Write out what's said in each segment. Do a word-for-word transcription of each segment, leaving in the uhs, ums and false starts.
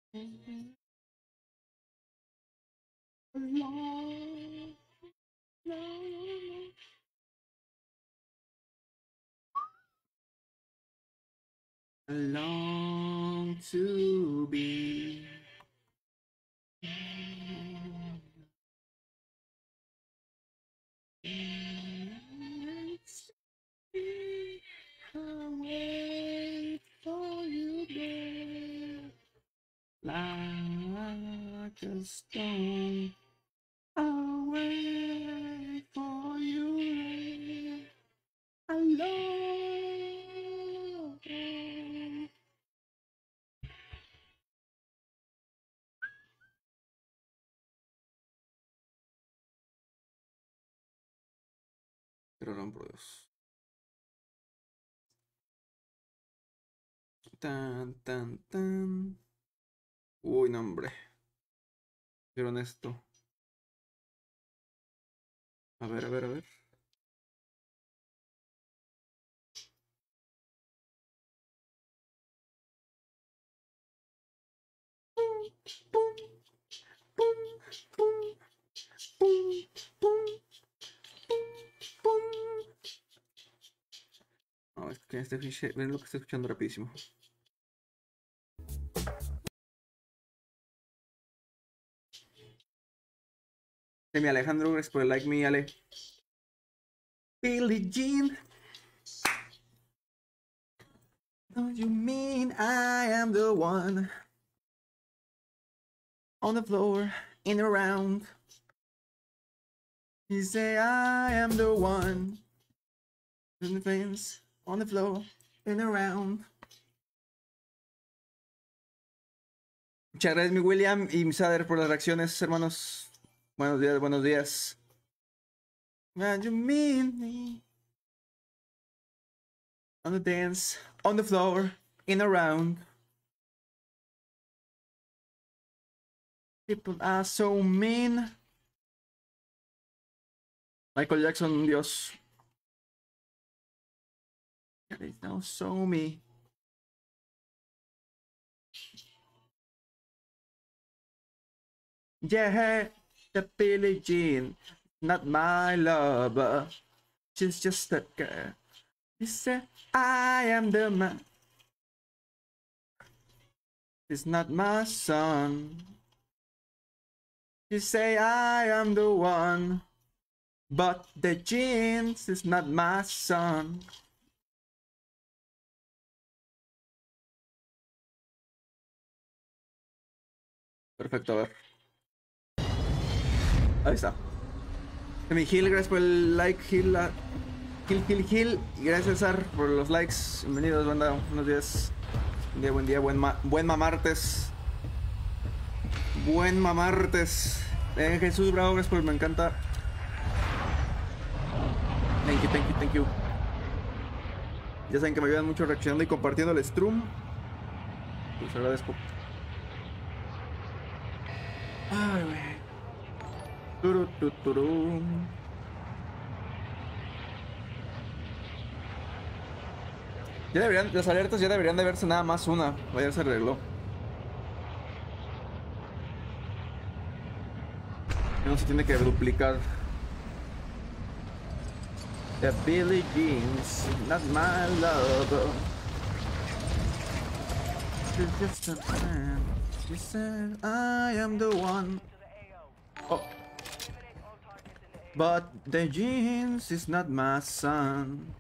Long to be. I'll wait for you there, like a stone. I'll wait for you there, alone. Pero por Dios. Tan, tan, tan. Uy, no, hombre. Pero honesto. A ver, a ver, a ver. No, es que este fiche, ven lo que estoy escuchando rapidísimo. De mi Alejandro, gracias por el like, mi Ale. Billie Jean. Don't you mean I am the one on the floor, in around? You say I am the one in the fence, on the floor, in around. Muchas gracias, mi William y mi Sader, por las reacciones, hermanos. Buenos días, buenos días. What you mean me? On the dance, on the floor, in around. People are so mean. Michael Jackson, Dios. They don't show me. Yeah, the Billie Jean, not my lover. She's just a girl. She said, I am the man. It's not my son. You say I am the one, but the jeans is not my son. Perfecto, a ver. Ahí está. Mi Gil, gracias por el like, Gil, la... Gil, Gil, Gil. Y gracias, César, por los likes. Bienvenidos, banda. Buenos días. Buen día, buen día, buen, ma buen mamartes. Buen mamartes. Eh, Jesús Bravo, gracias por el me encanta. Thank you, thank you, thank you. Ya saben que me ayudan mucho reaccionando y compartiendo el stream. Les agradezco. Ay, güey. Turu, turu, turu. Ya deberían, las alertas ya deberían de verse nada más una. Vaya, se arregló. No se tiene que duplicar. The Billie Jeans, not my lover. She's just a man. She said, I am the one. Oh. But the jeans is not my son.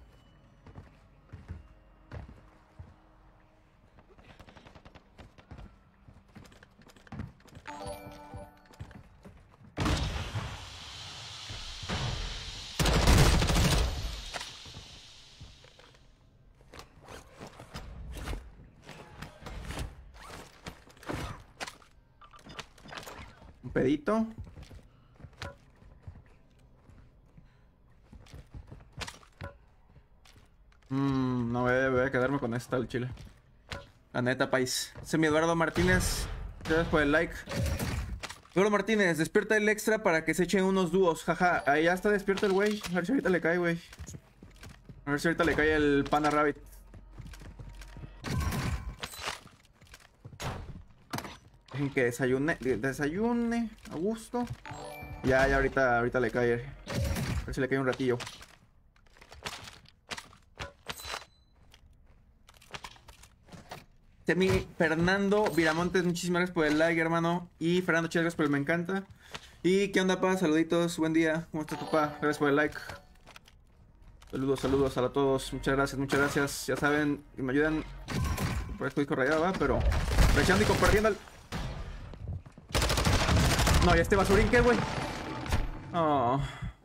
Un pedito. Mmm, no voy a, voy a quedarme con esta al chile. La neta, país. Semi Eduardo Martínez, gracias por el like. Eduardo Martínez, despierta el extra para que se echen unos dúos. Jaja, ahí ya está despierto el güey. A ver si ahorita le cae, güey. A ver si ahorita le cae el Pana Rabbit. Dejen que desayune, desayune a gusto. Ya, ya ahorita, ahorita le cae. A ver si le cae un ratillo. Semi Fernando Viramontes, muchísimas gracias por el like, hermano. Y Fernando, muchas gracias por el me encanta. Y qué onda, pa, saluditos, buen día. ¿Cómo estás, papá? Gracias por el like. Saludos, saludos a todos. Muchas gracias, muchas gracias. Ya saben, que me ayudan. Por esto disco rayado, va, pero rechando y compartiendo el... No, y este basurín, ¿qué, güey? Oh.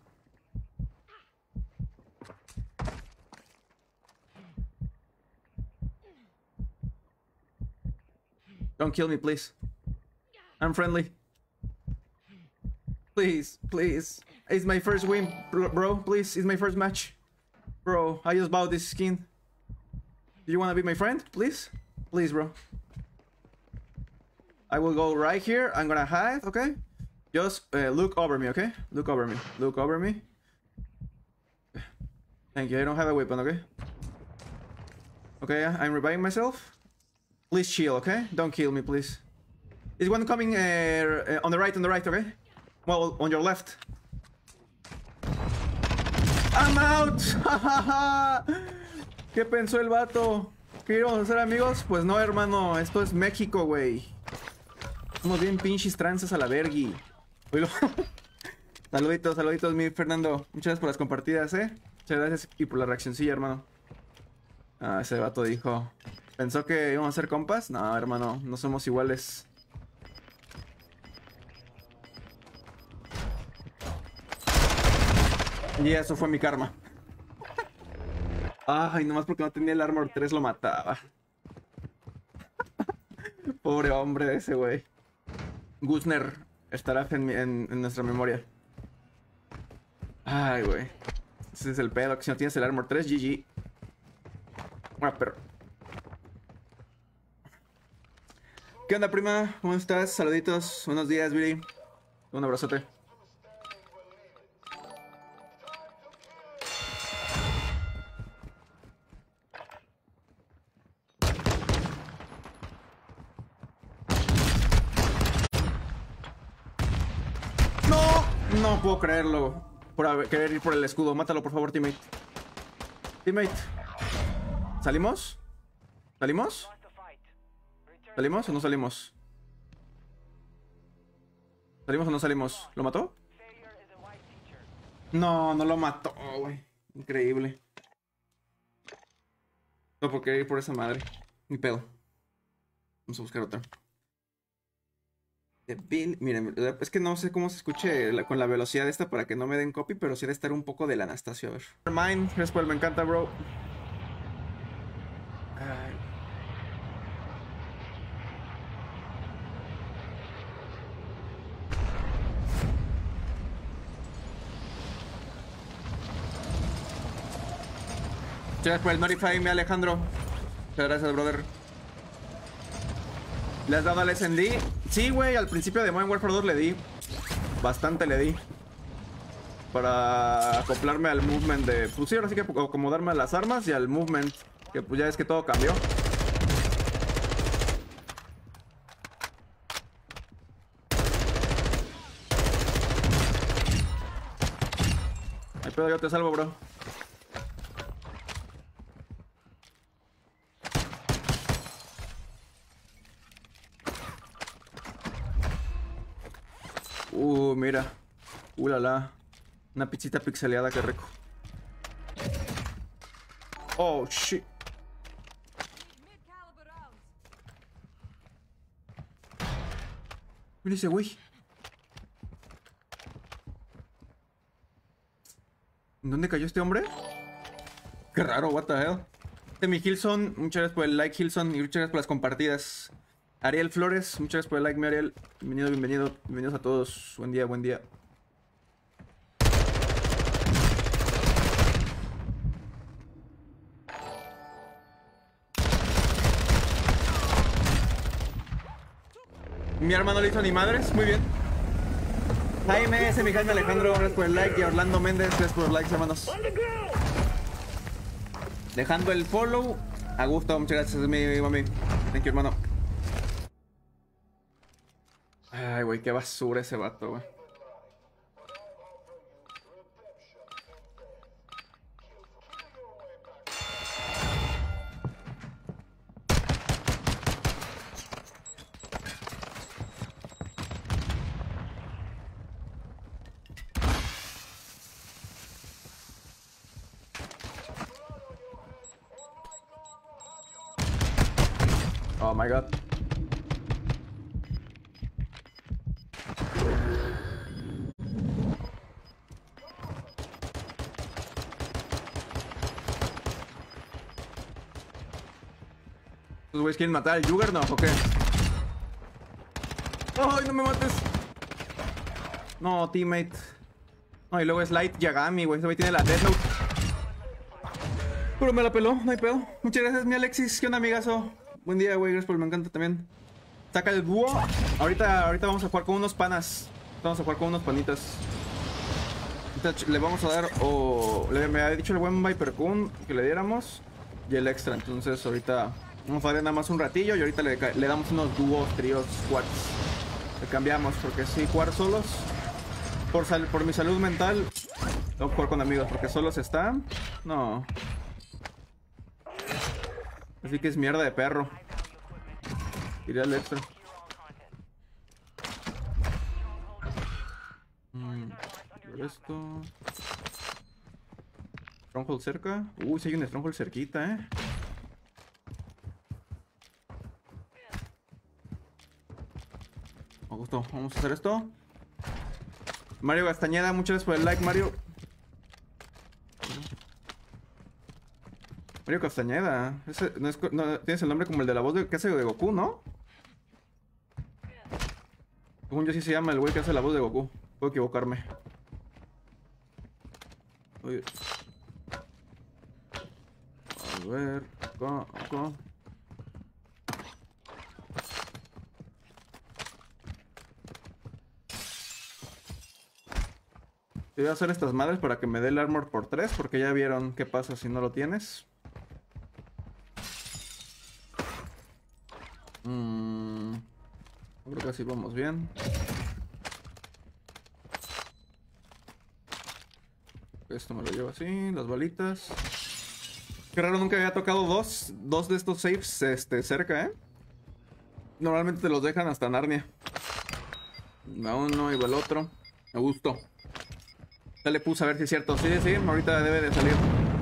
Don't kill me, please. I'm friendly. Please, please. It's my first win, bro. Please, it's my first match. Bro, I just bought this skin. Do you want to be my friend, please? Please, bro. I will go right here. I'm gonna hide, okay? Just uh, look over me, okay? Look over me. Look over me. Thank you. I don't have a weapon, okay? Okay, I'm reviving myself. Please chill, okay? Don't kill me, please. Is one coming uh, on the right, on the right, okay? Well, on your left. I'm out. ¿Qué pensó el vato? ¿Qué íbamos a hacer, amigos? Pues no, hermano. Esto es México, güey. Somos bien pinches tranzas a la vergui. Oílo. Saluditos, saluditos, mi Fernando. Muchas gracias por las compartidas, eh. Muchas gracias y por la reaccioncilla, hermano. Ah, ese vato dijo... ¿Pensó que íbamos a ser compas? No, hermano, no somos iguales. Y eso fue mi karma. Ay, nomás porque no tenía el Armor tres lo mataba. Pobre hombre ese güey. Gusner estará en, en, en nuestra memoria. Ay, güey. Ese es el pedo, que si no tienes el Armor tres, G G. Ah, pero... ¿Qué onda, prima? ¿Cómo estás? Saluditos. Buenos días, Viri. Un abrazote. ¡No! No puedo creerlo. Por haber, querer ir por el escudo. Mátalo, por favor, teammate. Teammate. ¿Salimos? ¿Salimos? ¿Salimos o no salimos? ¿Salimos o no salimos? ¿Lo mató? No, no lo mató, güey. Increíble. No puedo querer ir por esa madre. Ni pedo. Vamos a buscar otra. Bill, miren, es que no sé cómo se escuche la, con la velocidad esta para que no me den copy, pero sí debe estar un poco del Anastasio, a ver. Mine, después me encanta, bro. Ay. Gracias por el Notify, mi Alejandro. Muchas gracias, brother. ¿Le has dado al S N D? Sí, güey, al principio de Modern Warfare dos le di. Bastante le di. Para acoplarme al movement de... Pues sí, ahora sí que acomodarme a las armas y al movement. Que pues ya es que todo cambió. Ay, pero yo te salvo, bro. Uh, mira. Uh, la, la. Una pizzita pixeleada, qué rico. Oh, shit. Mira ese güey. ¿En dónde cayó este hombre? Qué raro, what the hell. Temi Hilson, muchas gracias por el like, Hilson, y muchas gracias por las compartidas. Ariel Flores, muchas gracias por el like, mi Ariel. Bienvenido, bienvenido, bienvenidos a todos. Buen día, buen día. Mi hermano le hizo ni madres, muy bien. Jaime, ese mi Jaime Alejandro, gracias por el like. Y a Orlando Méndez, gracias por los likes, hermanos. Dejando el follow. A gusto, muchas gracias, mi mami. Thank you, hermano. Ay, güey, qué basura ese vato, güey. Oh my god. ¿Los güeyes quieren matar al Juggernaut o qué? ¡Ay, no me mates! No, teammate. No, y luego es Light Yagami, güey. Ese güey tiene la Death Note. Pero me la peló, no hay pedo. Muchas gracias, mi Alexis. ¿Qué onda, amigazo? Buen día, güey. Gracias por me encanta también. Saca el búho. Ahorita, ahorita vamos a jugar con unos panas. Vamos a jugar con unos panitas. Ahorita le vamos a dar o... Le, me había dicho el buen Viper Kun que le diéramos. Y el extra. Entonces ahorita vamos a darle nada más un ratillo. Y ahorita le, le damos unos dúos, tríos, squads. Le cambiamos. Porque si jugar solos... Por, sal, por mi salud mental... Tengo que jugar con amigos. Porque solos están... No... Así que es mierda de perro. Iré al extra. Mm, esto. Stronghold cerca. Uy, si hay un Stronghold cerquita, eh. Me gustó. Vamos a hacer esto. Mario Castañeda, muchas gracias por el like, Mario. Mario Castañeda. Ese no es, no, tienes el nombre como el de la voz de, que hace de Goku, ¿no? Según yo sí se llama el güey que hace la voz de Goku. Puedo equivocarme. Oye. A ver. Acá, acá. Te voy a hacer estas madres para que me dé el armor por tres, porque ya vieron qué pasa si no lo tienes. Mm, creo que así vamos bien. Esto me lo llevo así, las balitas. Qué raro, nunca había tocado dos, dos de estos saves este, cerca, ¿eh? Normalmente te los dejan hasta Narnia. Va uno y va el otro. Me gustó. Ya le puse a ver si es cierto. Sí, sí, ahorita debe de salir.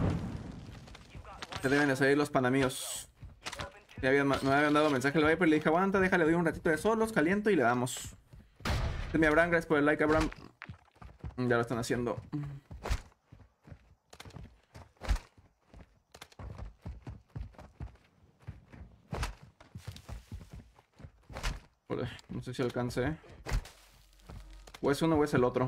Se deben de salir los panamíos. Ya habían, me habían dado mensaje al Viper, le dije aguanta, déjale, doy un ratito de solos, caliento y le damos. Este es mi Abraham, gracias por el like, Abraham. Ya lo están haciendo. Joder, no sé si alcance, ¿eh? O es uno o es el otro.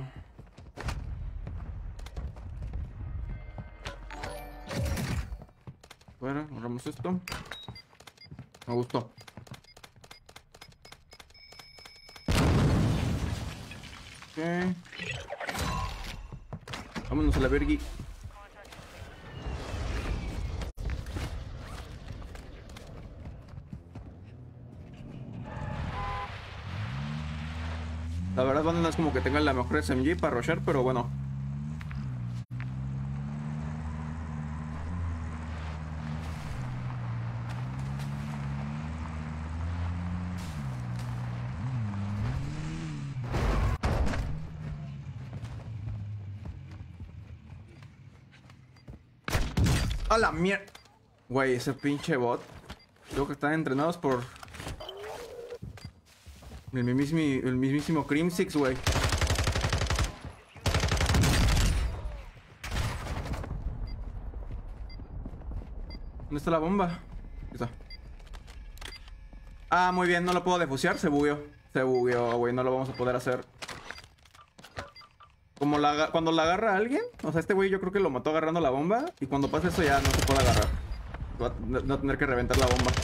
Bueno, borramos esto. Me gustó. Ok. Vámonos a la vergui. La verdad, banda, no es como que tengan la mejor S M G para rushear, pero bueno. ¡A la mierda! Güey, ese pinche bot. Creo que están entrenados por... El mismísimo, el mismísimo Crimsix, güey. ¿Dónde está la bomba? Aquí está. Ah, muy bien, no lo puedo defusear, se bugueó. Se bugueó, güey, no lo vamos a poder hacer. Como la, cuando la agarra alguien, o sea, este güey yo creo que lo mató agarrando la bomba. Y cuando pasa eso ya no se puede agarrar. Va a tener que reventar la bomba.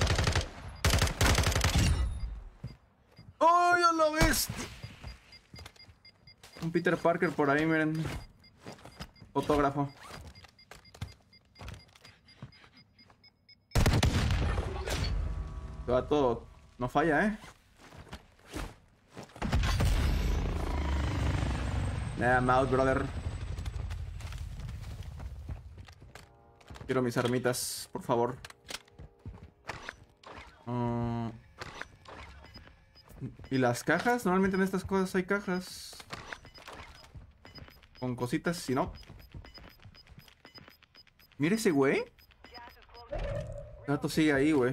¡Oh, ya lo ves! Un Peter Parker por ahí, miren. Fotógrafo. Va todo. No falla, ¿eh? I'm out, brother. Quiero mis armitas, por favor. Uh, ¿Y las cajas? Normalmente en estas cosas hay cajas con cositas, si no. Mira ese güey. El gato sigue ahí, güey.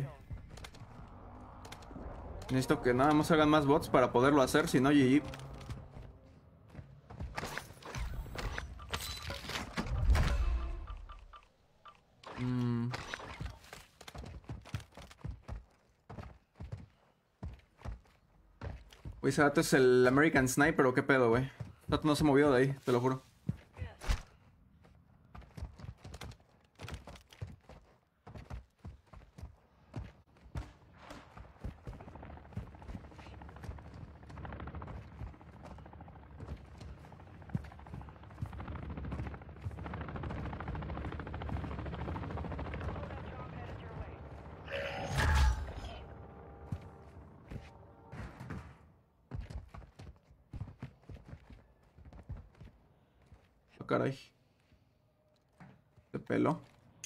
Necesito que nada más hagan más bots para poderlo hacer, si no, G G. Mm. Güey, ese gato es el American Sniper, ¿o qué pedo, güey? El gato no se movió de ahí, te lo juro. Caray. De pelo.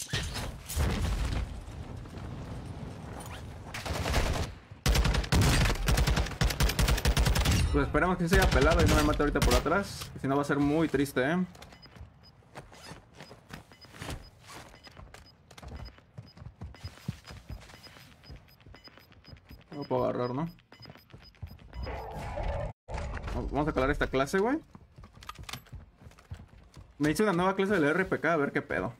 Pues esperemos que se haya pelado y no me mate ahorita por atrás. Si no va a ser muy triste, eh. No lo puedo agarrar, ¿no? Vamos a calar esta clase, güey. Me hice una nueva clase del R P K, a ver qué pedo.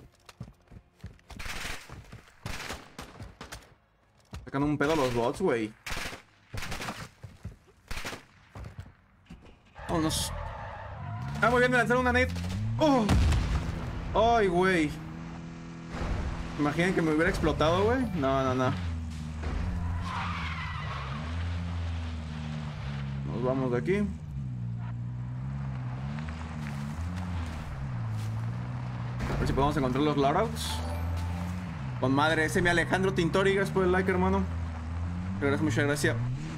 Sacan un pedo los bots, güey. Vámonos. Ah, muy bien, me lanzaron una nade. ¡Oh! ¡Ay, güey! Imaginen que me hubiera explotado, güey. No, no, no. Nos vamos de aquí. A ver si podemos encontrar los loadouts. Con madre, ese mi Alejandro Tintori, gracias por el like, hermano. Gracias, muchas gracias.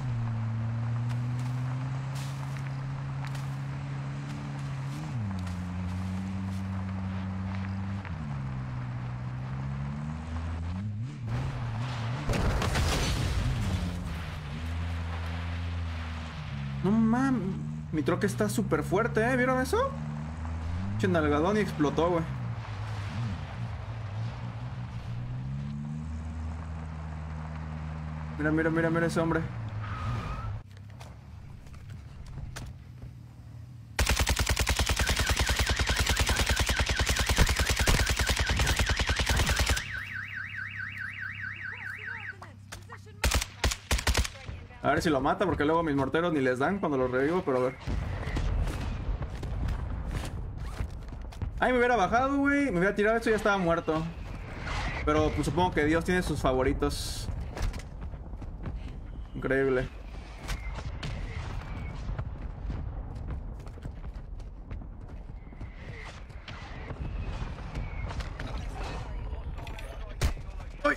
No mames, mi troca está súper fuerte, ¿eh? ¿Vieron eso? Che, nalgadón y explotó, güey. Mira, mira, mira, mira ese hombre. A ver si lo mata, porque luego mis morteros ni les dan cuando los revivo, pero a ver. Ay, me hubiera bajado, güey. Me hubiera tirado esto y ya estaba muerto. Pero pues supongo que Dios tiene sus favoritos. Increíble. ¡Ay!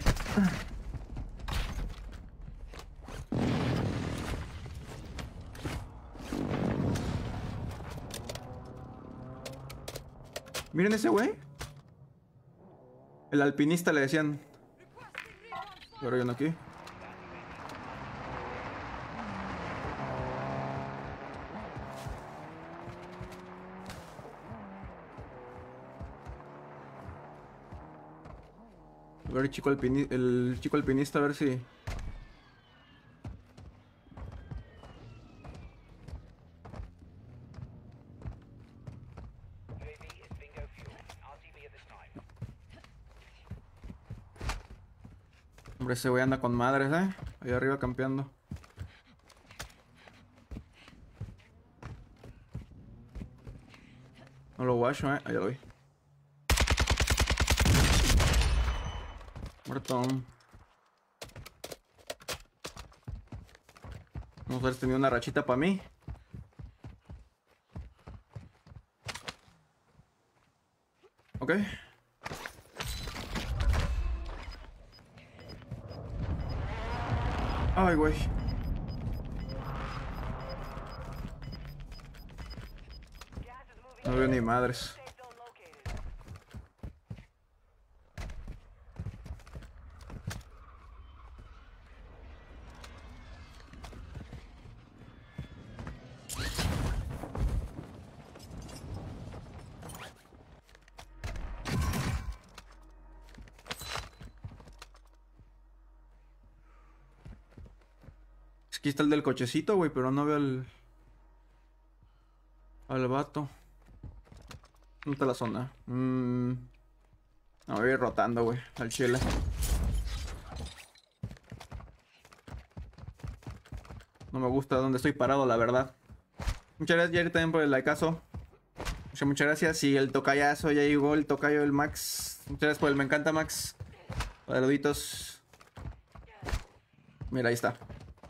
Miren ese güey. El alpinista le decían. Pero hay uno aquí. A ver el chico alpinista, el chico alpinista, a ver si... Hombre, ese güey anda con madres, eh. Ahí arriba campeando. No lo guacho, eh. Ahí lo vi. Muerto. Vamos a ver si tenía una rachita para mí. Ok. Ay, güey. No veo ni madres. Aquí está el del cochecito, güey, pero no veo al... al vato. ¿Dónde está la zona? Mm... No, voy a ir rotando, güey, al chile. No me gusta dónde estoy parado, la verdad. Muchas gracias, Jerry, también por el likeazo. Muchas, muchas gracias. Y el tocayazo, ya llegó el tocayo del Max. Muchas gracias por el me encanta, Max. Saluditos. Mira, ahí está.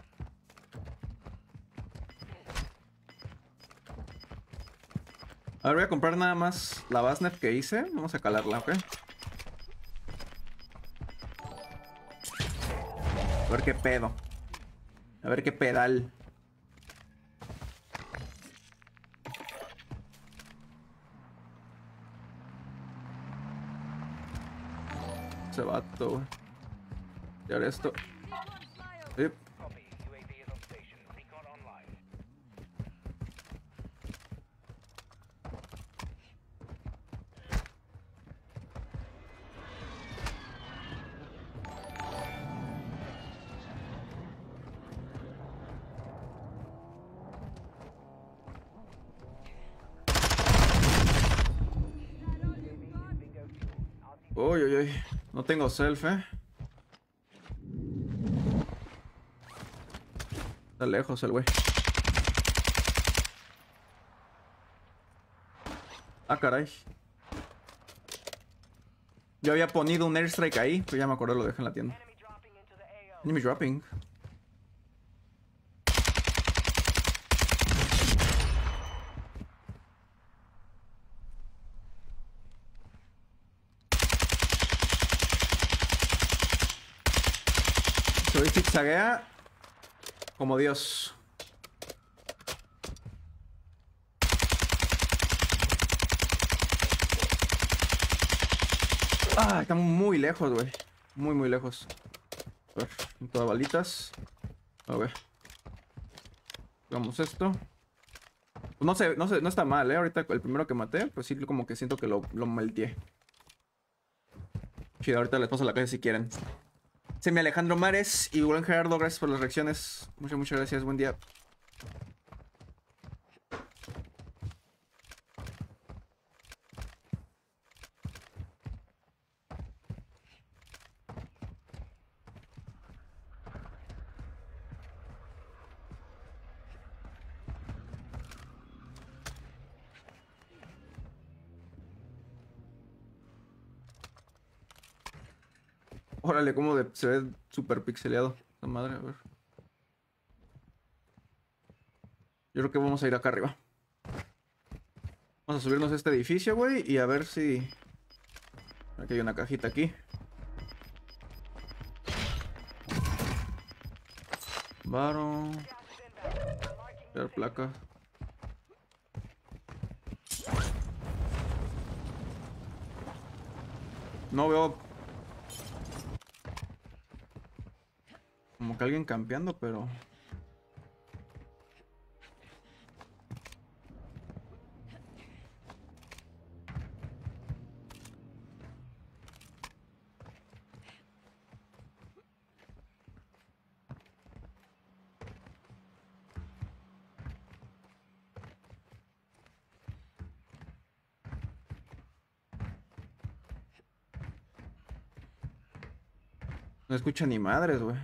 A ver, voy a comprar nada más la Basnet que hice. Vamos a calarla, ¿ok? A ver qué pedo. A ver qué pedal. Ese vato, güey. Y ahora esto. Sí. Uy, uy, uy. No tengo self, eh. Está lejos el güey. Ah, caray. Yo había ponido un airstrike ahí, pero ya me acordé, lo dejé en la tienda. Enemy dropping. Soy zigzaguea como Dios. Ah, están muy lejos, güey. Muy, muy lejos. A ver, todas balitas. A ver. Hagamos esto. Pues no sé, no sé, no está mal, eh. Ahorita el primero que maté, pues sí, como que siento que lo, lo malteé. Chido, ahorita les paso la calle si quieren. Semi Alejandro Mares y buen Gerardo, gracias por las reacciones. Muchas, muchas gracias, buen día. Órale, cómo de- se ve súper pixeleado. La madre, a ver. Yo creo que vamos a ir acá arriba. Vamos a subirnos a este edificio, güey, y a ver si... Aquí hay una cajita aquí. Varo. Ver placa. No veo... Como que alguien campeando, pero... No escucha ni madres, güey.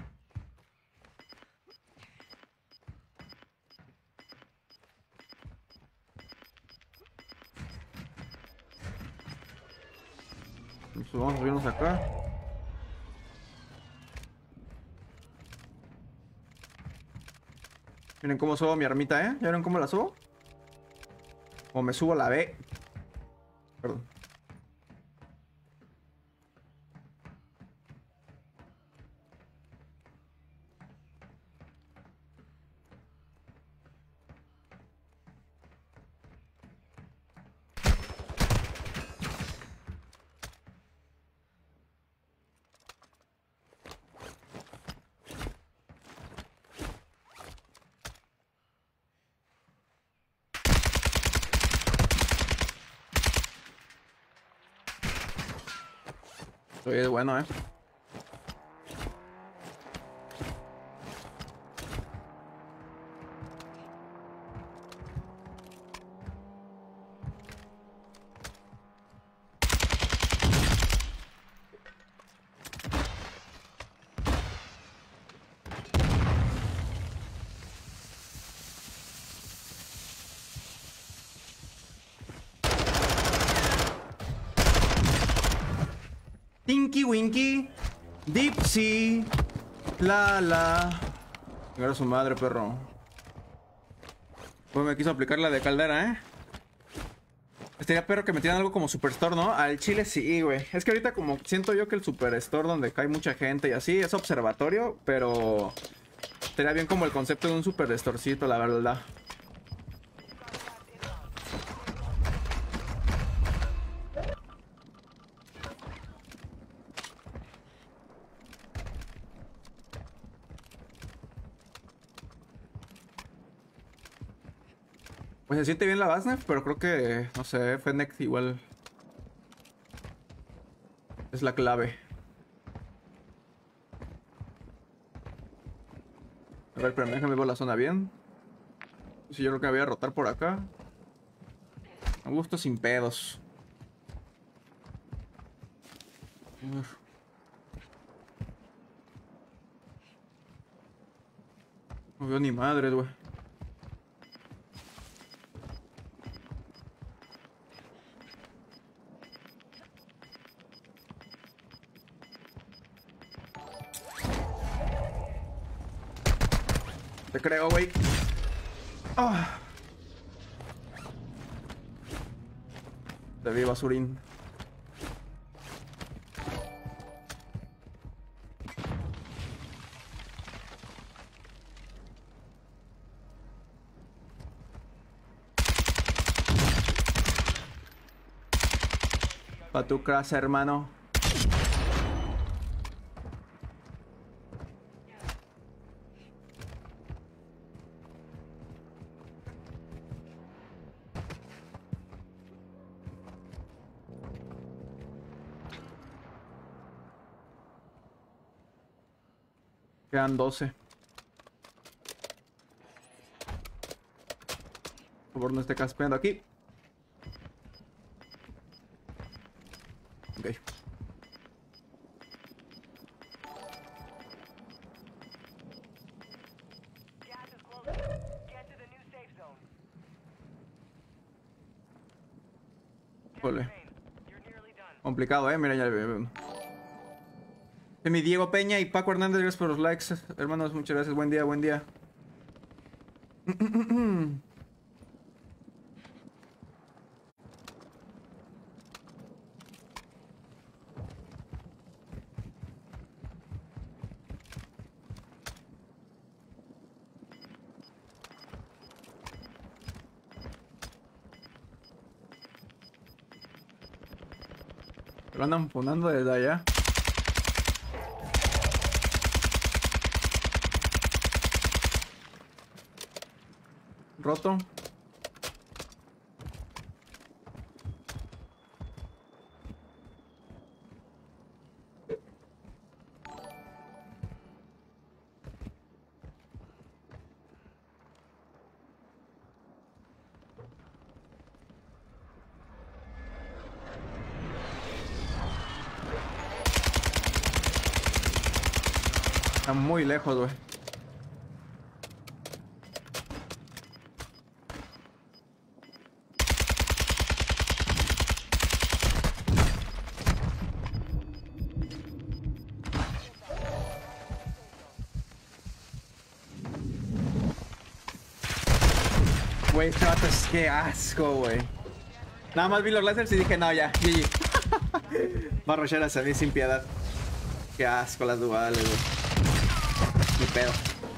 Pues vamos a subirnos acá. Miren cómo subo mi armita, ¿eh? ¿Ya vieron cómo la subo? O me subo a la B. Perdón. Oye, es bueno, eh. Tinky Winky, Dipsy, la la. Era su madre, perro. Pues me quiso aplicar la de Caldera, ¿eh? Estaría perro que metieran algo como Superstore, ¿no? Al chile sí, güey. Es que ahorita como siento yo que el Superstore donde cae mucha gente y así es observatorio, pero estaría bien como el concepto de un Superstorecito, la verdad. Pues se siente bien la Basnef, pero creo que, no sé, Fennec igual es la clave. A ver, pero déjame ver la zona bien. Si yo creo que me voy a rotar por acá. A gusto sin pedos. No veo ni madres, güey. Te creo, güey. Ah. Te vi, basurín. Pa' tu casa, hermano. Quedan doce. Por favor, no esté caspeando aquí. Ok. Jole. Complicado, eh. Mira, ya. Mi Diego Peña y Paco Hernández, gracias por los likes. Hermanos, muchas gracias. Buen día, buen día. Lo andan funando desde allá. Roto. Está muy lejos, güey. Güey, chatos, qué asco, güey. Nada más vi los lasers y dije, no, ya, G G. Va a rushear hacia mí sin piedad. Qué asco las duales, güey. Ni pedo.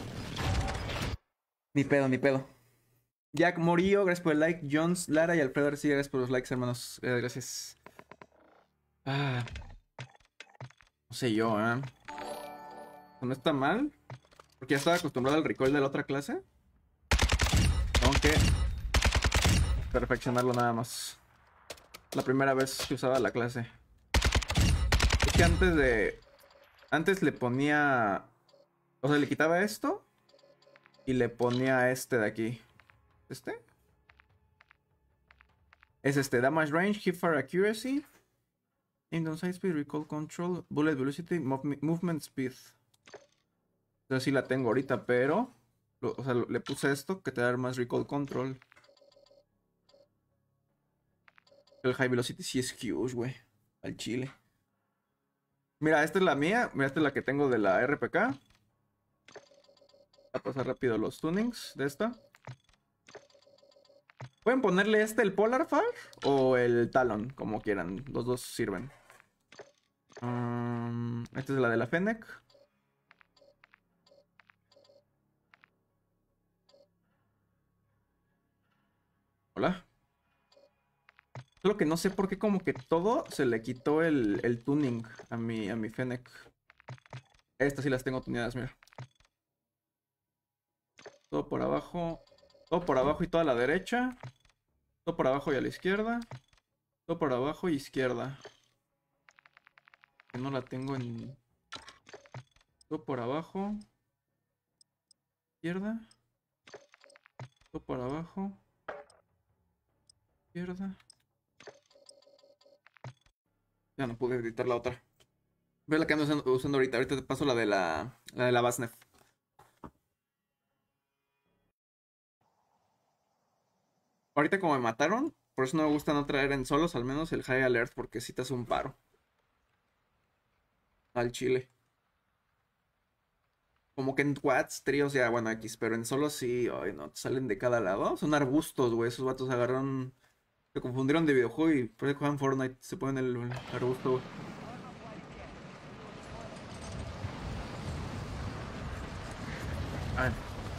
Ni pedo, ni pedo. Jack Morillo, gracias por el like. Jones, Lara y Alfredo García, gracias por los likes, hermanos. Eh, gracias. Ah. No sé yo, ¿eh? No está mal. Porque ya estaba acostumbrado al recoil de la otra clase. Tengo que perfeccionarlo nada más. La primera vez que usaba la clase. que antes de... Antes le ponía... O sea, le quitaba esto. Y le ponía este de aquí. ¿Este? Es este. Damage range, hip fire accuracy. Aim down sight speed, recall control, bullet velocity, mov movement speed. O sea, sí la tengo ahorita, pero... Lo, o sea, le puse esto que te da más recall control. El high velocity sí es huge, güey. Al chile. Mira, esta es la mía. Mira, esta es la que tengo de la R P K. Voy a pasar rápido los tunings de esta. Pueden ponerle este, el Polar Fire o el Talon, como quieran. Los dos sirven. Um, esta es la de la Fennec. Hola. Solo que no sé por qué como que todo se le quitó el, el tuning a mi, a mi Fennec. Estas sí las tengo tuneadas, mira. Todo por abajo. Todo por abajo y toda la derecha. Todo por abajo y a la izquierda. Todo por abajo y izquierda. Que no la tengo en... Todo por abajo. Izquierda. Todo por abajo. Izquierda. Ya no pude editar la otra. Ve la que ando usando, usando ahorita. Ahorita te paso la de la... La de la Basnef. Ahorita como me mataron, por eso no me gusta no traer en solos, al menos el High Alert, porque si te hace un paro. Al chile. Como que en quads, tríos, ya, bueno, X, pero en solos sí, ay, no, te salen de cada lado. Son arbustos, güey, esos vatos agarraron... Se confundieron de videojuego y por ahí juegan Fortnite, se ponen el, el arbusto, güey. Ay.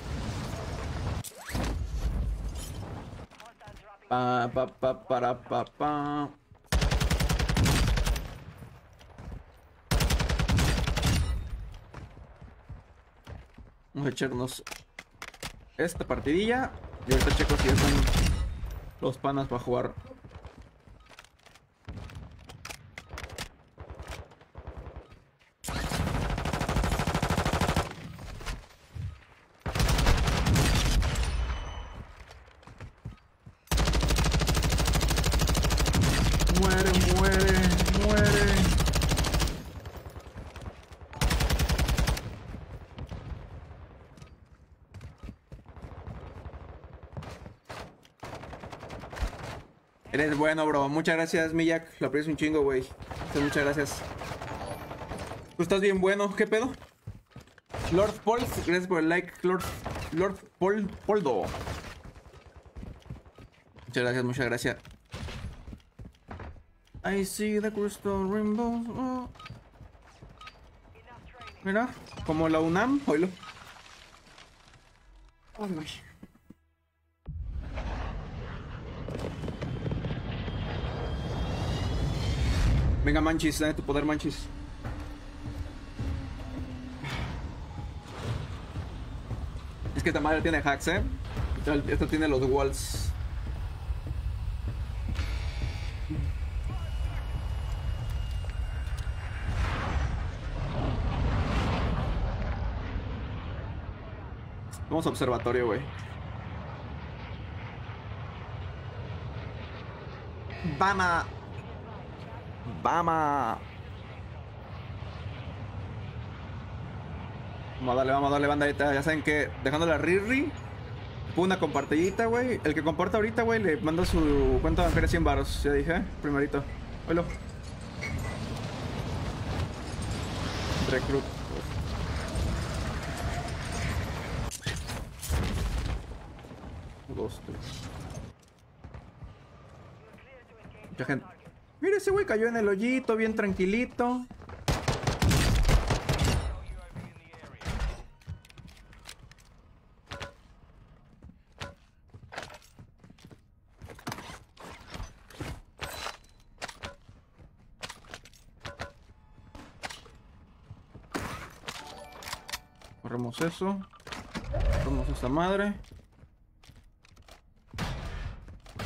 Pa, pa, pa, para, pa, pa. Vamos a echarnos esta partidilla. Y ahorita checo si están los panas para jugar. Muere, muere, muere. Eres bueno, bro. Muchas gracias, Miyak. Lo aprecio un chingo, güey. Muchas gracias. Tú estás bien bueno. ¿Qué pedo? Lord Paul, gracias por el like. Lord, Lord Paul, Poldo. Muchas gracias, muchas gracias. I see the crystal rainbow. Oh. Mira, como la UNAM, oílo. Ay, güey. Venga, Manchis, dame tu poder, Manchis. Es que esta madre tiene hacks, eh. Esta tiene los walls. Vamos a observatorio, güey. Vama. Vama. Vamos a darle, vamos a darle bandadita. Ya saben que dejando la Riri. Una compartidita, güey. El que comparta ahorita, güey, le manda su cuenta bancaria cien baros. Ya dije, ¿eh? Primerito. Oilo. Recruit. Dos, tres. Mucha gente. Mira, ese güey cayó en el hoyito, bien tranquilito. Corremos eso. Corremos esta madre.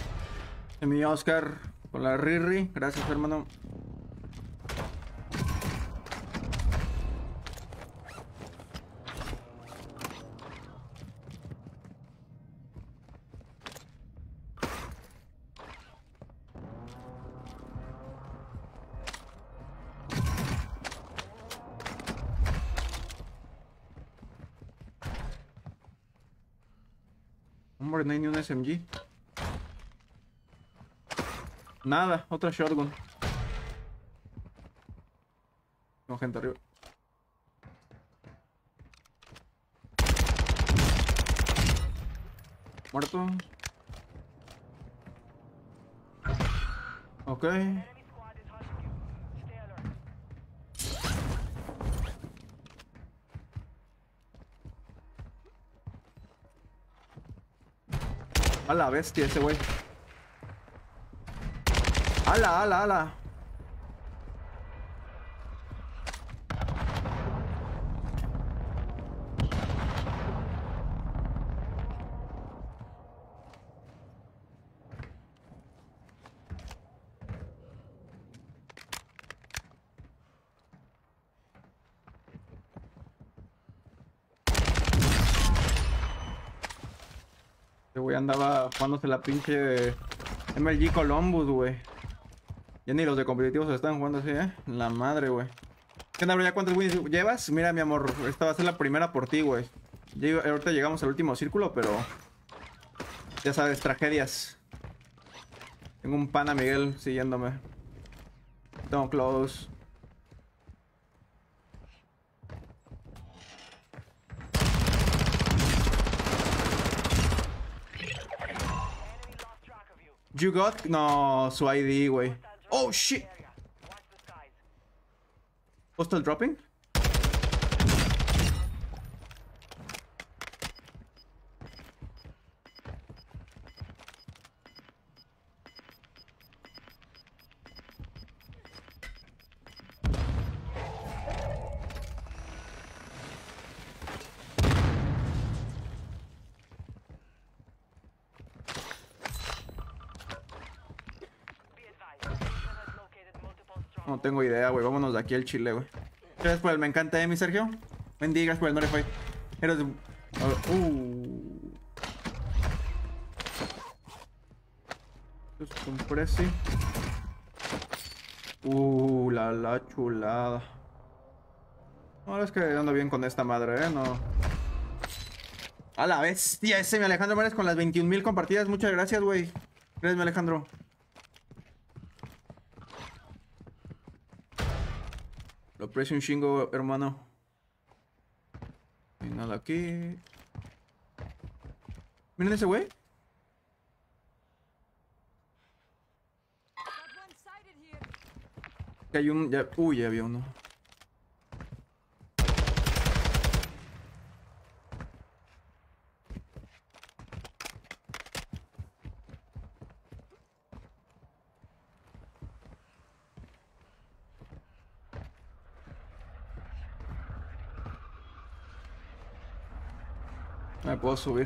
Mi Oscar con la Riri. Gracias, hermano. Hombre, no hay ni un S M G. Nada, otra shotgun. No, gente arriba. Muerto. Ok. A la bestia ese güey. Ala, ala, ala. Este güey andaba jugándose la pinche M L G Columbus, güey. Ya ni los de competitivos se están jugando así, ¿eh? La madre, güey. ¿Qué onda, bro? ¿Ya cuántos wins llevas? Mira, mi amor, esta va a ser la primera por ti, güey. Ahorita llegamos al último círculo, pero... ya sabes, tragedias. Tengo un pana Miguel siguiéndome. Don't close. You got... no, su I D, güey. Oh, shit. Hostile dropping? No tengo idea, güey. Vámonos de aquí al Chile, güey. Gracias por el me encanta, eh, mi Sergio. Bendigas por el Norify. Eres de... Uh. Compresi. Uh, la la chulada. Ahora es que ando bien con esta madre, eh. No. A la bestia, ese mi Alejandro Mares con las veintiún mil compartidas. Muchas gracias, güey. Gracias, mi Alejandro. Lo aprecio un chingo, hermano. No hay nada aquí. Miren ese güey. Que hay un... ya... uy, ya había uno. Me puedo subir.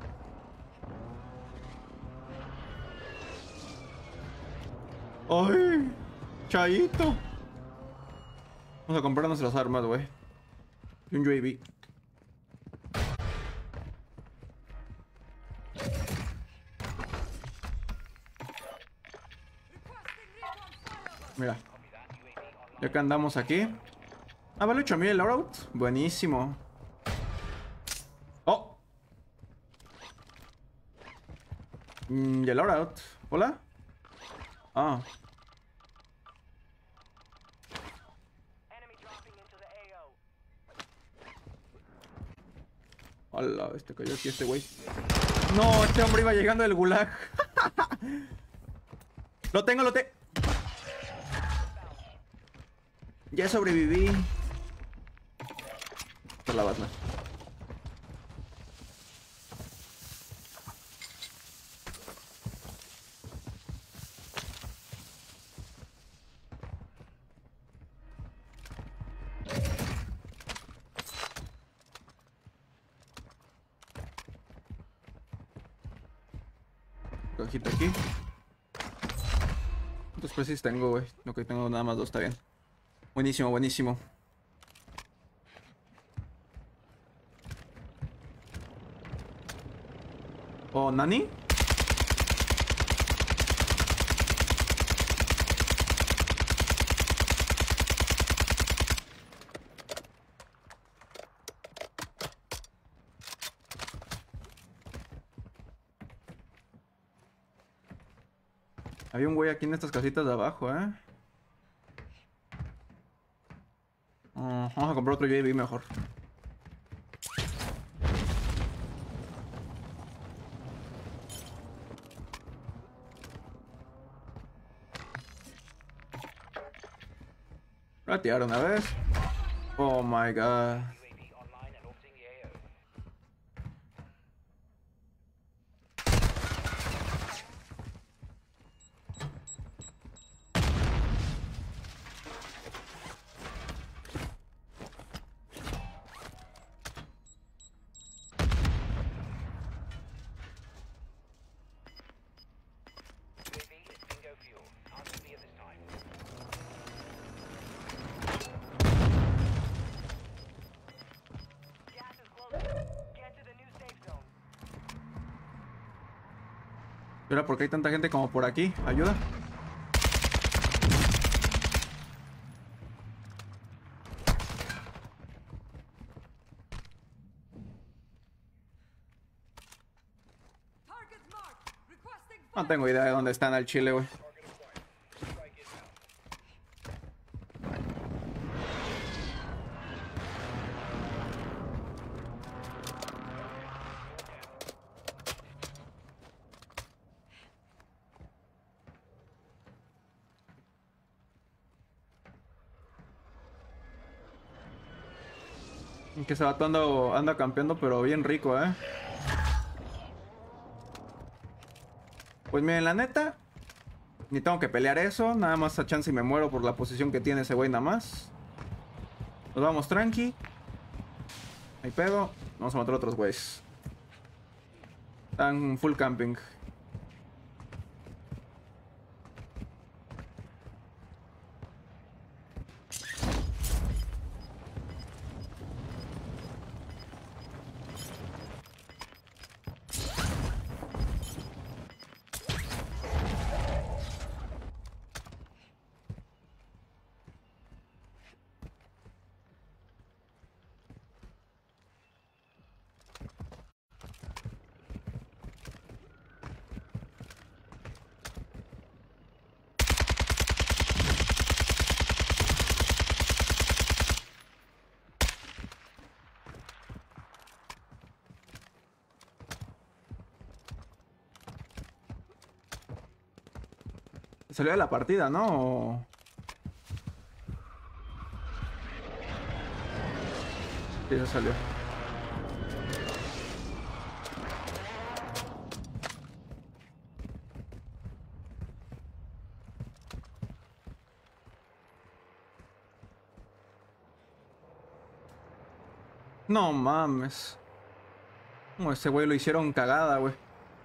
¡Ay! ¡Chayito! Vamos a comprarnos las armas, güey. Y un U A V. Mira. Ya que andamos aquí. Ah, vale ocho mil el loadout. Buenísimo. Oh. Mm, y el loadout. Hola. Ah. Hola, este cayó aquí este güey. No, este hombre iba llegando del gulag. Lo tengo, lo tengo. Ya sobreviví. Por la Batman. Cajita aquí. ¿Cuántos precios tengo, güey? No, que tengo nada más dos, está bien. Buenísimo, buenísimo. ¿Oh, Nani? Había un güey aquí en estas casitas de abajo, ¿eh? Uh, vamos a comprar otro J B mejor. La tiraron una vez. Oh my god. Pero ¿por qué hay tanta gente como por aquí? ¿Ayuda? No tengo idea de dónde están al chile, güey. Que ese vato anda, anda campeando, pero bien rico, ¿eh? Pues miren, la neta, ni tengo que pelear eso. Nada más a chance y me muero por la posición que tiene ese güey nada más. Nos vamos tranqui. Hay pedo. Vamos a matar a otros güeyes. Están full camping. Salió de la partida, ¿no? ¿O... Sí, se salió. No mames. Como ese güey lo hicieron cagada, güey.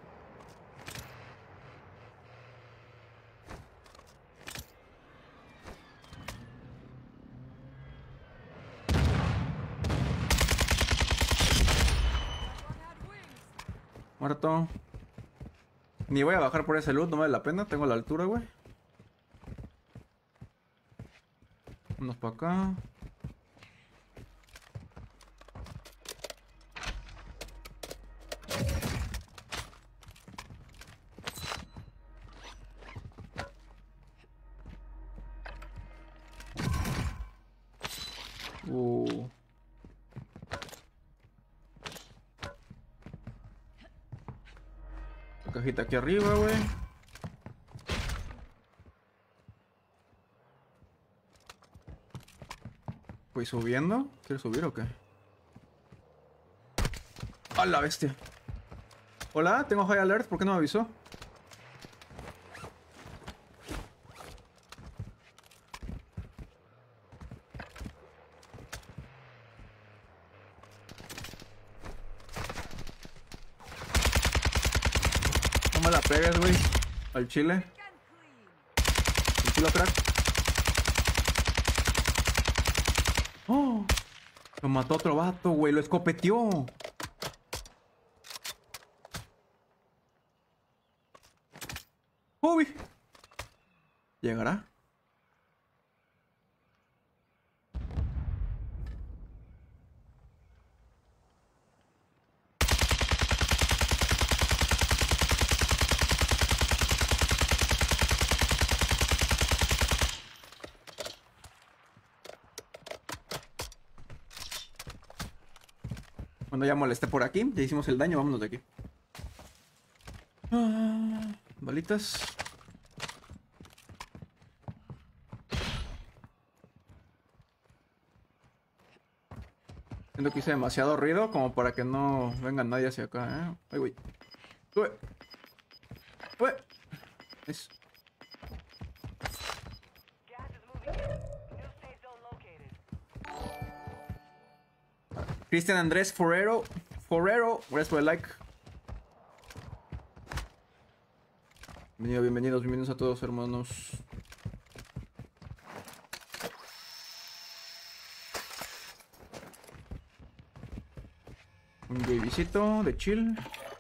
Muerto. Ni voy a bajar por ese loot, no vale la pena. Tengo la altura, güey. Unos para acá. Uh. La cajita aquí arriba, güey. Voy subiendo. ¿Quieres subir o qué? ¡A la bestia! Hola, tengo high alert. ¿Por qué no me avisó? No me la pegues, güey. Al chile. El chilo crack. Oh, lo mató otro vato, güey. Lo escopeteó. Uy. ¿Llegará? Cuando ya molesté por aquí, ya hicimos el daño, vámonos de aquí. Ah, balitas. Siento que hice demasiado ruido como para que no venga nadie hacia acá, ¿eh? Ay, güey. Sube. Sube. Eso. Cristian Andrés Forero. Forero. Gracias por el like. Bienvenido, bienvenidos, bienvenidos a todos, hermanos. Un babycito de chill.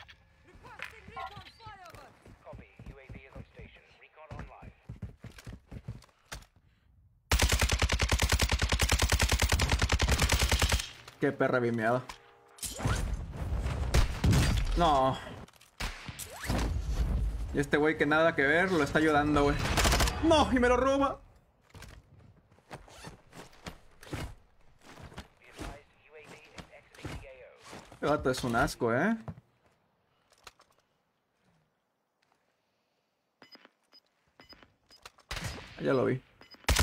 Qué perra bien meada. No. Y este güey que nada que ver lo está ayudando, güey. No, y me lo roba. Este vato es un asco, eh. Ya lo vi.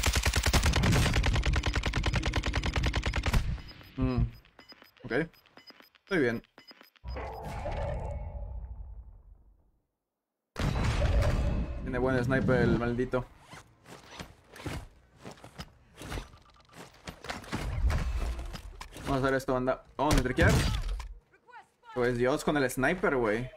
Mm. Ok. Estoy bien. Tiene buen sniper el maldito. Vamos a hacer esto, banda. Vamos a triquear. Pues Dios con el sniper, güey.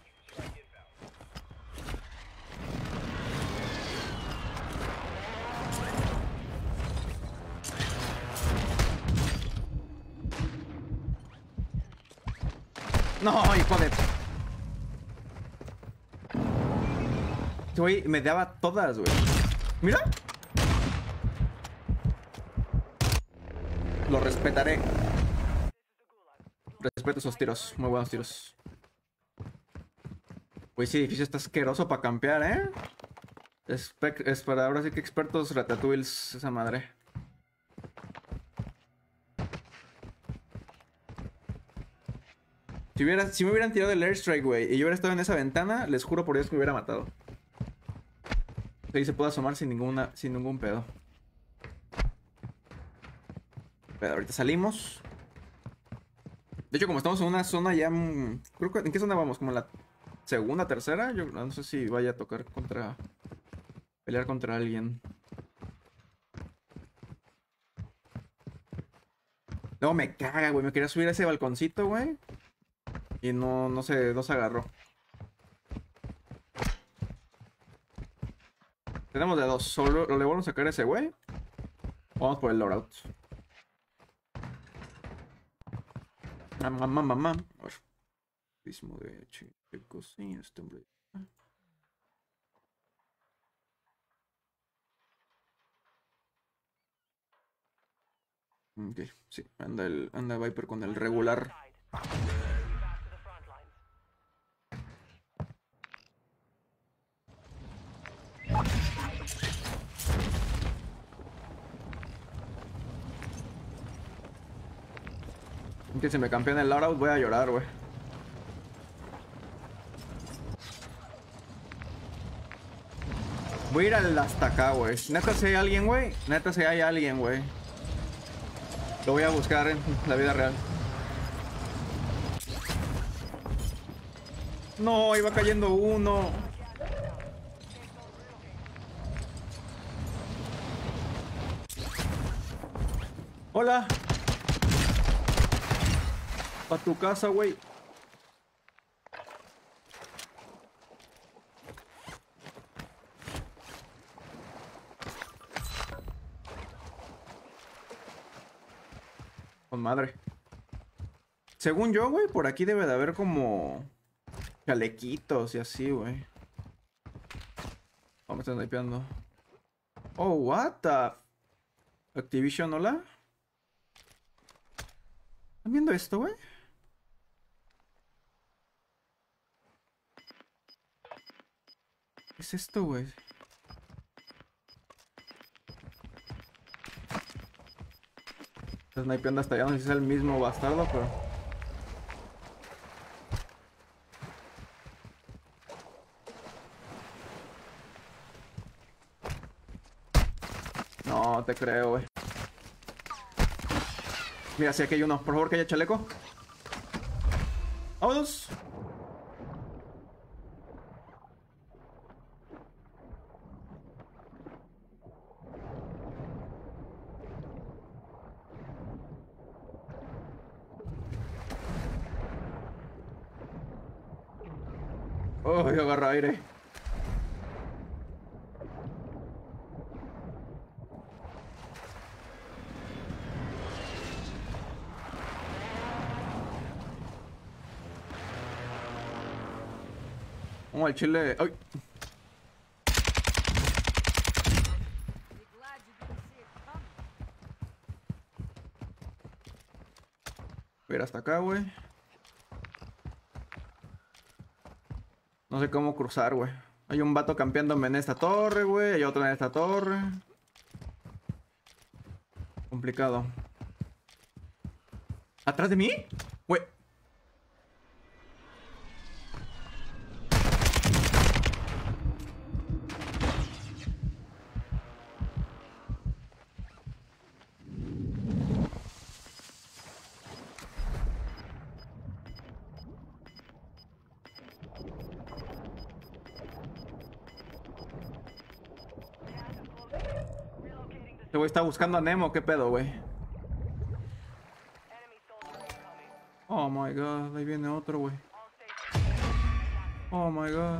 No, hijo de... Güey, me daba todas, güey. Mira. Lo respetaré. Respeto esos tiros. Muy buenos tiros. Güey, ese edificio está asqueroso para campear, ¿eh? Es, es para ahora sí que expertos ratatouilles esa madre. Si, hubiera, si me hubieran tirado el airstrike, güey, y yo hubiera estado en esa ventana, les juro por Dios que me hubiera matado. Ahí se puede asomar sin ninguna, sin ningún pedo. Pero ahorita salimos. De hecho, como estamos en una zona ya... Creo que, ¿en qué zona vamos? ¿Como en la segunda, tercera? Yo no sé si vaya a tocar contra... Pelear contra alguien. No, me caga, güey. Me quería subir a ese balconcito, güey. Y no, no se, no se agarró. Tenemos de dos. Solo le vamos a sacar a ese güey. Vamos por el loadout. Mamá, mamá, mamá. Mismo de chicos. Sí, este hombre. Ok, sí. Anda el, anda Viper con el regular. Que si me campean el loadout voy a llorar, güey. Voy a ir al hasta acá, güey. Neta si hay alguien, güey. Neta si hay alguien, güey. Lo voy a buscar en la vida real. No, iba cayendo uno. Hola. Pa' tu casa, güey. Con madre. Según yo, güey, por aquí debe de haber como chalequitos y así, güey. Oh, me están snipeando. Oh, what the... Activision, hola. ¿Están viendo esto, güey? ¿Qué es esto, güey? Está snipeando hasta allá, no sé si es el mismo bastardo, pero... No te creo, güey. Mira, si aquí hay uno. Por favor, que haya chaleco. ¡Vámonos! Oh, yo agarro aire. Oh, el chile. ¡Ay! Voy a ir hasta acá, güey. No sé cómo cruzar, güey. Hay un vato campeándome en esta torre, güey. Hay otro en esta torre. Complicado. ¿Atrás de mí? Güey. Este güey está buscando a Nemo. ¿Qué pedo, güey? Oh my god. Ahí viene otro, güey. Oh my god.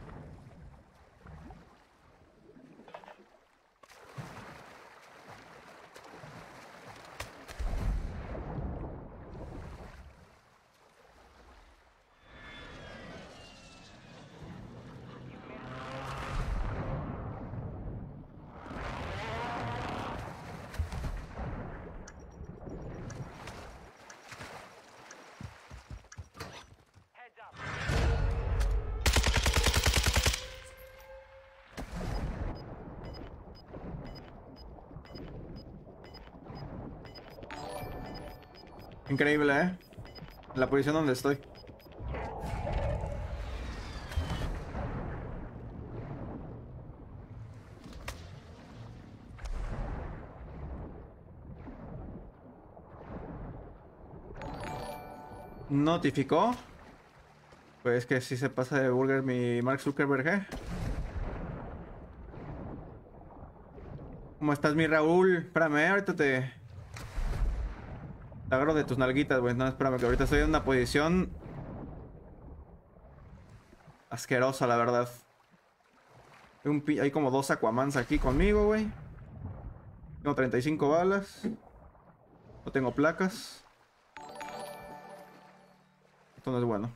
Increíble, ¿eh? La posición donde estoy. Notificó. Pues que si se pasa de burger mi Mark Zuckerberg, ¿eh? ¿Cómo estás, mi Raúl? Espérame, ¿eh? Ahorita te... Te agarro de tus nalguitas, güey. No, espérame, que ahorita estoy en una posición... asquerosa, la verdad. Hay, un pi... Hay como dos Aquamans aquí conmigo, güey. Tengo treinta y cinco balas. No tengo placas. Esto no es bueno.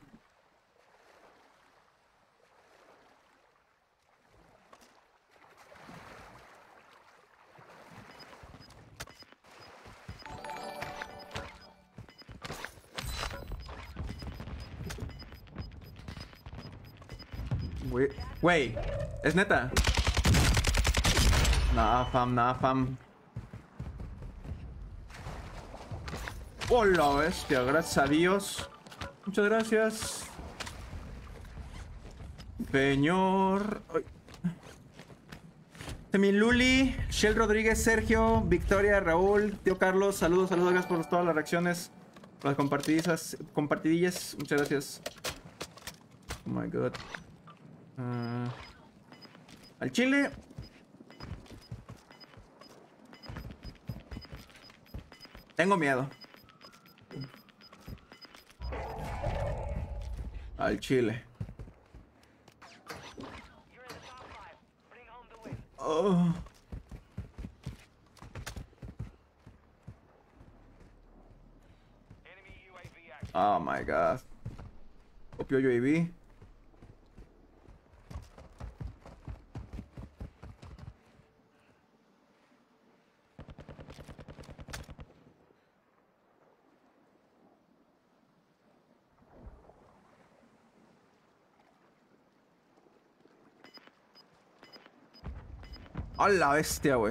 Güey, güey, es neta. Nah, fam, nah, fam. Hola, bestia, gracias a Dios. Muchas gracias. Señor. Semiluli, Shell Rodríguez, Sergio, Victoria, Raúl, tío Carlos, saludos, saludos, gracias por todas las reacciones, por las compartidillas, compartidillas, muchas gracias. Oh my god. Uh, al chile. Tengo miedo. Al chile. Oh. Oh my god. Copio U A V. ¡A la bestia, güey!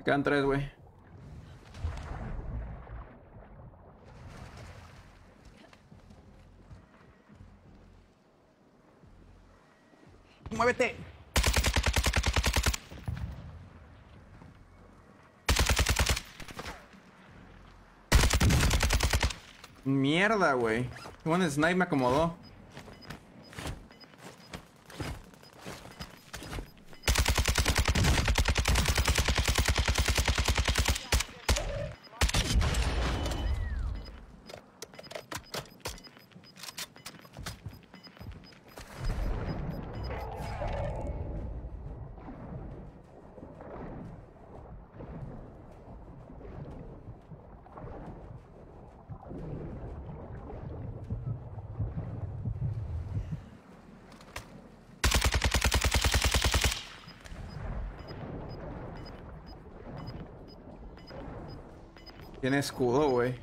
Me quedan tres, güey. ¡Muévete! Mierda, güey. Qué buen snipe me acomodó. Tiene escudo, güey.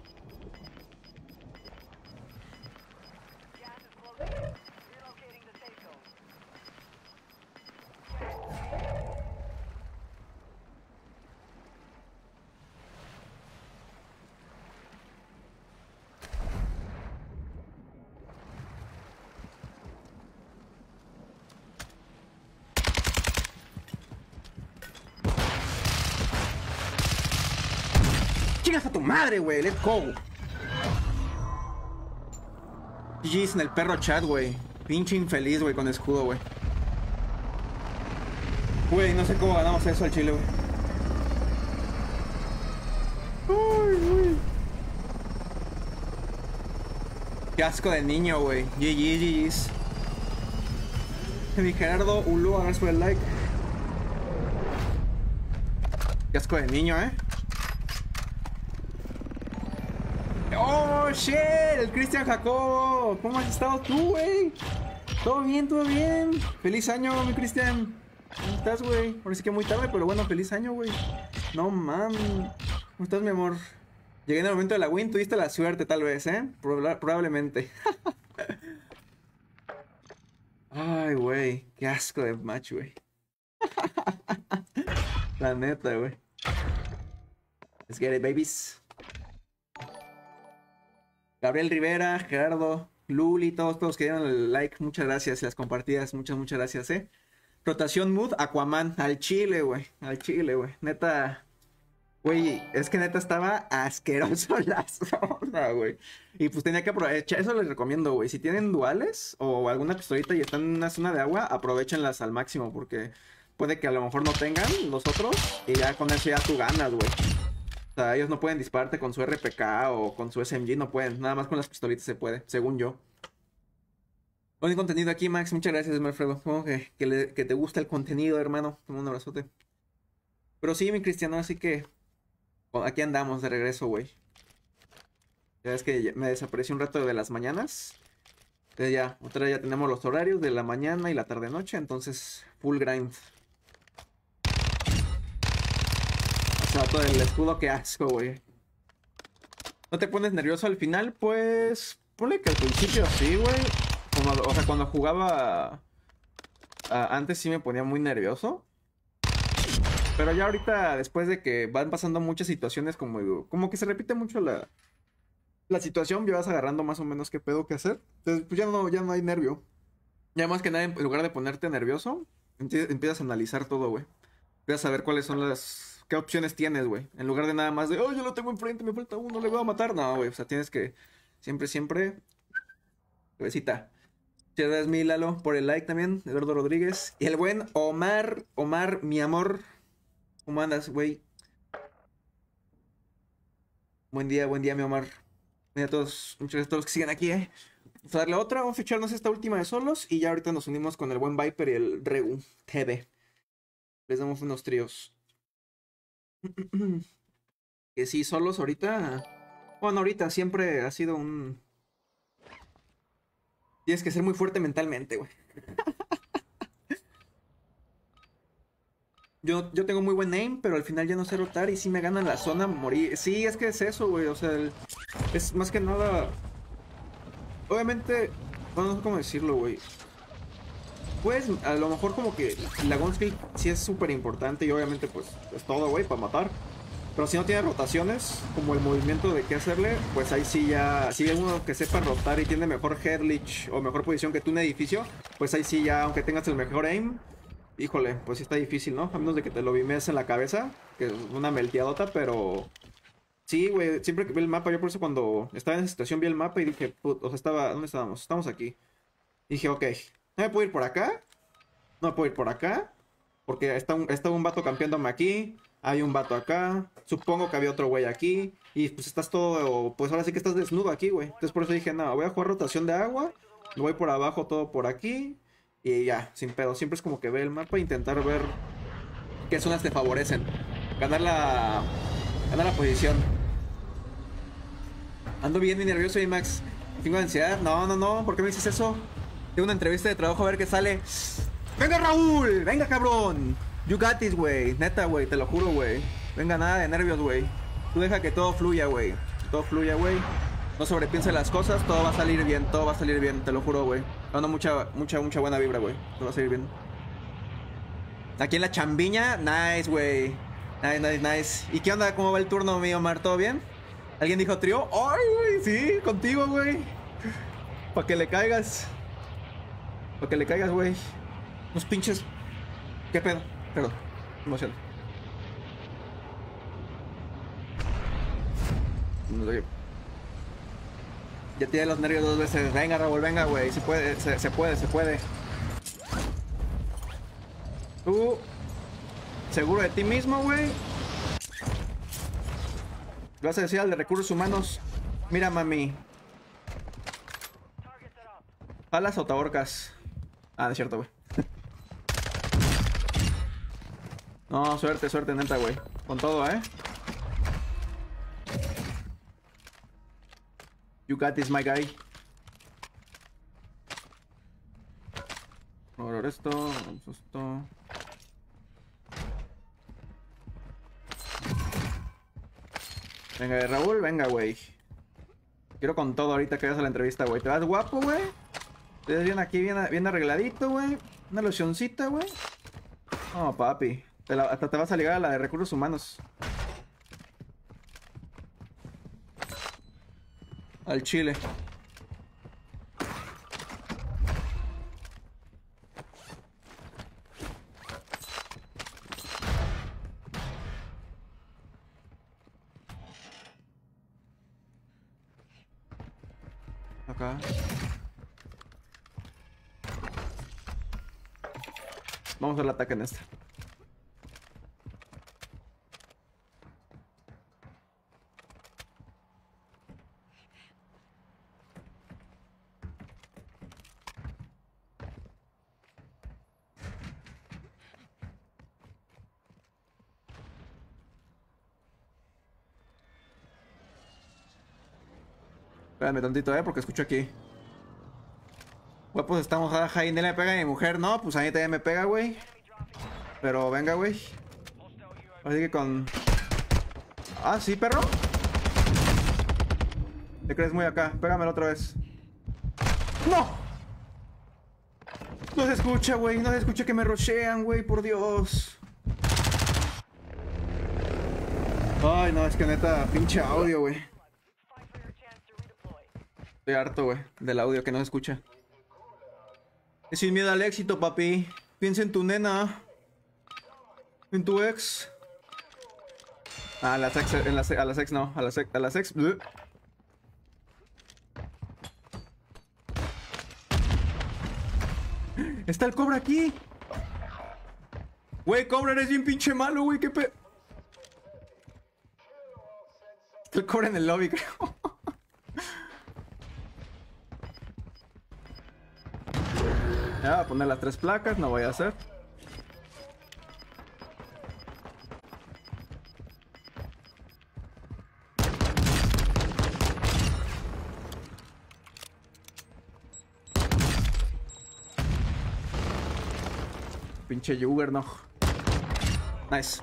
¡Chingas a tu madre, güey! ¡Let's go! G G's en el perro chat, güey. Pinche infeliz, güey, con escudo, güey. Güey, no sé cómo ganamos eso al chile, güey. Ay, güey. Qué asco de niño, güey. G G, G G's. Mi Gerardo Ulu, gracias por el like. Qué asco de niño, eh. Oh, shit, el Cristian Jacobo. ¿Cómo has estado tú, güey? Todo bien, todo bien. Feliz año, mi Cristian. ¿Cómo estás, güey? Ahora sí que muy tarde, pero bueno, feliz año, güey. No, man. ¿Cómo estás, mi amor? Llegué en el momento de la win, tuviste la suerte, tal vez, ¿eh? Proba- probablemente. Ay, güey. Qué asco de match, güey. La neta, güey. Let's get it, babies. Gabriel Rivera, Gerardo, Luli, todos, todos que dieron el like, muchas gracias. Las compartidas, muchas, muchas gracias, eh. Rotación Mood, Aquaman, al chile, güey. Al chile, güey. Neta, güey, es que neta estaba asqueroso la zona, güey. Y pues tenía que aprovechar, eso les recomiendo, güey. Si tienen duales o alguna pistolita y están en una zona de agua, aprovechenlas al máximo, porque puede que a lo mejor no tengan los otros y ya con eso ya tú ganas, güey. O sea, ellos no pueden dispararte con su R P K o con su S M G, no pueden. Nada más con las pistolitas se puede, según yo. Buen contenido aquí, Max. Muchas gracias, Alfredo. Como que, que, le- que te gusta el contenido, hermano. Un abrazote. Pero sí, mi Cristiano, así que aquí andamos de regreso, güey. Ya ves que ya me desaparecí un rato de las mañanas. Entonces ya, otra vez ya tenemos los horarios de la mañana y la tarde-noche. Entonces, full grind. O sea, todo el escudo, qué asco, güey. ¿No te pones nervioso al final? Pues, ponle que al principio sí, güey. Como- O sea, cuando jugaba ah, antes sí me ponía muy nervioso. Pero ya ahorita, después de que van pasando muchas situaciones, como, como que se repite mucho la, la situación, ya vas agarrando más o menos qué pedo que hacer. Entonces, pues ya no, ya no hay nervio. Ya más que nada, en lugar de ponerte nervioso, empie- empiezas a analizar todo, güey. Empiezas a ver cuáles son las... ¿Qué opciones tienes, güey? En lugar de nada más de, oh, yo lo tengo enfrente, me falta uno, le voy a matar. No, güey, o sea, tienes que siempre, siempre... Cabecita. Muchas gracias, mi Lalo, por el like también. Eduardo Rodríguez. Y el buen Omar, Omar, mi amor. ¿Cómo andas, güey? Buen día, buen día, mi Omar. Mira a todos, muchas gracias a todos los que siguen aquí, eh. Vamos a darle otra, vamos a echarnos esta última de solos. Y ya ahorita nos unimos con el buen Viper y el Regu T V. Les damos unos tríos. Que sí, solos ahorita. Bueno, ahorita siempre ha sido un. Tienes que ser muy fuerte mentalmente, güey. Yo, yo tengo muy buen aim, pero al final ya no sé rotar y si me ganan la zona, morí. Sí, es que es eso, güey. O sea, el- es más que nada. Obviamente, no, no sé cómo decirlo, güey. Pues a lo mejor como que la gun skill sí es súper importante y obviamente pues es todo, güey, para matar. Pero si no tiene rotaciones, como el movimiento de qué hacerle, pues ahí sí ya... Si hay uno que sepa rotar y tiene mejor head leech o mejor posición que tú en edificio, pues ahí sí ya, aunque tengas el mejor aim, híjole, pues sí está difícil, ¿no? A menos de que te lo vimes en la cabeza, que es una melteadota, pero... Sí, güey, siempre que vi el mapa, yo por eso cuando estaba en esa situación vi el mapa y dije, put, o sea, estaba... ¿Dónde estábamos? Estamos aquí. Y dije, ok, no me puedo ir por acá, no me puedo ir por acá, porque está un, está un vato campeándome aquí, hay un vato acá, supongo que había otro güey aquí, y pues estás todo, pues ahora sí que estás desnudo aquí, güey. Entonces por eso dije, no, voy a jugar rotación de agua, me voy por abajo, todo por aquí, y ya, sin pedo. Siempre es como que ver el mapa e intentar ver qué zonas te favorecen. Ganar la, ganar la posición. Ando bien y nervioso, Max. ¿Tengo ansiedad? No, no, no, ¿por qué me dices eso? Tengo una entrevista de trabajo a ver qué sale. ¡Venga, Raúl! ¡Venga, cabrón! You got this, güey. Neta, güey. Te lo juro, güey. Venga, nada de nervios, güey. Tú deja que todo fluya, güey. Todo fluya, güey. No sobrepiense las cosas. Todo va a salir bien. Todo va a salir bien. Te lo juro, güey. Dando mucha, mucha, mucha buena vibra, güey. Todo va a salir bien. Aquí en la chambiña. Nice, güey. Nice, nice, nice. ¿Y qué onda? ¿Cómo va el turno, mi Omar? ¿Todo bien? ¿Alguien dijo trío? ¡Ay, güey! Sí, contigo, güey. Para que le caigas. Para que le caigas, güey. Unos pinches... ¿Qué pedo? Perdón. Emoción. Ya tiene los nervios dos veces. Venga, Raúl, venga, güey. Se puede, se, se puede, se puede. Tú... ¿Seguro de ti mismo, güey? ¿Le vas a decir al de recursos humanos? Mira, mami. ¿Jalas o te ahorcas? Ah, no es cierto, güey. No, suerte, suerte, neta, güey. Con todo, ¿eh? You got this, my guy. Ahora esto, vamos a esto. Venga, Raúl, venga, güey. Quiero con todo ahorita que vayas a la entrevista, güey. ¿Te vas guapo, güey? Te ves bien aquí, bien, bien arregladito, güey. Una locioncita, güey. Oh, papi. Te la, hasta te vas a ligar a la de recursos humanos. Al chile. Acá. Vamos a ver el ataque en esta. Espérame tantito, eh, porque escucho aquí. Güey, pues estamos a Jaime, le pega a mi mujer. No, pues a mí también me pega, güey. Pero venga, güey. Así que con... Ah, sí, perro. Te crees muy acá. Pégamelo otra vez. ¡No! No se escucha, güey. No se escucha que me rochean, güey. Por Dios. Ay, no, es que neta, pinche audio, güey. Estoy harto, güey, del audio que no se escucha. Es sin miedo al éxito, papi. Piensa en tu nena. En tu ex. Ah, las ex, en las, a las ex no. A las ex. A las ex. Bleh. Está el Cobra aquí. Güey, Cobra, eres bien pinche malo, güey. Qué pe... Está el Cobra en el lobby, creo. Ya, voy a poner las tres placas, no voy a hacer. Pinche Juggernaut. Nice.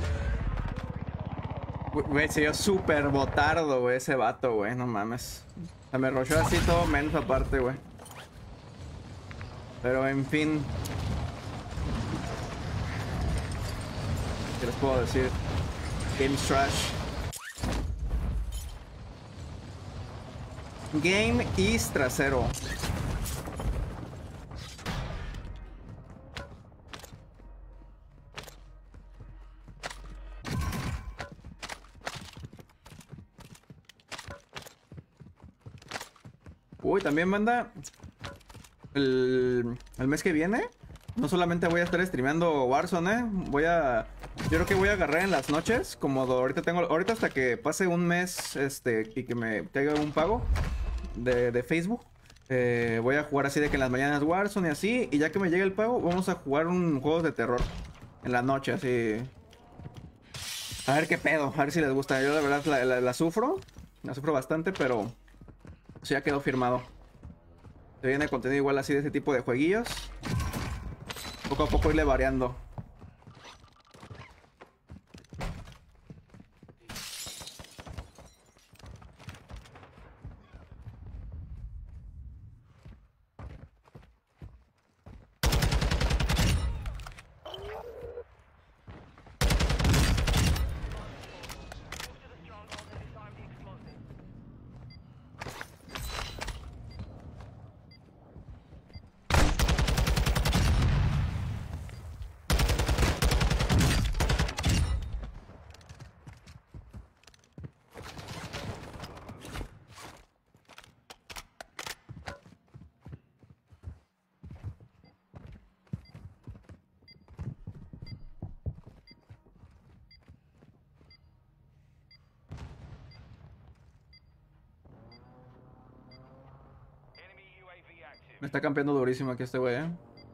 Güey, se dio súper botardo, güey, ese vato, güey, no mames. Se me rochó así todo menos aparte, güey. Pero en fin. ¿Qué les puedo decir? Game's trash. Game is trasero. Uy, también manda el, el mes que viene. No solamente voy a estar streameando Warzone, ¿eh? Voy a... Yo creo que voy a agarrar en las noches. Como ahorita tengo... Ahorita hasta que pase un mes este y que me caiga un pago de, de Facebook. Eh, voy a jugar así de que en las mañanas Warzone y así. Y ya que me llegue el pago, vamos a jugar un juego de terror. En la noche, así. A ver qué pedo, a ver si les gusta. Yo la verdad la, la, la sufro. La sufro bastante, pero... Eso ya quedó firmado. Se viene contenido igual así de ese tipo de jueguillos. Poco a poco irle variando. Me está campeando durísimo aquí este güey, eh.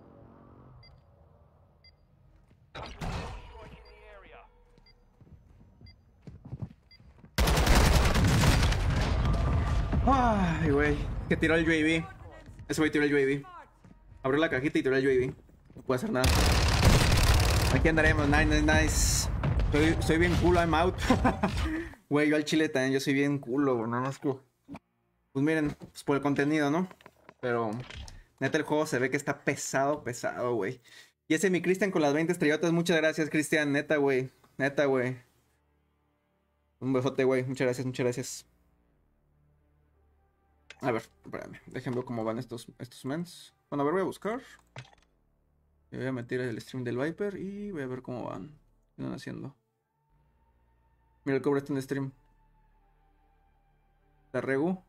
Ay, güey. Que tiró el U A V. Ese güey tiró el U A V. Abrió la cajita y tiró el U A V. No puede hacer nada. Aquí andaremos. Nice, nice, nice. Soy, soy bien culo, I'm out. Güey, yo al chile también, yo soy bien culo, güey. Nada más que... Pues miren, pues por el contenido, ¿no? Pero... Neta, el juego se ve que está pesado, pesado, güey. Y ese mi Cristian con las veinte estrellotas. Muchas gracias, Cristian. Neta, güey. Neta, güey. Un besote, güey. Muchas gracias, muchas gracias. A ver, espérame. Déjenme ver cómo van estos, estos mens. Bueno, a ver, voy a buscar. Y voy a meter el stream del Viper y voy a ver cómo van. ¿Qué están haciendo? Mira, el Cobra está en stream. La Regu.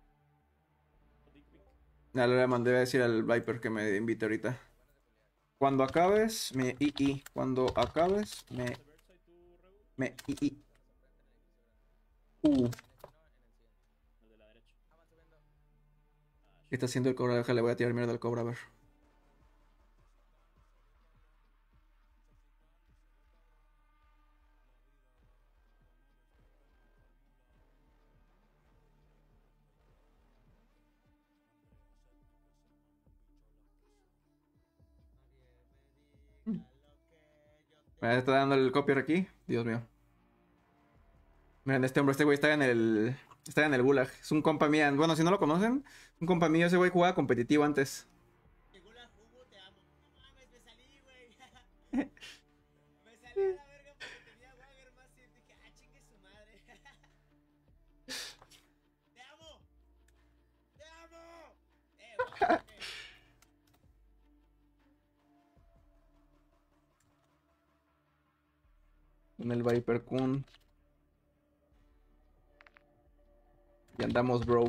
Ya le mandé a decir al Viper que me invite ahorita. Cuando acabes, me i i. Cuando acabes, me. Me i i. Uh. ¿Qué está haciendo el Cobra? Déjale, voy a tirar mierda al Cobra, a ver. Me está dando el copier aquí. Dios mío. Miren, este hombre, este güey está en el. Está en el Gulag. Es un compa mío. Bueno, si no lo conocen, un compa mío, ese güey jugaba competitivo antes. El Gulag jugó, te amo. No mames, me salí, güey. Me salí a la verga porque tenía Wagger más y dije, ah, chingue su madre. ¡Te amo! ¡Te amo! Eh, Wagger, ¿qué? En el Viper Kun. Y andamos, bro.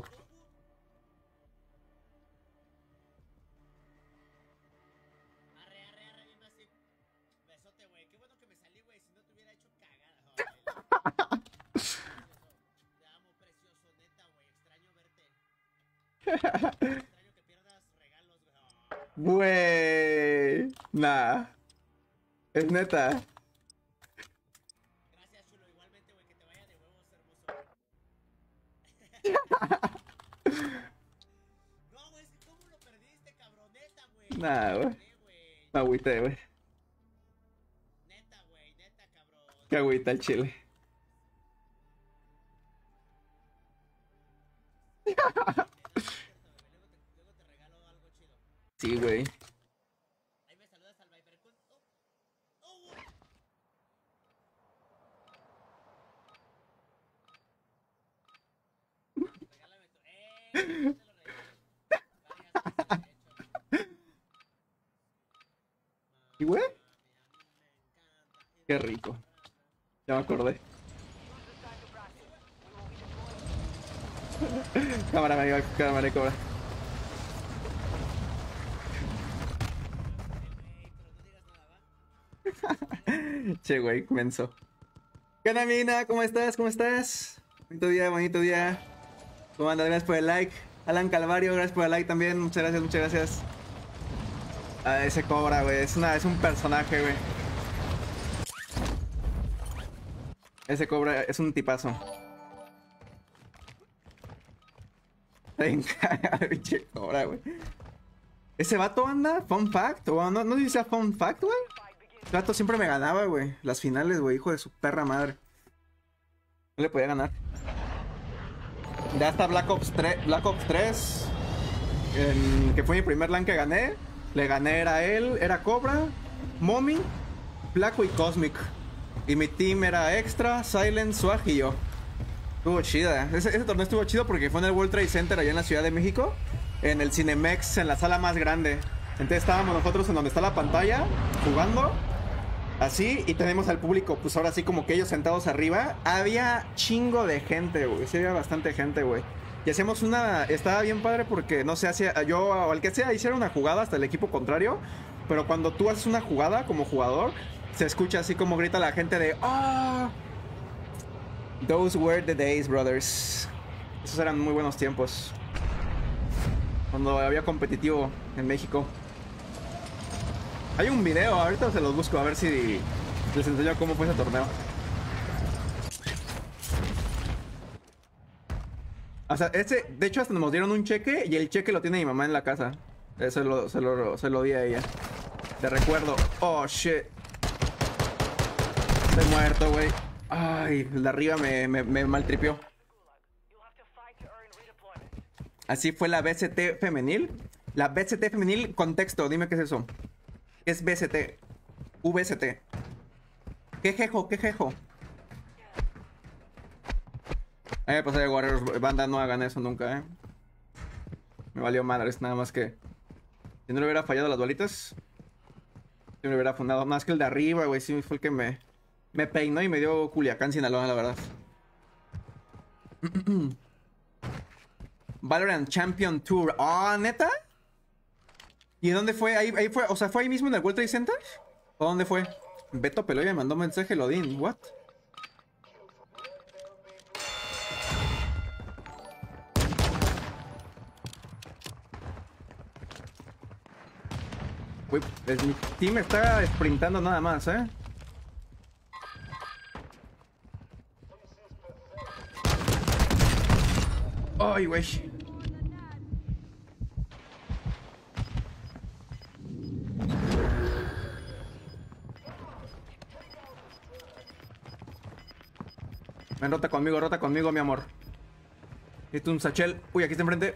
Arre, arre, arre, bien así. Besote, güey. Qué bueno que me salí, güey. Si no te hubiera hecho cagada. Te amo, precioso, neta, güey. Extraño verte. Extraño que pierdas regalos, güey. Güey. Nah. Es neta. Gracias, chulo. Igualmente, güey. Que te vaya de huevos, hermoso. No, güey. Es que ¿cómo lo perdiste, cabroneta, güey? Nah, güey. Me agüité, güey. Neta, güey. Neta, cabrón. Qué agüita el chile. Luego te, luego te regalo algo chido. Sí, güey. Ahí me saludas al Viper con... ¡Oh! ¡Oh! Regálame tu... ¡Eh! Te lo regalo. Varias veces, de hecho. ¿Y güey? Mami, a mí me encanta. Qué rico. Ya me acordé. Cámara, me iba, cámara, me cobra. Ey, pero no digas nada, ¿va? Che, güey, menso. ¿Qué onda, Mina? ¿Cómo estás? ¿Cómo estás? Bonito día, bonito día. ¿Cómo andas? Gracias por el like. Alan Calvario, gracias por el like también. Muchas gracias, muchas gracias. Ah, ese cobra, güey. Es, una, es un personaje, güey. Ese cobra es un tipazo. Pinche cobra, güey. Ese vato anda, fun fact. O no, no dice fun fact, güey. Ese vato siempre me ganaba, güey. Las finales, güey. Hijo de su perra madre. No le podía ganar. Ya hasta Black Ops tres. Black Ops tres. En, que fue mi primer LAN que gané. Le gané, era él, era Cobra, Mommy, Flaco y Cosmic. Y mi team era Extra, Silent, Swag y yo. Estuvo chida. Ese, ese torneo estuvo chido porque fue en el World Trade Center allá en la Ciudad de México. En el Cinemex, en la sala más grande. Entonces estábamos nosotros en donde está la pantalla, jugando. Así, y tenemos al público, pues ahora sí como que ellos sentados arriba. Había chingo de gente, güey. Sí, había bastante gente, güey. Y hacíamos una... Estaba bien padre porque, no sé, hacía... Yo o al que sea hiciera una jugada hasta el equipo contrario. Pero cuando tú haces una jugada como jugador, se escucha así como grita la gente de... ¡Ah! Oh, those were the days, brothers. Esos eran muy buenos tiempos. Cuando había competitivo en México. Hay un video, ahorita se los busco a ver si les enseño cómo fue ese torneo. O sea, ese, de hecho hasta nos dieron un cheque y el cheque lo tiene mi mamá en la casa. Eso lo, se, lo, se lo di a ella. Te recuerdo. Oh, shit. Estoy muerto, güey. Ay, el de arriba me, me, me maltripió. Así fue la B C T femenil. La B C T femenil, contexto, dime qué es eso. ¿Qué es B C T? V C T. ¿Qué jejo? ¿Qué jejo? Eh, pues eh, Warriors, banda, no hagan eso nunca, eh. Me valió madres, nada más que... Si no le hubiera fallado las bolitas, si me hubiera fundado. Más que el de arriba, güey, sí fue el que me... Me peinó y me dio Culiacán, Sinaloa, la verdad. Valorant Champion Tour. Ah, ¿oh, neta? ¿Y dónde fue? Ahí, ahí fue, o sea, ¿fue ahí mismo en el World Trade Center? ¿O dónde fue? Beto Peloy me mandó un mensaje, Lodin. ¿What? Uy, pues mi team está sprintando nada más, ¿eh? Ay, güey. Ven, rota conmigo, rota conmigo, mi amor. Esto es un sachel. Uy, aquí está enfrente.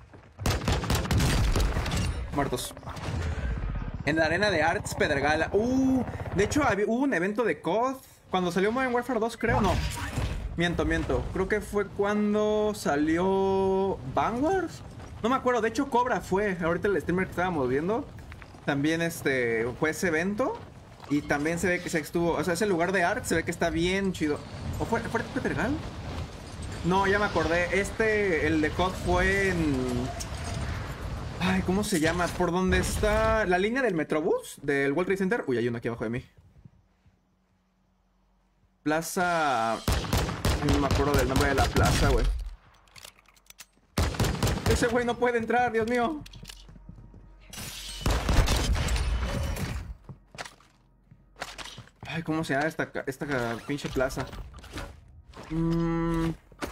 Muertos. En la arena de Arts Pedregal. Uh, de hecho, había, hubo un evento de C O D. Cuando salió Modern Warfare dos, creo. No. Miento, miento. Creo que fue cuando salió Vanguard. No me acuerdo. De hecho, Cobra fue. Ahorita el streamer que estábamos viendo. También este fue ese evento. Y también se ve que se estuvo. O sea, ese lugar de Arts se ve que está bien chido. ¿O fue, fue Pedregal? No, ya me acordé. Este, el de C O D fue en... Ay, ¿cómo se llama? ¿Por dónde está la línea del Metrobús? Del World Trade Center. Uy, hay uno aquí abajo de mí. Plaza... No me acuerdo del nombre de la plaza, güey. Ese güey no puede entrar, Dios mío. Ay, ¿cómo se llama esta, esta pinche plaza? Mm, no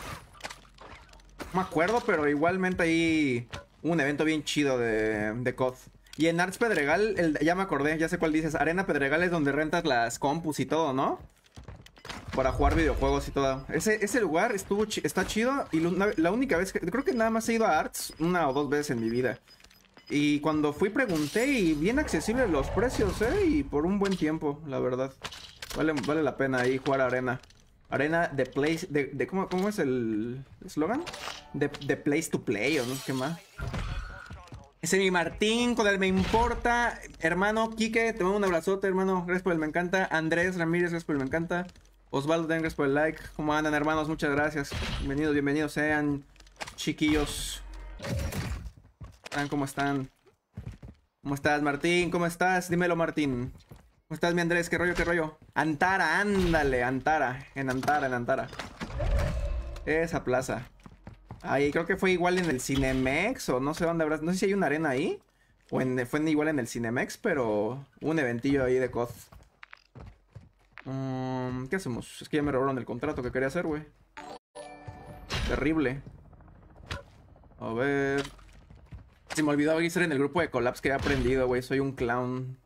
me acuerdo, pero igualmente ahí... Un evento bien chido de, de C O D. Y en Arts Pedregal, el, ya me acordé, ya sé cuál dices. Arena Pedregal es donde rentas las compus y todo, ¿no? Para jugar videojuegos y todo. Ese, ese lugar estuvo chi está chido. Y la, la única vez que... Creo que nada más he ido a Arts una o dos veces en mi vida. Y cuando fui pregunté y bien accesibles los precios, ¿eh? Y por un buen tiempo, la verdad. Vale, vale la pena ahí jugar arena. Arena de place... De, de, ¿cómo, ¿Cómo es el eslogan? De, de place to play o no sé qué más. Ese es mi Martín con el me importa. Hermano Quique, te mando un abrazote, hermano. Gracias por el me encanta. Andrés Ramírez, gracias por el me encanta. Osvaldo, gracias por el like. ¿Cómo andan, hermanos? Muchas gracias. Bienvenidos, bienvenidos sean, chiquillos. ¿Cómo están? ¿Cómo estás, Martín? ¿Cómo estás? Dímelo, Martín. ¿Cómo estás, mi Andrés? ¿Qué rollo, qué rollo? Antara, ándale, Antara. En Antara, en Antara. Esa plaza. Ahí creo que fue igual en el Cinemex o no sé dónde habrá. No sé si hay una arena ahí. O en, fue igual en el Cinemex, pero un eventillo ahí de C O D. Um, ¿Qué hacemos? Es que ya me robaron el contrato que quería hacer, güey. Terrible. A ver. Se me olvidó estar en el grupo de Collapse que he aprendido, güey. Soy un clown.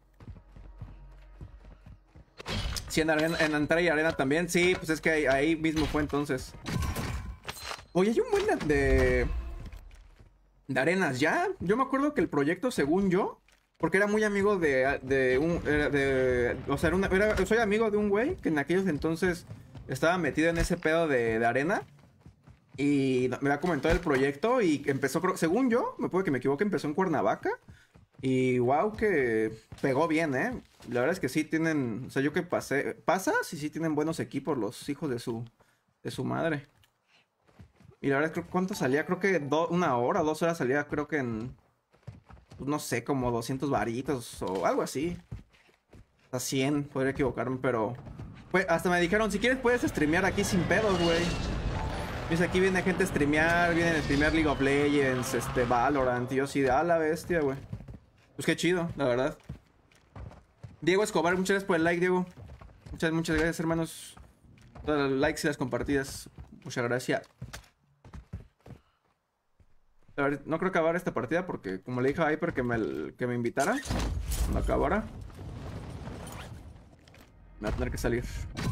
Sí, en, arena, en Antara y Arena también. Sí, pues es que ahí, ahí mismo fue entonces. Oye, hay un buen de, de... de arenas ya. Yo me acuerdo que el proyecto, según yo... Porque era muy amigo de, de un... Era de, o sea, era una, era, soy amigo de un güey que en aquellos entonces estaba metido en ese pedo de, de arena. Y me había comentado el proyecto y empezó, según yo, me puedo que me equivoque, empezó en Cuernavaca. Y wow, que pegó bien, ¿eh? La verdad es que sí tienen... O sea, yo que pasé... Pasas y sí tienen buenos equipos los hijos de su, de su madre. Y la verdad es que ¿cuánto salía? Creo que do, una hora, dos horas salía, creo que en... No sé, como doscientos varitos o algo así. A cien, podría equivocarme, pero... Pues hasta me dijeron, si quieres puedes streamear aquí sin pedos, güey. Pues aquí viene gente a streamear, vienen a streamear League of Legends, este, Valorant, y yo así de, ah, la bestia, güey. Pues qué chido, la verdad. Diego Escobar, muchas gracias por el like, Diego. Muchas, muchas gracias, hermanos. Todos los likes y las compartidas. Muchas gracias. A ver, no creo acabar esta partida porque, como le dije a Hyper que me, que me invitara, cuando acabara, me va a tener que salir.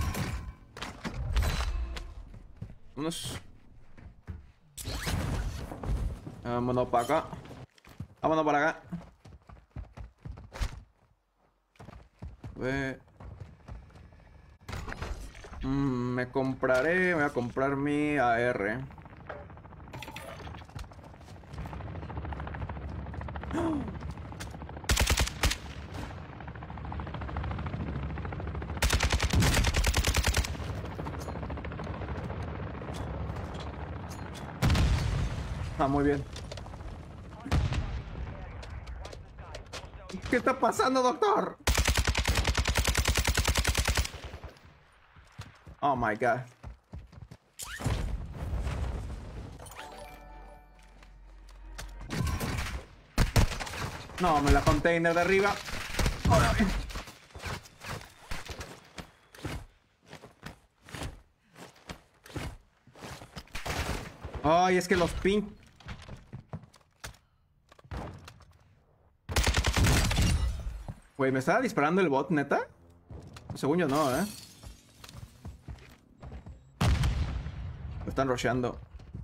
Vámonos. Vámonos para acá. Vámonos para acá. Ve. Mm, me compraré, me voy a comprar mi A R. Ah, muy bien. ¿Qué está pasando, doctor? Oh my god. No, me la container de arriba. Ay, es que los pin... Güey, ¿me estaba disparando el bot, neta? Según yo no, ¿eh? Me están rusheando.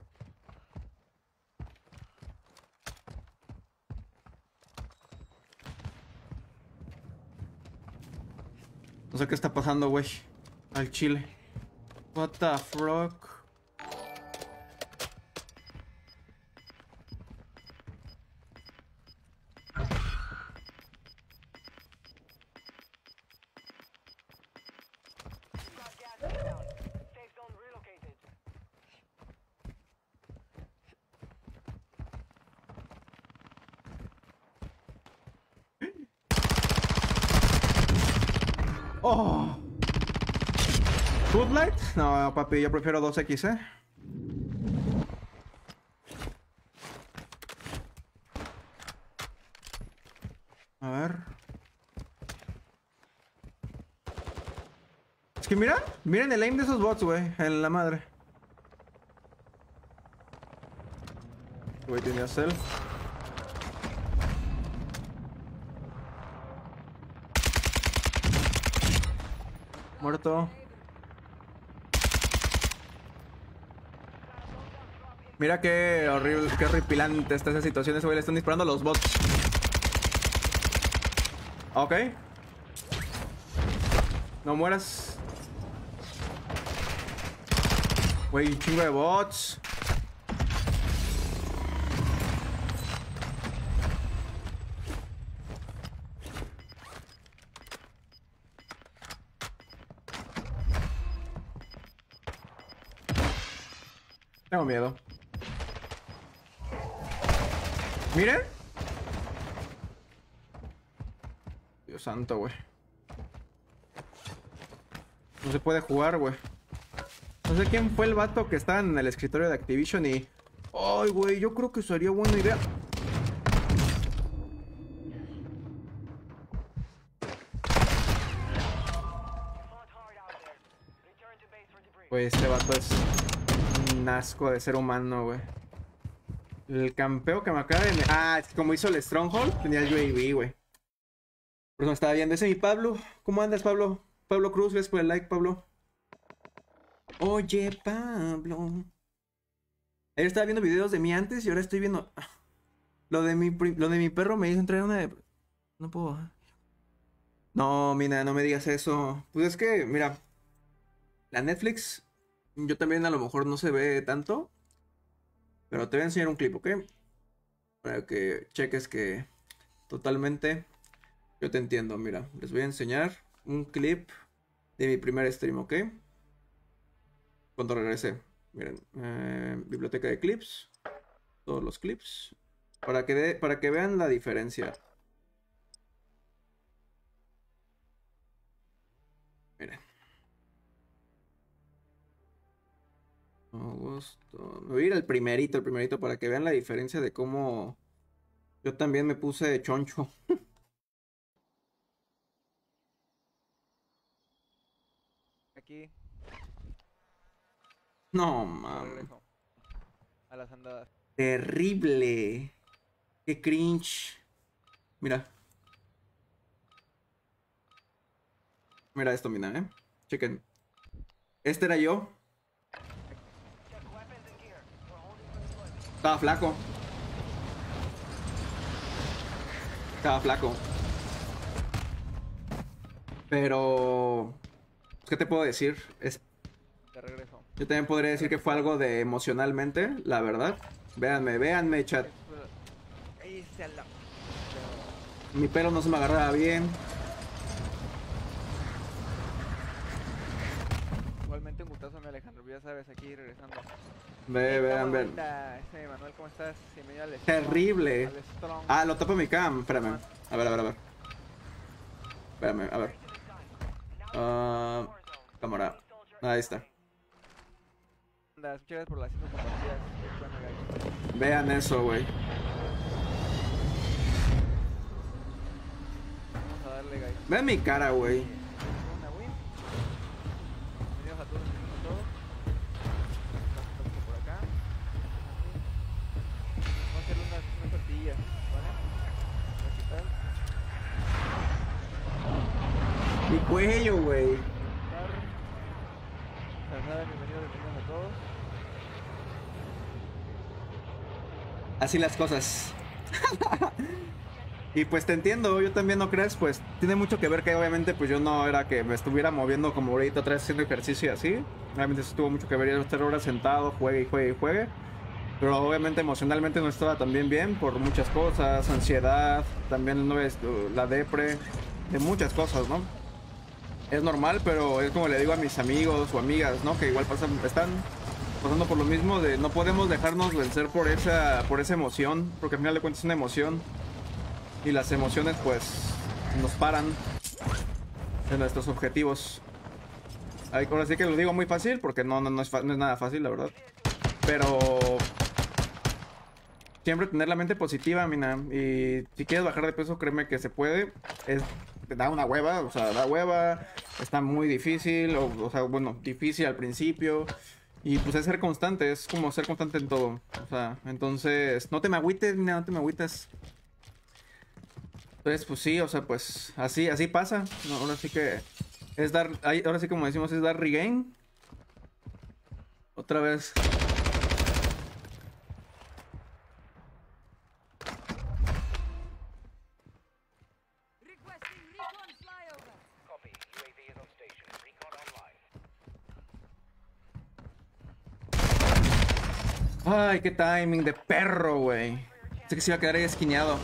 No sé qué está pasando, güey. Al chile. What the fuck? Oh. Footlight? No, papi, yo prefiero dos equis, ¿eh? A ver. Es que mira, miren el aim de esos bots, güey, en la madre. Güey, tenía cel. Muerto. Mira qué horrible, qué horripilante está esa situación. Ese güey le están disparando a los bots. Ok. No mueras. Güey, un chingo de bots. Tengo miedo. Miren. Dios santo, güey. No se puede jugar, güey. No sé quién fue el vato que estaba en el escritorio de Activision y... Ay, güey, yo creo que sería buena idea. Güey, este vato es un asco de ser humano, güey. El campeo que me acaba de... Ah, es que como hizo el Stronghold, tenía el U A V, güey. Por eso me estaba viendo. Ese es mi Pablo. ¿Cómo andas, Pablo? Pablo Cruz, gracias por el like, Pablo. Oye, Pablo. Ayer estaba viendo videos de mí antes y ahora estoy viendo... Lo de mi, lo de mi perro me hizo entrar en una... De... No puedo... No, mira, no me digas eso. Pues es que, mira... La Netflix, yo también a lo mejor no se ve tanto. Pero te voy a enseñar un clip, ¿ok? Para que cheques que totalmente yo te entiendo. Mira, les voy a enseñar un clip de mi primer stream, ¿ok? Cuando regresé. Miren, eh, biblioteca de clips. Todos los clips. Para que, de, para que vean la diferencia. Miren. Augusto. Me voy a ir al primerito, el primerito, para que vean la diferencia de cómo yo también me puse choncho. Aquí. No, mames. A las andadas. Terrible. Qué cringe. Mira. Mira esto, mira, eh. Chequen. Este era yo. Estaba flaco. Estaba flaco. Pero... ¿qué te puedo decir? Es... Te regreso. Yo también podría decir que fue algo de emocionalmente, la verdad. Véanme, véanme, chat. Ahí se la... Mi pelo no se me agarraba bien. Igualmente un gustazo, mi Alejandro. Ya sabes, aquí regresando. Ve, vean, vean. Ese Manuel, ¿cómo estás? Bienvenido al Terrible. Al Strong. Ah, lo tapo mi cam. Espérame. A ver, a ver, a ver. Espérame, a ver. Uh, cámara. Ahí está. Muchas gracias por las cinco compartidas. Bueno, guys. Vean eso, güey. Vamos a darle, guys. Vean mi cara, güey. Una win. Bienvenidos a todos, bienvenidos a todos. Vamos por acá. Vamos a hacer unas, unas tortillas, ¿vale? A quitar. Mi cuello, güey. Nada, bienvenidos, bienvenidos a todos. Así las cosas. Y pues te entiendo, yo también, ¿no crees? Pues tiene mucho que ver que obviamente pues yo no era que me estuviera moviendo como ahorita otra vez haciendo ejercicio y así. Obviamente eso tuvo mucho que ver, ya estar horas sentado, juegue y juegue y juegue. Pero obviamente emocionalmente no estaba también bien por muchas cosas, ansiedad, también no es la depre, de muchas cosas, ¿no? Es normal, pero es como le digo a mis amigos o amigas, ¿no? Que igual pasan, están pasando por lo mismo de no podemos dejarnos vencer por esa, por esa emoción, porque al final de cuentas es una emoción. Y las emociones pues nos paran de nuestros objetivos. Ahora sí que lo digo muy fácil, porque no, no, no, es, no es nada fácil, la verdad. Pero siempre tener la mente positiva, mina. Y si quieres bajar de peso, créeme que se puede. Es, da una hueva, o sea, da hueva. Está muy difícil, o, o sea, bueno, difícil al principio. Y pues es ser constante, es como ser constante en todo. O sea, entonces, no te me agüites, mina, no te me agüites. Entonces, pues sí, o sea, pues así, así pasa. No, ahora sí que es dar, ahora sí como decimos, es dar regain. Otra vez. Ay, qué timing de perro, güey. Sé que se iba a quedar ahí esquineado.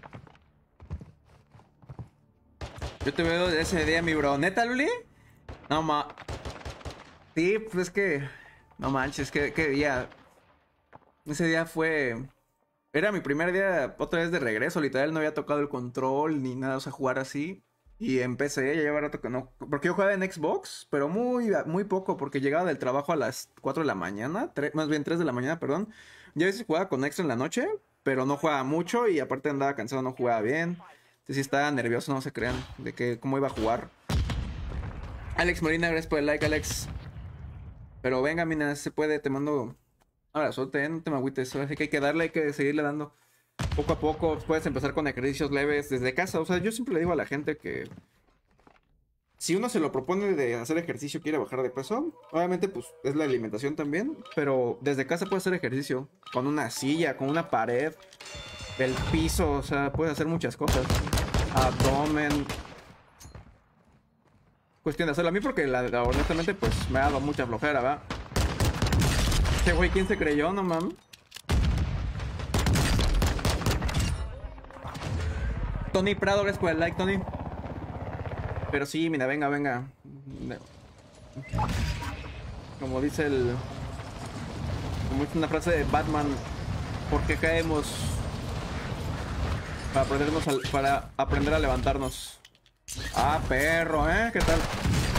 Yo te veo de ese día, mi bro. ¿Neta, Luli? No, ma... Sí, pues es que... No manches, qué, qué día. Ese día fue... Era mi primer día otra vez de regreso. Literal, no había tocado el control ni nada, o sea, jugar así. Y empecé, ya lleva rato que no... Porque yo jugaba en Xbox, pero muy, muy poco, porque llegaba del trabajo a las cuatro de la mañana, tres- más bien tres de la mañana, perdón. Y a veces jugaba con extra en la noche, pero no jugaba mucho y aparte andaba cansado, no jugaba bien. Entonces sí estaba nervioso, no se crean, de que cómo iba a jugar. Alex Molina, gracias por el like, Alex. Pero venga, mina, se puede, te mando... Abrazote, ¿eh? No te me agüites, así que hay que darle, hay que seguirle dando. Poco a poco puedes empezar con ejercicios leves desde casa. O sea, yo siempre le digo a la gente que si uno se lo propone de hacer ejercicio, quiere bajar de peso, obviamente pues es la alimentación también, pero desde casa puedes hacer ejercicio con una silla, con una pared, el piso, o sea, puedes hacer muchas cosas. Abdomen. Cuestión de hacerlo a mí porque la, la- honestamente pues me ha dado mucha flojera, ¿va? Este güey, ¿quién se creyó? No mames. Tony Prado, gracias por el like, Tony. Pero sí, mira, venga, venga. Como dice el... Como dice una frase de Batman. ¿Por qué caemos? Para aprendernos al- para aprender a levantarnos. Ah, perro, ¿eh? ¿Qué tal?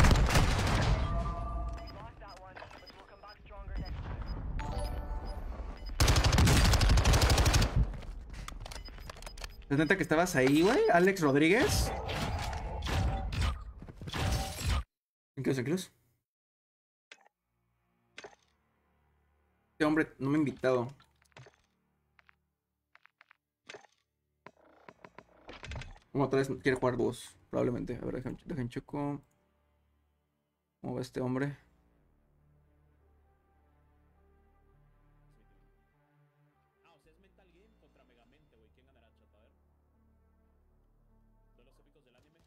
¿Es neta que estabas ahí, güey? ¿Alex Rodríguez? ¿Tranquilos, tranquilos? Este hombre no me ha invitado. Como otra vez quiere jugar dúos, probablemente. A ver, dejen, dejen checo. ¿Cómo va este hombre? Ah, o sea, es Mental Game contra Megamente, güey. ¿Quién ganará, chat? A ver. ¿Duelos épicos del anime?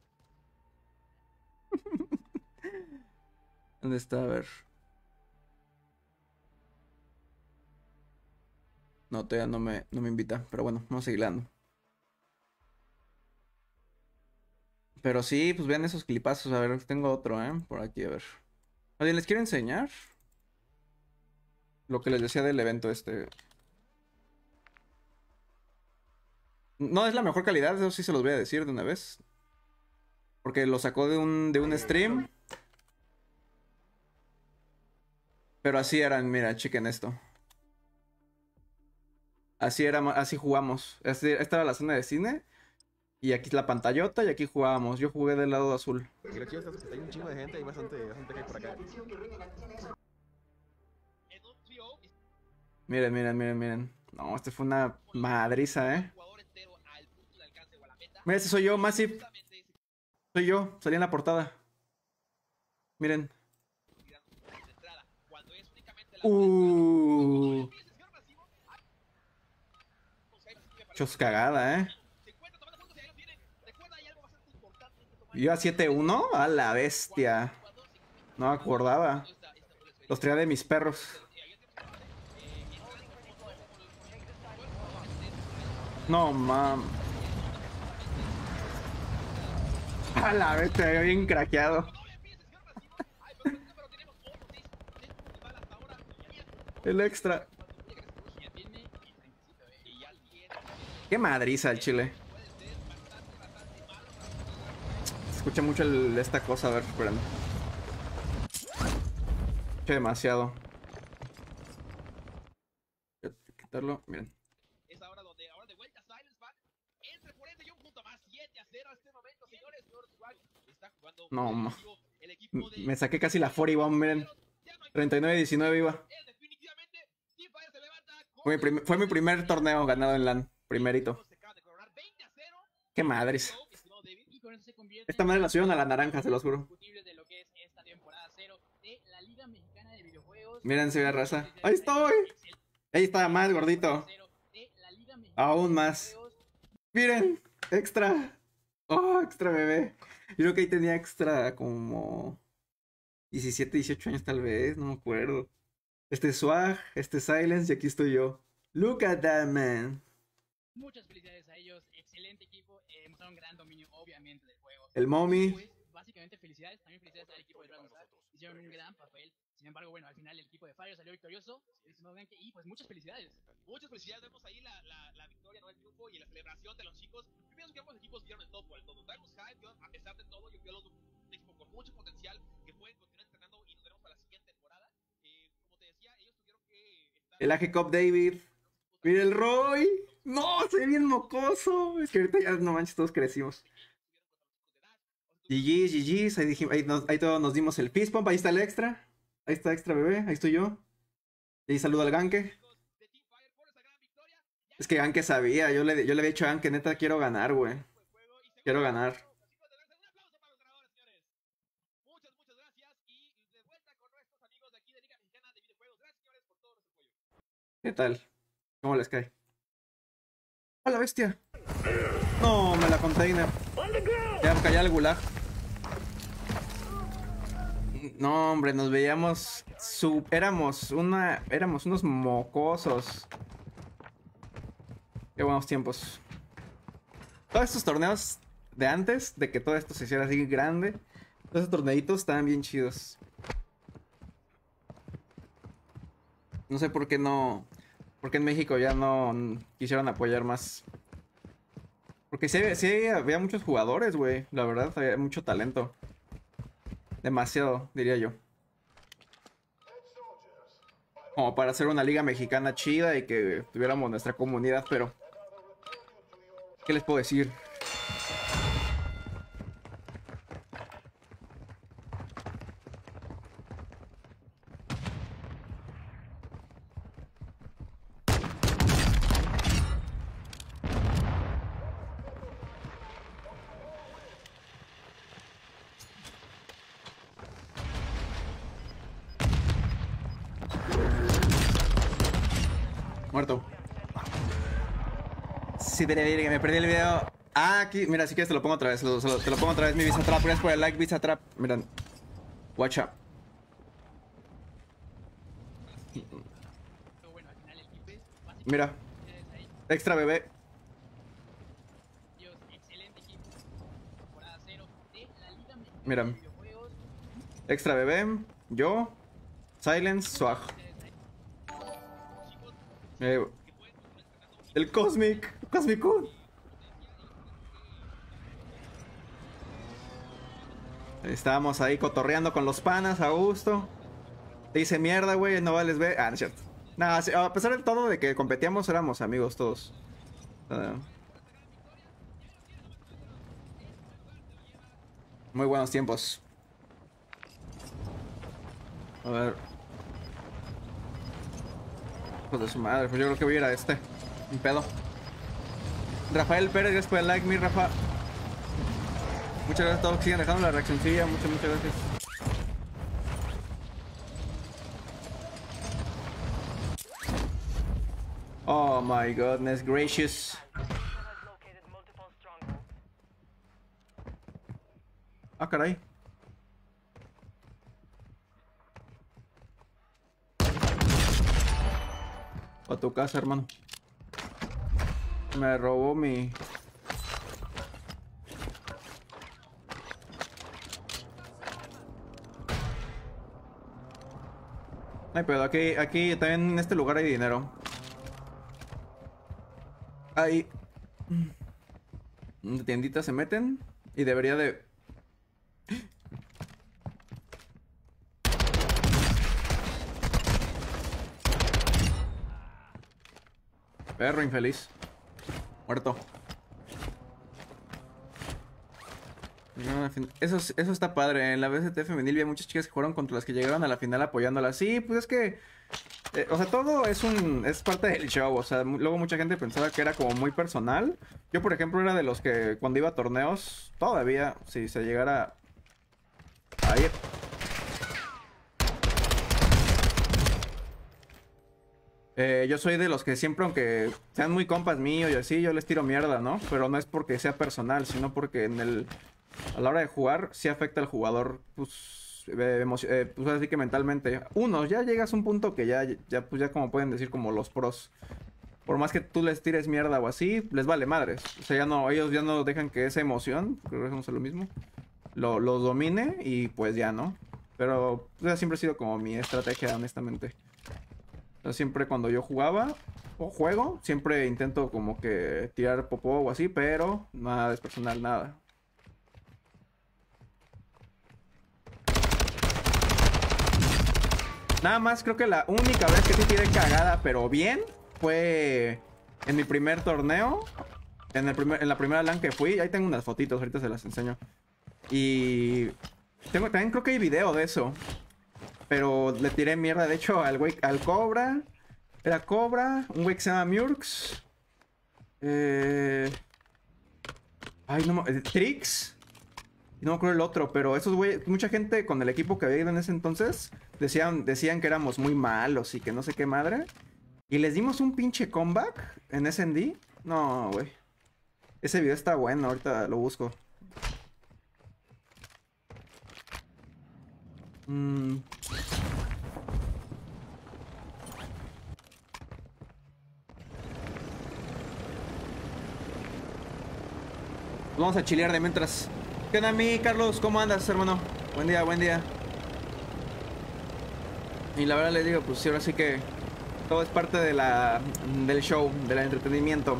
¿Dónde está? A ver. No, todavía no me, no me invita. Pero bueno, vamos a seguir dando. Pero sí, pues vean esos clipazos. A ver, tengo otro, ¿eh? Por aquí, a ver. ¿Alguien les quiere enseñar? Lo que les decía del evento este. No es la mejor calidad, eso sí se los voy a decir de una vez. Porque lo sacó de un, de un stream. Pero así eran, mira, chequen esto. Así era, así jugamos. Así- esta era la zona de cine. Y aquí es la pantallota y aquí jugábamos. Yo jugué del lado azul. Y lo chido es que hay un chingo de gente, hay bastante, bastante gente por acá. Miren, miren, miren, miren. No, este fue una madriza, ¿eh? Mira, ese soy yo, Massive. Soy yo, salí en la portada. Miren. Uh. Chos cagada, ¿eh? Yo a siete uno, a la bestia. No me acordaba. Los traía de mis perros. No, mam. A la bestia, bien craqueado. El extra. Qué madriza el chile. Se escucha mucho el, esta cosa, a ver, esperen. Escucha demasiado. Voy a quitarlo, miren. Es ahora donde, ahora de vuelta Silence Back, entre por ende y un punto más, siete a cero a este momento, señores. Northwag está jugando No, ma. el equipo de... Me saqué casi la cuarenta y uno, miren. treinta y nueve diecinueve iba. Definitivamente, Teamfire se levanta con... Fue mi, prim fue mi primer torneo ganado en LAN. Primerito. Qué madres. Esta madre la subieron a la naranja, se los juro. Miren, se ve raza. ¡Ahí estoy! Ahí está más gordito. Aún más. Miren, extra. Oh, extra bebé. Yo creo que ahí tenía extra como diecisiete, dieciocho años tal vez, no me acuerdo. Este es Swag, este es Silence y aquí estoy yo. Look at that man. Muchas felicidades a ellos, excelente equipo, eh, mostraron gran dominio obviamente del juego. El Mommy. Y, pues, básicamente felicidades, también felicidades al equipo de Dragon Star, hicieron un gran papel. Sin embargo, bueno, al final el equipo de Fire salió victorioso, y pues muchas felicidades. Muchas felicidades, vemos ahí la, la, la victoria, ¿no? El triunfo y la celebración de los chicos. Primero que ambos equipos dieron el todo por el todo. Dragon Sky, a pesar de todo, yo veo los, un equipo con mucho potencial que pueden continuar entrenando y nos veremos para la siguiente temporada. Eh, como te decía, ellos tuvieron que estar... El A G Cup David. Mira el Roy. No, soy bien mocoso. Es que ahorita ya no manches, todos crecimos. G G, G G. Ahí, dijimos, ahí, nos, ahí todos nos dimos el fist pump. Ahí está el extra. Ahí está extra bebé. Ahí estoy yo. Y ahí saludo al Ganke. Es que Ganke sabía. Yo le, yo le había dicho a Ganke, neta, quiero ganar, güey. Quiero ganar. Muchas, muchas gracias. Y de vuelta con nuestros amigos de aquí de Liga Mexicana de Videojuegos. Gracias, señores, por todo su apoyo. ¿Qué tal? ¿Cómo les cae? ¡Hola, bestia! No, me la container. Ya me callé el gulag. No, hombre, nos veíamos... Sub... Éramos una... Éramos unos mocosos. Qué buenos tiempos. Todos estos torneos de antes, de que todo esto se hiciera así grande, todos esos torneitos estaban bien chidos. No sé por qué no... Porque en México ya no quisieron apoyar más. Porque sí, sí había muchos jugadores, güey. La verdad, había mucho talento. Demasiado, diría yo. Como para hacer una liga mexicana chida y que tuviéramos nuestra comunidad, pero... ¿Qué les puedo decir? Muerto. Sí, te me perdí el video. Ah, aquí, mira, si quieres te lo pongo otra vez. Lo, lo, te lo pongo otra vez, mi Visa Trap. Gracias por el like, Visa Trap. Miren. Watch out. Mira. Extra bebé. Mira. Extra bebé. Yo. Silence. Swag. Eh, el Cosmic. Cosmic Un. Estábamos ahí cotorreando con los panas a gusto. Te dice mierda, güey. No vales ver. Ah, no es cierto. Nada, sí, a pesar de todo de que competíamos, éramos amigos todos. Uh, muy buenos tiempos. A ver. Pues de su madre, pues yo creo que voy a ir a este. Un pedo. Rafael Pérez, gracias por el like, mi Rafa. Muchas gracias a todos que siguen dejando la reaccioncilla. Muchas, muchas gracias. Oh my goodness gracious. Ah, caray. A tu casa, hermano. Me robó mi... Ay, pero aquí, aquí también en este lugar hay dinero. Hay... Una tiendita se meten y debería de... Perro infeliz. Muerto. Eso, eso está padre. En la B S T femenil vi a muchas chicas que jugaron contra las que llegaron a la final apoyándolas. Sí, pues es que... Eh, o sea, todo es un... Es parte del show. O sea, luego mucha gente pensaba que era como muy personal. Yo, por ejemplo, era de los que cuando iba a torneos, todavía, si se llegara a ir... Eh, yo soy de los que siempre, aunque sean muy compas míos y así, yo les tiro mierda, ¿no? Pero no es porque sea personal, sino porque en el... a la hora de jugar, sí afecta al jugador, pues, eh, emo- eh, pues así que mentalmente. Uno, ya llegas a un punto que ya, ya, pues ya como pueden decir, como los pros. Por más que tú les tires mierda o así, les vale madres. O sea, ya no, ellos ya no dejan que esa emoción, creo que es lo mismo, lo, los domine y pues ya no. Pero pues, siempre ha sido como mi estrategia, honestamente. O sea, siempre cuando yo jugaba o juego, siempre intento como que tirar popó o así, pero nada despersonal, nada. Nada más creo que la única vez que sí tiré cagada, pero bien, fue en mi primer torneo. En, el primer, en la primera LAN que fui. Ahí tengo unas fotitos, ahorita se las enseño. Y tengo, también creo que hay video de eso. Pero le tiré mierda, de hecho, al güey, al Cobra. Era Cobra, un güey que se llama Murks. Eh... Ay, no me... Trix. No me acuerdo el otro, pero esos güeyes, mucha gente con el equipo que había ido en ese entonces decían, decían que éramos muy malos y que no sé qué madre. Y les dimos un pinche comeback en S N D. No, güey. Ese video está bueno, ahorita lo busco. Mm. Vamos a chilear de mientras. ¿Qué onda, mi Carlos? ¿Cómo andas, hermano? Buen día, buen día. Y la verdad les digo, pues ahora sí que todo es parte de la, del show, del entretenimiento.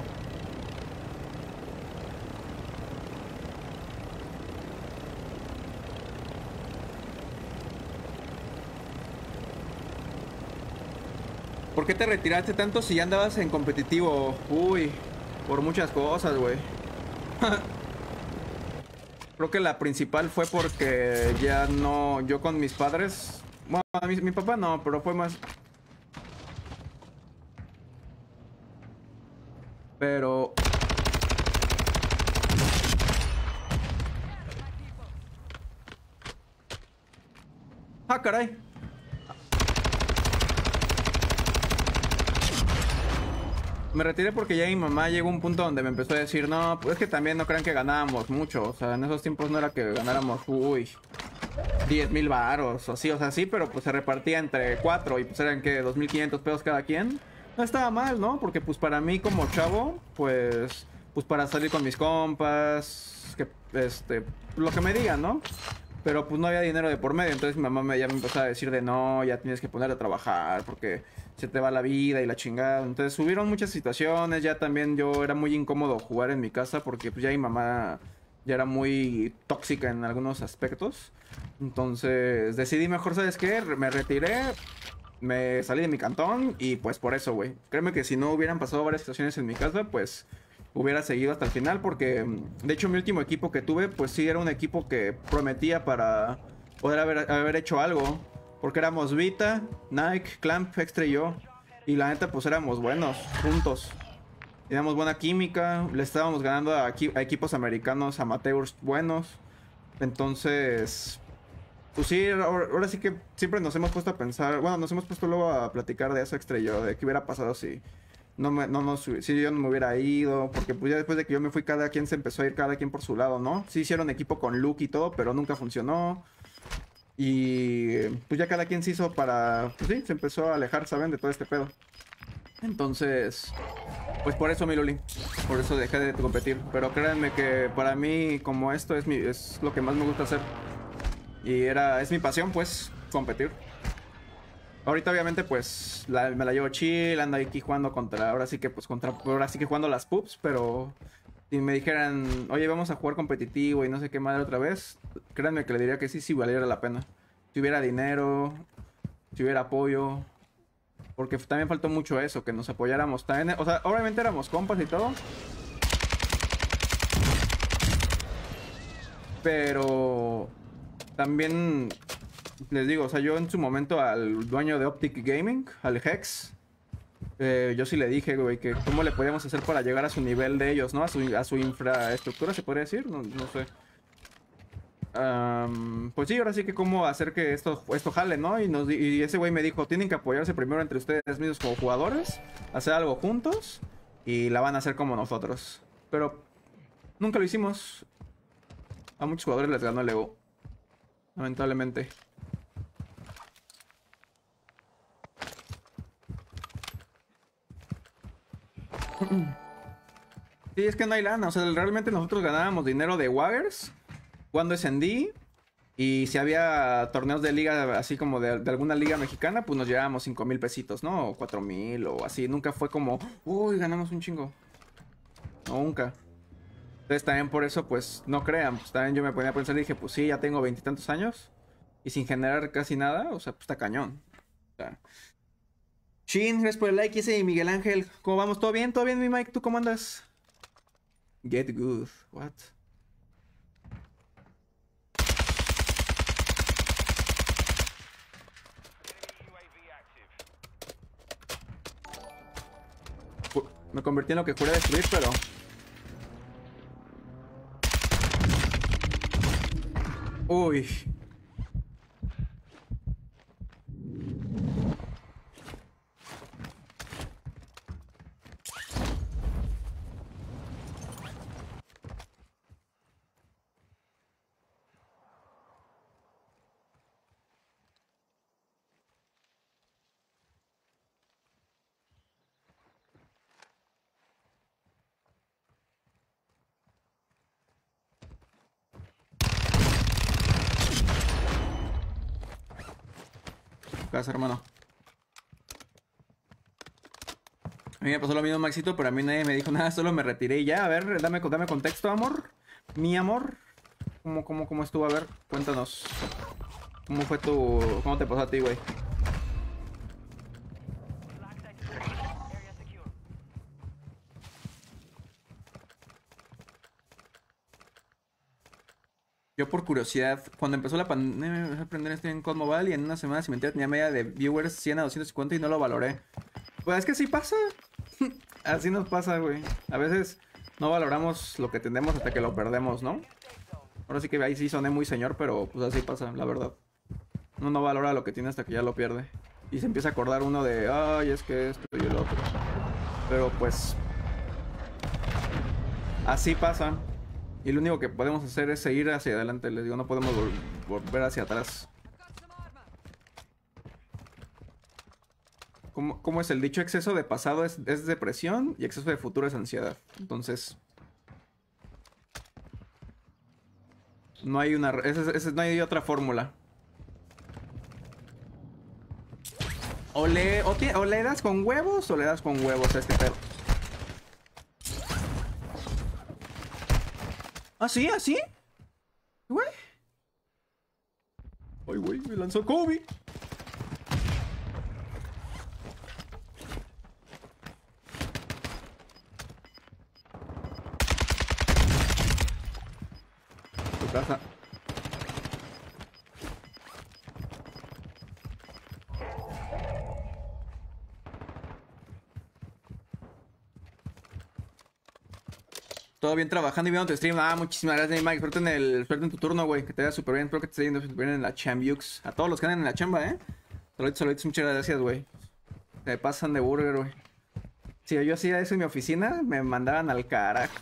¿Por qué te retiraste tanto si ya andabas en competitivo? Uy, por muchas cosas, güey. Creo que la principal fue porque ya no... Yo con mis padres... Bueno, mi, mi papá no, pero fue más... Pero... Ah, caray. Me retiré porque ya mi mamá llegó a un punto donde me empezó a decir, no, pues es que también no crean que ganábamos mucho. O sea, en esos tiempos no era que ganáramos, uy, diez mil varos o así. O sea, sí, pero pues se repartía entre cuatro y pues eran que dos mil quinientos pesos cada quien. No estaba mal, ¿no? Porque pues para mí como chavo, pues, pues para salir con mis compas, que, este, lo que me digan, ¿no? Pero pues no había dinero de por medio, entonces mi mamá me, ya me empezó a decir de no, ya tienes que poner a trabajar porque se te va la vida y la chingada. Entonces hubieron muchas situaciones, ya también yo era muy incómodo jugar en mi casa porque pues ya mi mamá ya era muy tóxica en algunos aspectos. Entonces decidí mejor, ¿sabes qué? Me retiré, me salí de mi cantón y pues por eso, güey. Créeme que si no hubieran pasado varias situaciones en mi casa, pues... hubiera seguido hasta el final porque de hecho mi último equipo que tuve pues sí era un equipo que prometía para poder haber, haber hecho algo porque éramos Vita, Nike, Clamp, Extra y yo y la neta pues éramos buenos juntos, teníamos buena química, le estábamos ganando a, equi a equipos americanos amateurs buenos, entonces pues sí, ahora, ahora sí que siempre nos hemos puesto a pensar, bueno, nos hemos puesto luego a platicar de eso Extra y yo, de qué hubiera pasado si No me, no, no, si yo no me hubiera ido, porque pues ya después de que yo me fui, cada quien se empezó a ir, cada quien por su lado, ¿no? Sí hicieron equipo con Luke y todo, pero nunca funcionó. Y pues ya cada quien se hizo para, pues sí, se empezó a alejar, ¿saben? De todo este pedo. Entonces, pues por eso mi Luli, por eso dejé de competir. Pero créanme que para mí, como esto es, mi, es lo que más me gusta hacer. Y era, es mi pasión, pues, competir. Ahorita obviamente pues la, me la llevo chill, ando aquí jugando contra, ahora sí que pues contra, ahora sí que jugando las pups, pero si me dijeran, oye vamos a jugar competitivo y no sé qué madre otra vez, créanme que le diría que sí, sí valiera la pena. Si hubiera dinero, si hubiera apoyo, porque también faltó mucho eso, que nos apoyáramos también, o sea, obviamente éramos compas y todo. Pero también... les digo, o sea, yo en su momento al dueño de Optic Gaming, al Hex, eh, yo sí le dije, güey, que cómo le podíamos hacer para llegar a su nivel de ellos, ¿no? A su, a su infraestructura, ¿se podría decir? No, no sé. Um, pues sí, ahora sí que cómo hacer que esto, esto jale, ¿no? Y, nos, y ese güey me dijo, tienen que apoyarse primero entre ustedes mismos como jugadores, hacer algo juntos, y la van a hacer como nosotros. Pero nunca lo hicimos. A muchos jugadores les ganó el ego. Lamentablemente. Sí, es que no hay lana. O sea, realmente nosotros ganábamos dinero de Wagers cuando S and D. Y si había torneos de liga, así como de, de alguna liga mexicana, pues nos llevábamos cinco mil pesitos, ¿no? O cuatro mil o así. Nunca fue como, uy, ganamos un chingo. Nunca. Entonces también por eso, pues, no crean. Pues también yo me ponía a pensar y dije, pues sí, ya tengo veintitantos años. Y sin generar casi nada, o sea, pues está cañón. O sea. Shin, gracias por el like. Y ese Miguel Ángel, ¿cómo vamos? ¿Todo bien? ¿Todo bien, mi Mike? ¿Tú cómo andas? Get good. What? Me convertí en lo que juré destruir, pero... Uy. Casa, hermano. A mí me pasó lo mismo, Maxito, pero a mí nadie me dijo nada, solo me retiré y ya. A ver, dame, dame contexto, amor. Mi amor. ¿Cómo, cómo, cómo estuvo? A ver, cuéntanos. ¿Cómo fue tu... ¿Cómo te pasó a ti, güey? Yo por curiosidad, cuando empezó la pandemia, me empecé a aprender esto en C O D Mobile y en una semana sin mentira tenía media de viewers cien a doscientos cincuenta y no lo valoré. Pues es que sí pasa. Así nos pasa, güey. A veces no valoramos lo que tenemos hasta que lo perdemos, ¿no? Ahora sí que ahí sí soné muy señor, pero pues así pasa, la verdad. Uno no valora lo que tiene hasta que ya lo pierde. Y se empieza a acordar uno de, ay, es que esto y el otro. Pero pues... así pasa. Y lo único que podemos hacer es seguir hacia adelante. Les digo, no podemos vol volver hacia atrás. ¿Cómo, cómo es el dicho? Exceso de pasado es, es depresión y exceso de futuro es ansiedad. Entonces... no hay una... Ese, ese, no hay otra fórmula. O le, o, o le das con huevos o le das con huevos a este pedo. ¿Ah, sí? ¿Ah, sí? Güey. Ay, güey, me lanzó Kobe. Tu casa. Todo bien trabajando y viendo tu stream. Ah, muchísimas gracias, Mike. Suerte en, el, suerte en tu turno, güey. Que te vaya súper bien. Espero que te esté yendo súper bien en la Chambiux. A todos los que andan en la chamba, ¿eh? Saluditos, saluditos. Muchas gracias, güey. Se pasan de burger, güey. Si yo hacía eso en mi oficina, me mandaban al carajo.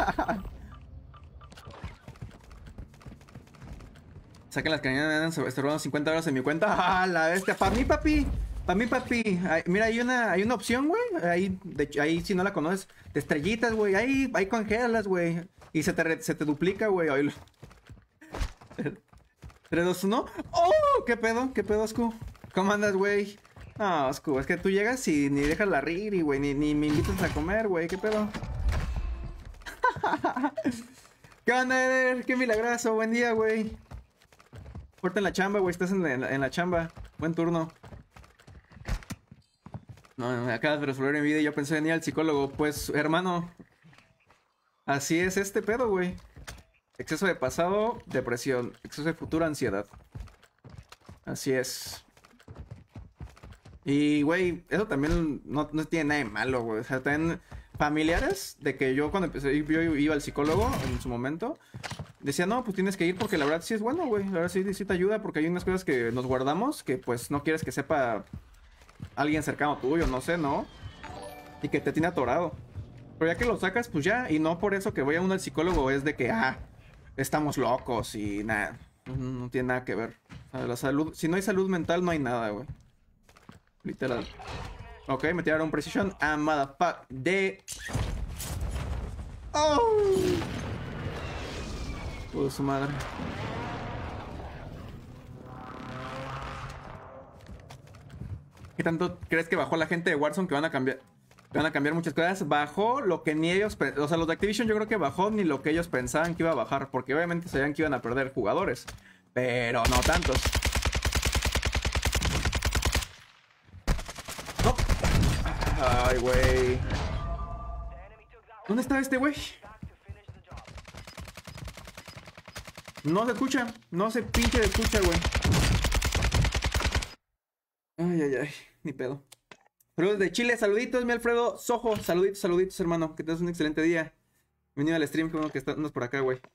Saquen las cañonas, estoy robando cincuenta horas en mi cuenta. ¡Ah, la bestia! ¡Para mí, papi! Para mí, papi. Ay, mira, hay una, hay una opción, güey. Ahí, de, ahí, si no la conoces, de estrellitas, güey. Ahí, ahí congélalas, güey. Y se te, se te duplica, güey. tres, dos, uno. ¡Oh! ¿Qué pedo? ¿Qué pedo, Ascu? ¿Cómo andas, güey? No, Ascu, es que tú llegas y ni dejas la riri, güey. Ni, ni me invitas a comer, güey. ¿Qué pedo? ¿Qué onda, Eder? ¡Qué milagroso! Buen día, güey. Fuerte en la chamba, güey. Estás en la, en la, en la chamba. Buen turno. No, me acabas de resolver mi vida y yo pensé venir al psicólogo. Pues, hermano, así es este pedo, güey. Exceso de pasado, depresión. Exceso de futuro, ansiedad. Así es. Y, güey, eso también no, no tiene nada de malo, güey. O sea, también familiares de que yo cuando empecé, yo iba al psicólogo en su momento, decía, no, pues tienes que ir porque la verdad sí es bueno, güey. La verdad sí, sí te ayuda porque hay unas cosas que nos guardamos que, pues, no quieres que sepa... alguien cercano tuyo, no sé, ¿no? Y que te tiene atorado. Pero ya que lo sacas, pues ya. Y no por eso que voy a uno al psicólogo es de que, ah, estamos locos y nada. No, no tiene nada que ver. O sea, la salud, si no hay salud mental, no hay nada, güey. Literal. Ok, me tiraron precision. Ah, motherfuck. De. Oh. Oh, su madre. ¿Qué tanto crees que bajó la gente de Warzone que van a cambiar? Que van a cambiar muchas cosas. Bajó lo que ni ellos... O sea, los de Activision yo creo que bajó ni lo que ellos pensaban que iba a bajar. Porque obviamente sabían que iban a perder jugadores. Pero no tantos. No. Ay, güey. ¿Dónde está este güey? No se escucha. No se pinche escucha, güey. Ay, ay, ay. Ni pedo. Saludos de Chile. Saluditos, mi Alfredo Sojo. Saluditos, saluditos, hermano. Que tengas un excelente día. Bienvenido al stream. Qué bueno que estás por acá, güey.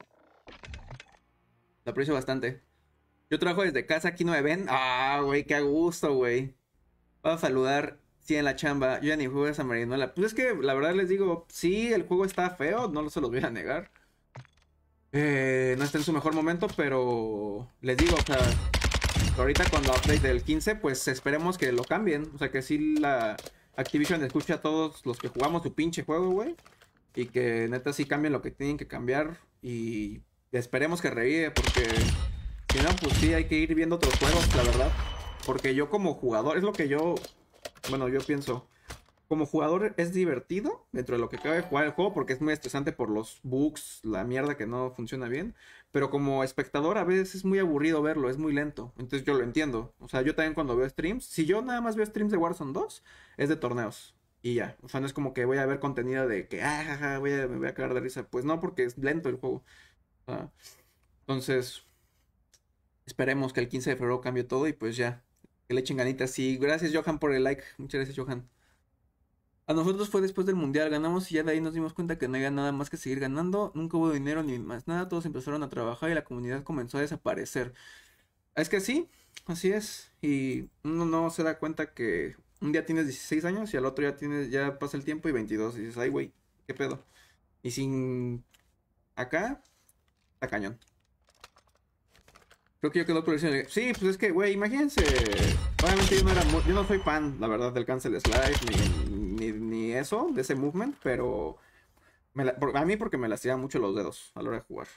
Lo aprecio bastante. Yo trabajo desde casa. Aquí no me ven. Ah, güey. Qué a gusto, güey. Voy a saludar. Sí, en la chamba. Yo ya ni juego esa marinola. Pues es que, la verdad les digo, sí, el juego está feo. No se los voy a negar. Eh, no está en su mejor momento, pero les digo, o sea, ahorita con la update del quince, pues esperemos que lo cambien. O sea, que sí la Activision escuche a todos los que jugamos su pinche juego, güey. Y que neta sí cambien lo que tienen que cambiar. Y esperemos que revive, porque si no, pues sí hay que ir viendo otros juegos, la verdad. Porque yo como jugador, es lo que yo, bueno, yo pienso. Como jugador es divertido dentro de lo que cabe jugar el juego porque es muy estresante por los bugs, la mierda que no funciona bien. Pero como espectador a veces es muy aburrido verlo, es muy lento. Entonces yo lo entiendo. O sea, yo también cuando veo streams, si yo nada más veo streams de Warzone dos, es de torneos. Y ya. O sea, no es como que voy a ver contenido de que, ah, jaja, voy a, me voy a cagar de risa. Pues no, porque es lento el juego. O sea, entonces, esperemos que el quince de febrero cambie todo y pues ya. Que le echen ganitas. Sí, gracias Johan por el like. Muchas gracias Johan. A nosotros fue después del mundial, ganamos y ya de ahí nos dimos cuenta que no había nada más que seguir ganando, nunca hubo dinero ni más nada, todos empezaron a trabajar y la comunidad comenzó a desaparecer. Es que sí, así es, y uno no se da cuenta que un día tienes dieciséis años y al otro ya tienes, ya pasa el tiempo y veintidós, y dices, ay güey, qué pedo. Y sin acá, está cañón. Creo que yo quedo por decir, sí, pues es que, güey, imagínense. Obviamente yo no era muy, yo no soy fan, la verdad, del cancel slide, ni, ni, ni eso, de ese movement, pero me la, a mí porque me lastima mucho los dedos a la hora de jugar.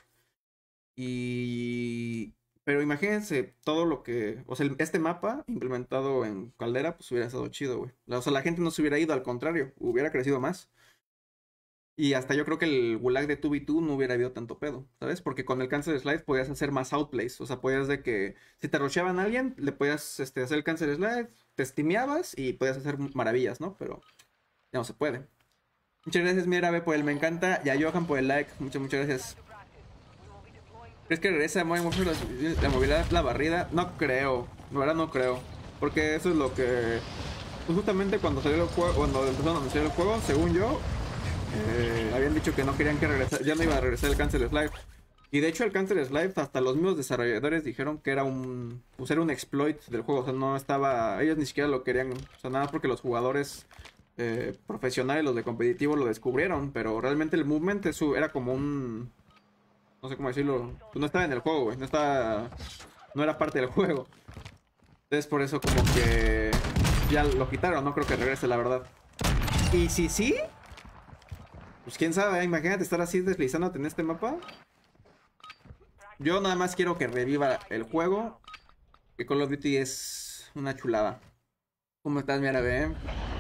Y... Pero imagínense todo lo que... O sea, este mapa implementado en Caldera, pues hubiera estado chido, güey. O sea, la gente no se hubiera ido, al contrario, hubiera crecido más. Y hasta yo creo que el gulag de dos ve dos no hubiera habido tanto pedo, ¿sabes? Porque con el cancel slide podías hacer más outplays. O sea, podías de que si te rusheaban a alguien, le podías este, hacer el cancel slide, te stimeabas y podías hacer maravillas, ¿no? Pero ya no se puede. Muchas gracias, mi Arabe, por el me encanta. Y a Johan por el like. Muchas, muchas gracias. ¿Crees que regresa Modern Warfare la movilidad, la barrida? No creo. La verdad no creo. Porque eso es lo que... Pues justamente cuando salió el juego, cuando empezaron a anunciar el juego, según yo... Eh, habían dicho que no querían que regresara, ya no iba a regresar el cancel slide. Y de hecho el cancel slide, hasta los mismos desarrolladores dijeron que era un, pues era un exploit del juego. O sea, no estaba, ellos ni siquiera lo querían. O sea, nada porque los jugadores eh, profesionales, los de competitivo, lo descubrieron. Pero realmente el movement eso era como un, no sé cómo decirlo, pues no estaba en el juego, güey. No estaba, no era parte del juego. Entonces por eso como que ya lo quitaron. No creo que regrese, la verdad. Y si sí, pues quién sabe, ¿eh? Imagínate estar así deslizándote en este mapa. Yo nada más quiero que reviva el juego. Que Call of Duty es una chulada. ¿Cómo estás, mi árabe?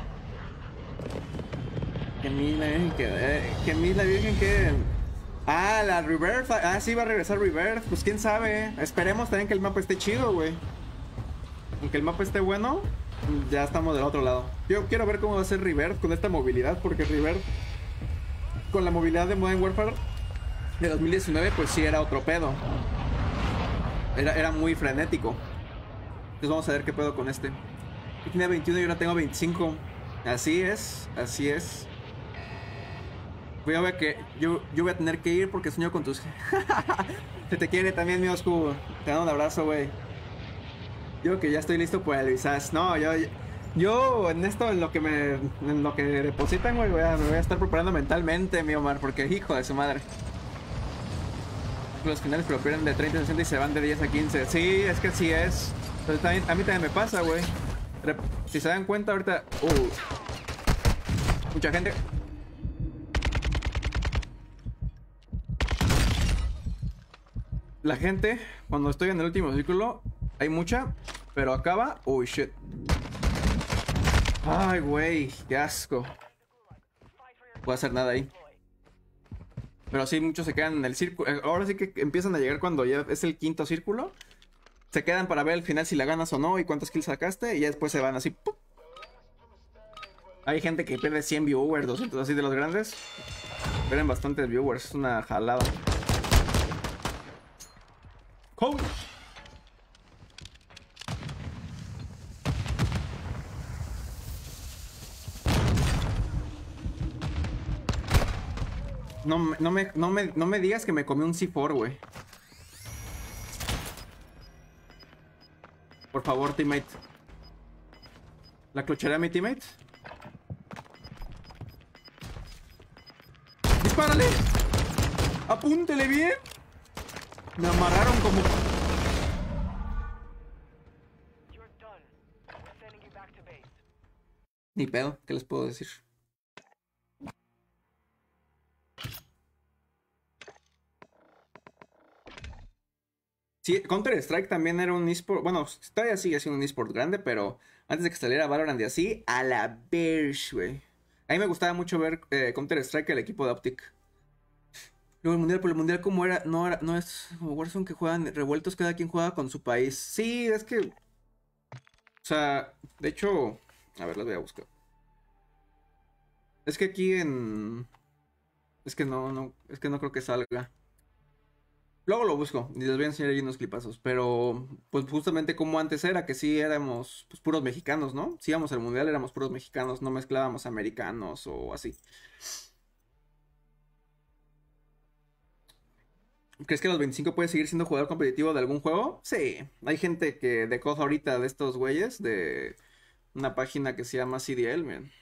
Que mi la virgen que... Eh, que mi la virgen que... Ah, la Rebirth. Ah, sí, va a regresar Rebirth. Pues quién sabe. Esperemos también que el mapa esté chido, güey. Aunque el mapa esté bueno, ya estamos del otro lado. Yo quiero ver cómo va a ser Rebirth con esta movilidad. Porque Rebirth... con la movilidad de Modern Warfare de dos mil diecinueve, pues sí era otro pedo. Era, era muy frenético. Entonces vamos a ver qué pedo con este. Yo tenía veintiuno y ahora tengo veinticinco. Así es, así es. Voy a ver que yo, yo voy a tener que ir porque sueño con tus... Se te quiere también, mi Oscu. Te mando un abrazo, güey. Yo que ya estoy listo por el visage. No, yo... Yo en esto, en lo que me en lo que depositan, güey, voy a, me voy a estar preparando mentalmente, mi Omar, porque hijo de su madre. los finales, pero pierden de treinta a sesenta y se van de diez a quince. Sí, es que así es. Entonces, también, a mí también me pasa, güey. Si se dan cuenta ahorita... Uh, mucha gente... La gente, cuando estoy en el último círculo, hay mucha, pero acaba... Uy, shit. Ay, güey, qué asco. No puedo hacer nada ahí. Pero sí, muchos se quedan en el círculo. Ahora sí que empiezan a llegar cuando ya es el quinto círculo. Se quedan para ver al final si la ganas o no y cuántos kills sacaste. Y ya después se van así. ¡Pum! Hay gente que pierde cien viewers, doscientos así de los grandes. Pierden bastantes viewers. Es una jalada. ¡Coach! No, no, me, no, me, no me digas que me comí un C cuatro, güey. Por favor, teammate. ¿La clocharé a mi teammate? ¡Dispárale! ¡Apúntele bien! Me amarraron como... Ni pedo, ¿qué les puedo decir? Sí, Counter-Strike también era un eSport. Bueno, todavía sigue siendo un eSport grande, pero antes de que saliera Valorant y así, a la verge, güey. A mí me gustaba mucho ver eh, Counter-Strike, el equipo de Optic. Luego el mundial, pero el mundial como era, no era, no es como Warzone que juegan revueltos, cada quien juega con su país. Sí, es que, o sea, de hecho, a ver, las voy a buscar. Es que aquí en, es que no, no, es que no creo que salga. Luego lo busco y les voy a enseñar ahí unos clipazos. Pero, pues justamente como antes era, que sí éramos pues, puros mexicanos, ¿no? Si íbamos al mundial éramos puros mexicanos, no mezclábamos americanos o así. ¿Crees que a los veinticinco puedes seguir siendo jugador competitivo de algún juego? Sí, hay gente que de coja ahorita de estos güeyes, de una página que se llama C D L, miren.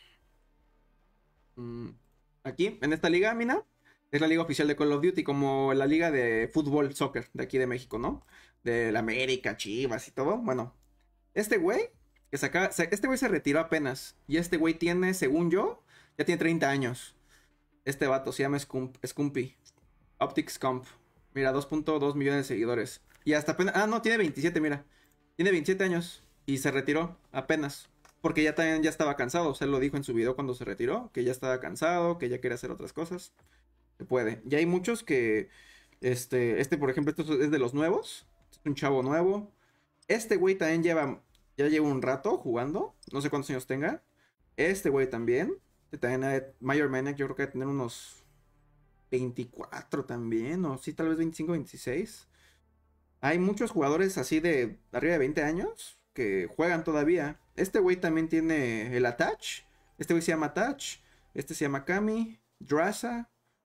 Mm, aquí, en esta liga, mina. Es la liga oficial de Call of Duty, como la liga de fútbol, soccer, de aquí de México, ¿no? De la América, Chivas y todo. Bueno, este güey, que saca, este güey se retiró apenas. Y este güey tiene, según yo, ya tiene treinta años. Este vato se llama Scump, Scumpy. Optic Scump. Mira, dos punto dos millones de seguidores. Y hasta apenas... Ah, no, tiene veintisiete, mira. Tiene veintisiete años. Y se retiró apenas. Porque ya también ya estaba cansado. O sea, él lo dijo en su video cuando se retiró. Que ya estaba cansado, que ya quería hacer otras cosas. Se puede. Y hay muchos que... Este, este por ejemplo, esto es de los nuevos. Es un chavo nuevo. Este güey también lleva... Ya lleva un rato jugando. No sé cuántos años tenga. Este güey también. Este también, Mayor Maniac, yo creo que debe tener unos... veinticuatro también. O sí, tal vez veinticinco, veintiséis. Hay muchos jugadores así de... Arriba de veinte años. Que juegan todavía. Este güey también tiene el Attach. Este güey se llama Attach. Este se llama Kami. Drasa.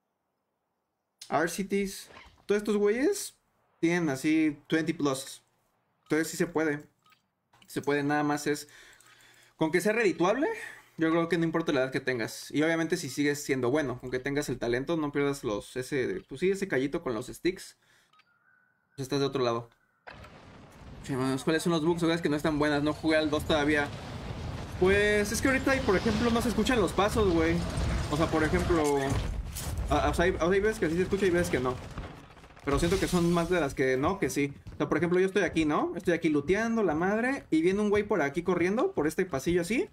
Arcities, todos estos güeyes tienen así veinte plus. Entonces sí se puede. Se puede, nada más es con que sea redituable. Yo creo que no importa la edad que tengas. Y obviamente si sigues siendo bueno, aunque tengas el talento, no pierdas los ese, pues sí, ese callito con los sticks. Pues estás de otro lado. ¿Cuáles son los bugs o que no están buenas? No jugué al dos todavía. Pues es que ahorita, por ejemplo, no se escuchan los pasos, güey. O sea, por ejemplo... Ah, o sea, hay, hay veces que sí se escucha y veces que no. Pero siento que son más de las que no, que sí. O sea, por ejemplo, yo estoy aquí, ¿no? Estoy aquí looteando, la madre. Y viene un güey por aquí corriendo, por este pasillo así.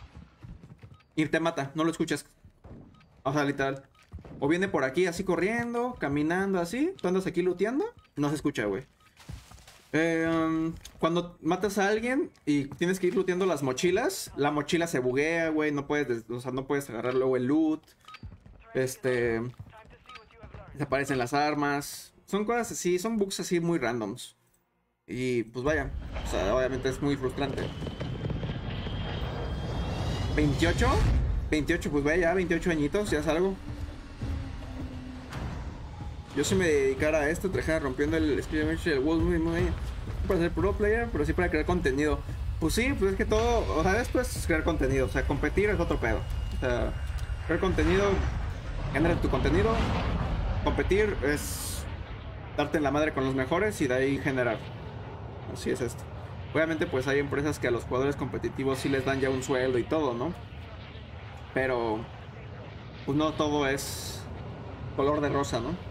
Y te mata, no lo escuchas. O sea, literal. O viene por aquí así corriendo, caminando así. Tú andas aquí looteando, no se escucha, güey. Eh, um, cuando matas a alguien y tienes que ir looteando las mochilas, la mochila se buguea, güey. No puedes, o sea, no puedes agarrar luego el loot. Este... Desaparecen las armas. Son cosas así, son bugs así muy randoms. Y pues vaya, o sea, obviamente es muy frustrante. ¿veintiocho? veintiocho, pues vaya, veintiocho añitos, ya salgo. Yo si me dedicara a esto, trabajara rompiendo el Scrimmage, el World muy, muy para ser pro player, pero sí para crear contenido. Pues sí, pues es que todo, o sea, después es crear contenido, o sea, competir es otro pedo. O sea, crear contenido, generar tu contenido. Competir es darte en la madre con los mejores y de ahí generar. Así es esto. Obviamente pues hay empresas que a los jugadores competitivos sí les dan ya un sueldo y todo, ¿no? Pero pues no todo es color de rosa, ¿no?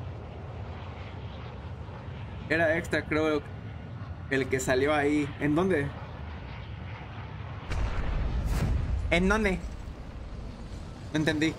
Era extra, creo, el que salió ahí. ¿En dónde? ¿En dónde? No entendí.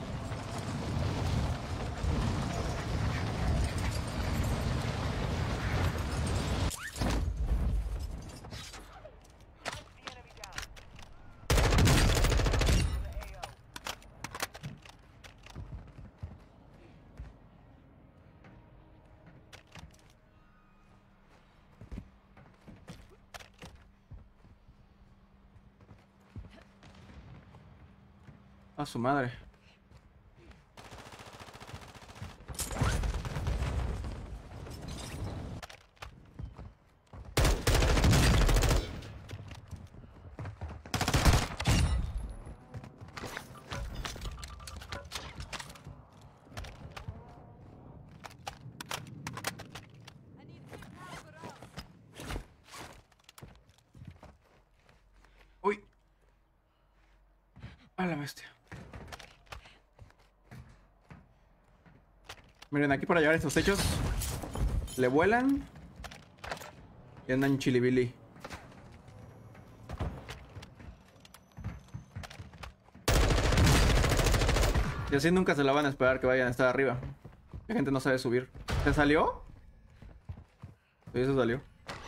A su madre. Uy. A la bestia. Miren, aquí para llegar a estos techos le vuelan y andan chilibili. Y así nunca se la van a esperar que vayan a estar arriba. La gente no sabe subir. ¿Se salió? Sí, eso salió.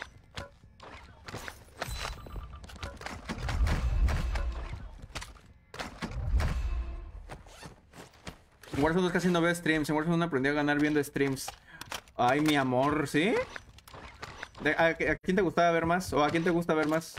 En Warzone casi no veo streams. En Warzone aprendí a ganar viendo streams. Ay, mi amor, ¿sí? ¿De, a, ¿A quién te gustaba ver más? ¿O a quién te gusta ver más?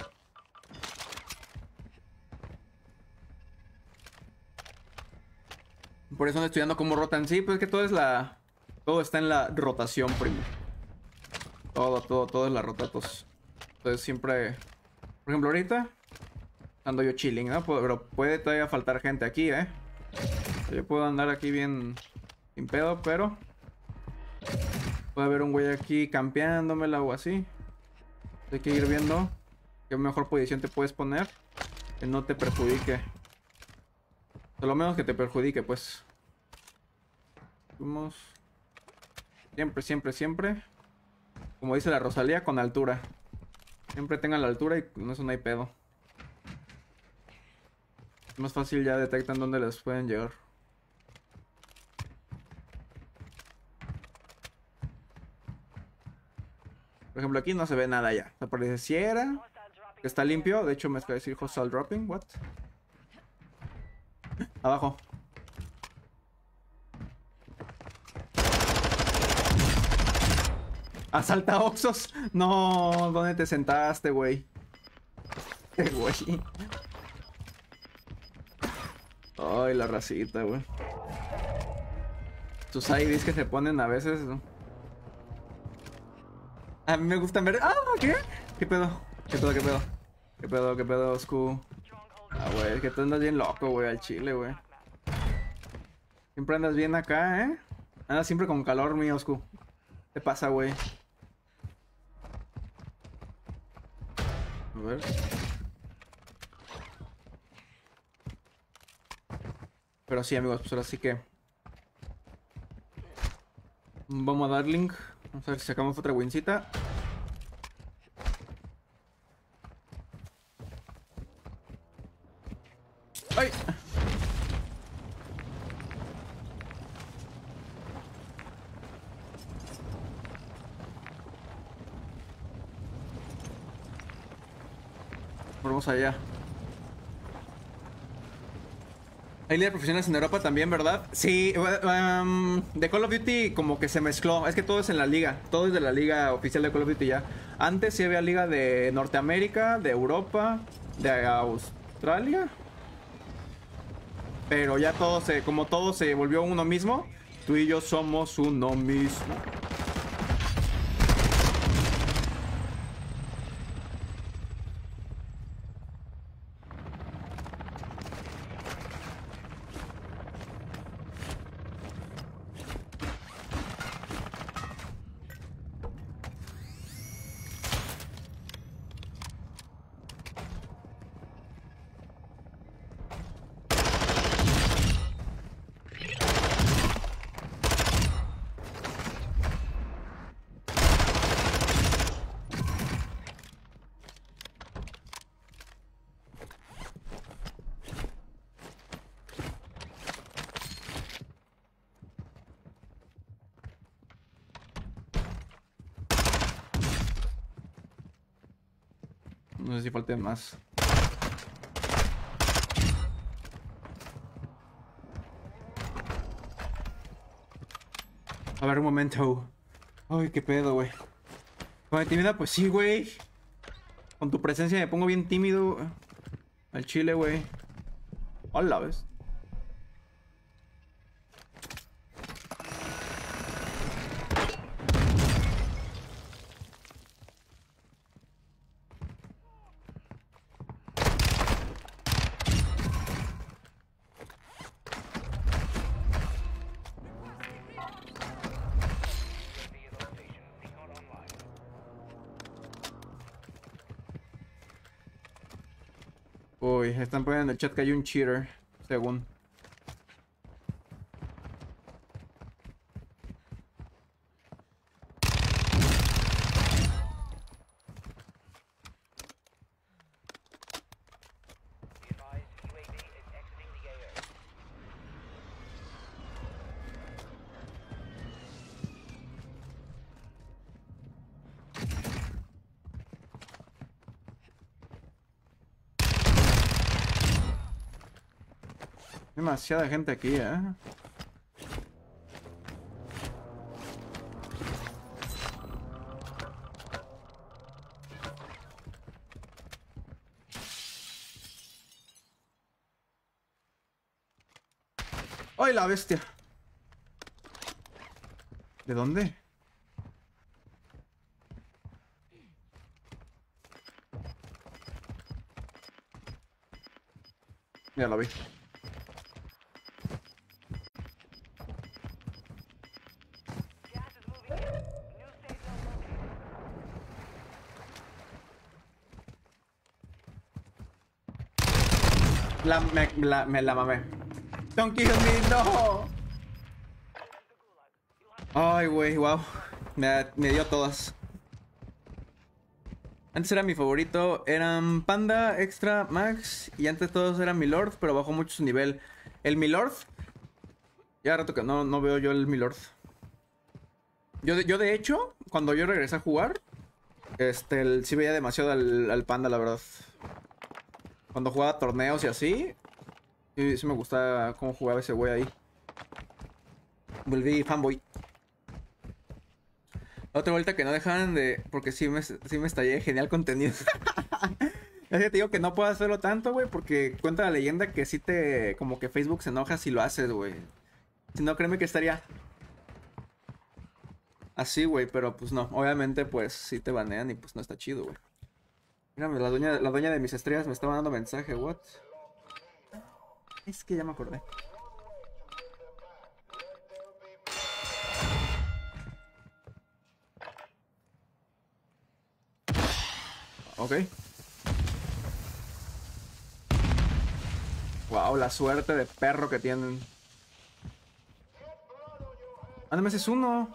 Por eso ando estudiando cómo rotan. Sí, pues es que todo es la... Todo está en la rotación, primo. Todo, todo, todo es la rotatos. Entonces siempre... Por ejemplo, ahorita ando yo chilling, ¿no? Pero puede todavía faltar gente aquí, ¿eh? Yo puedo andar aquí bien sin pedo, pero puede haber un güey aquí campeándomela o así. Hay que ir viendo qué mejor posición te puedes poner que no te perjudique. O lo menos que te perjudique, pues. Vamos. Siempre, siempre, siempre. Como dice la Rosalía, con altura. Siempre tengan la altura y con eso no hay pedo. Es más fácil, ya detectan dónde les pueden llegar. Por ejemplo, aquí no se ve nada ya. Apareciera que está limpio. De hecho, me acaba de decir hostile dropping. What? Abajo. Asalta Oxos. No, ¿dónde te sentaste, güey? Qué güey. Ay, la racita, güey. Tus I Ds que se ponen a veces, ¿no? A mí me gustan ver... ¡Ah! ¿Qué? ¿Qué pedo? ¿Qué pedo? ¿Qué pedo? ¿Qué pedo? ¿Qué pedo, Oscu? Ah, güey, es que tú andas bien loco, güey, al chile, güey. Siempre andas bien acá, ¿eh? Andas siempre con calor, mi Oscu. ¿Qué te pasa, güey? A ver. Pero sí, amigos, pues ahora sí que... Vamos a dar link. Vamos a ver si sacamos otra wincita. ¡Ay! Vamos allá. Hay líderes profesionales en Europa también, ¿verdad? Sí, um, de Call of Duty como que se mezcló. Es que todo es en la liga. Todo es de la liga oficial de Call of Duty ya. Antes sí había liga de Norteamérica, de Europa, de Australia. Pero ya todo se... Como todo se volvió uno mismo. Tú y yo somos uno mismo. No sé si falten más. A ver, un momento. Ay, qué pedo, güey. Con intimidad, pues sí, güey. Con tu presencia me pongo bien tímido. Al chile, güey. Hola, ¿ves? Uy, están poniendo en el chat que hay un cheater, según. Demasiada gente aquí, ¿eh? ¡Ay, la bestia! ¿De dónde? Ya la vi. La, me, la, me la mamé. Don't kill me, no. Ay, güey, wow. Me, me dio todas. Antes era mi favorito. Eran Panda, Extra, Max. Y antes todos eran Milord, pero bajó mucho su nivel. El Milord. Ya rato que no, no veo yo el Milord. Yo de, yo de hecho, cuando yo regresé a jugar, este, el, sí veía demasiado al, al Panda, la verdad. Cuando jugaba torneos y así, sí, sí me gustaba cómo jugaba ese güey ahí. Volví fanboy. Otra vuelta que no dejaban de... Porque sí me, sí me estallé. Genial contenido. Es que te digo que no puedo hacerlo tanto, güey, porque cuenta la leyenda que sí te... Como que Facebook se enoja si lo haces, güey. Si no, créeme que estaría... Así, güey, pero pues no. Obviamente, pues sí te banean y pues no está chido, güey. Mírame, la dueña, la dueña de mis estrellas me estaba dando mensaje, what? Es que ya me acordé. Ok. Wow, la suerte de perro que tienen. Ah, no me haces uno.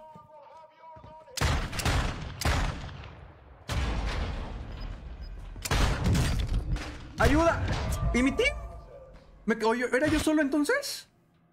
¡Ayuda! ¿Y mi team? ¿Me quedo yo? ¿Era yo solo entonces?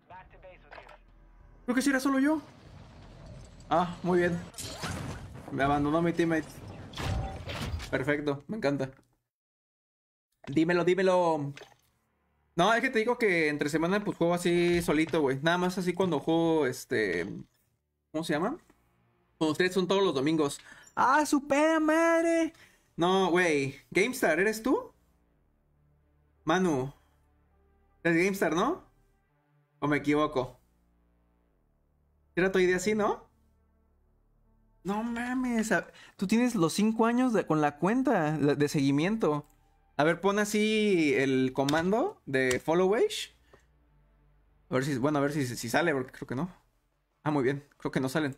Creo que sí era solo yo. Ah, muy bien. Me abandonó mi teammate. Perfecto, me encanta. Dímelo, dímelo. No, es que te digo que entre semana pues juego así solito, güey. Nada más así cuando juego, este... ¿Cómo se llama? Cuando ustedes son todos los domingos. ¡Ah, supera madre! No, güey. GameStar, ¿eres tú? Manu. ¿Eres GameStar, no? ¿O me equivoco? ¿Era tu idea así, no? No mames. Tú tienes los cinco años de, con la cuenta de, de seguimiento. A ver, pon así el comando de followage. A ver si, bueno, a ver si, si sale, porque creo que no. Ah, muy bien. Creo que no salen.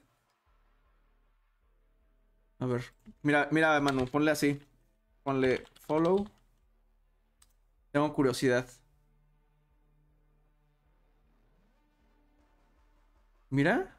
A ver. Mira, mira, Manu, ponle así. Ponle follow. Tengo curiosidad. Mira.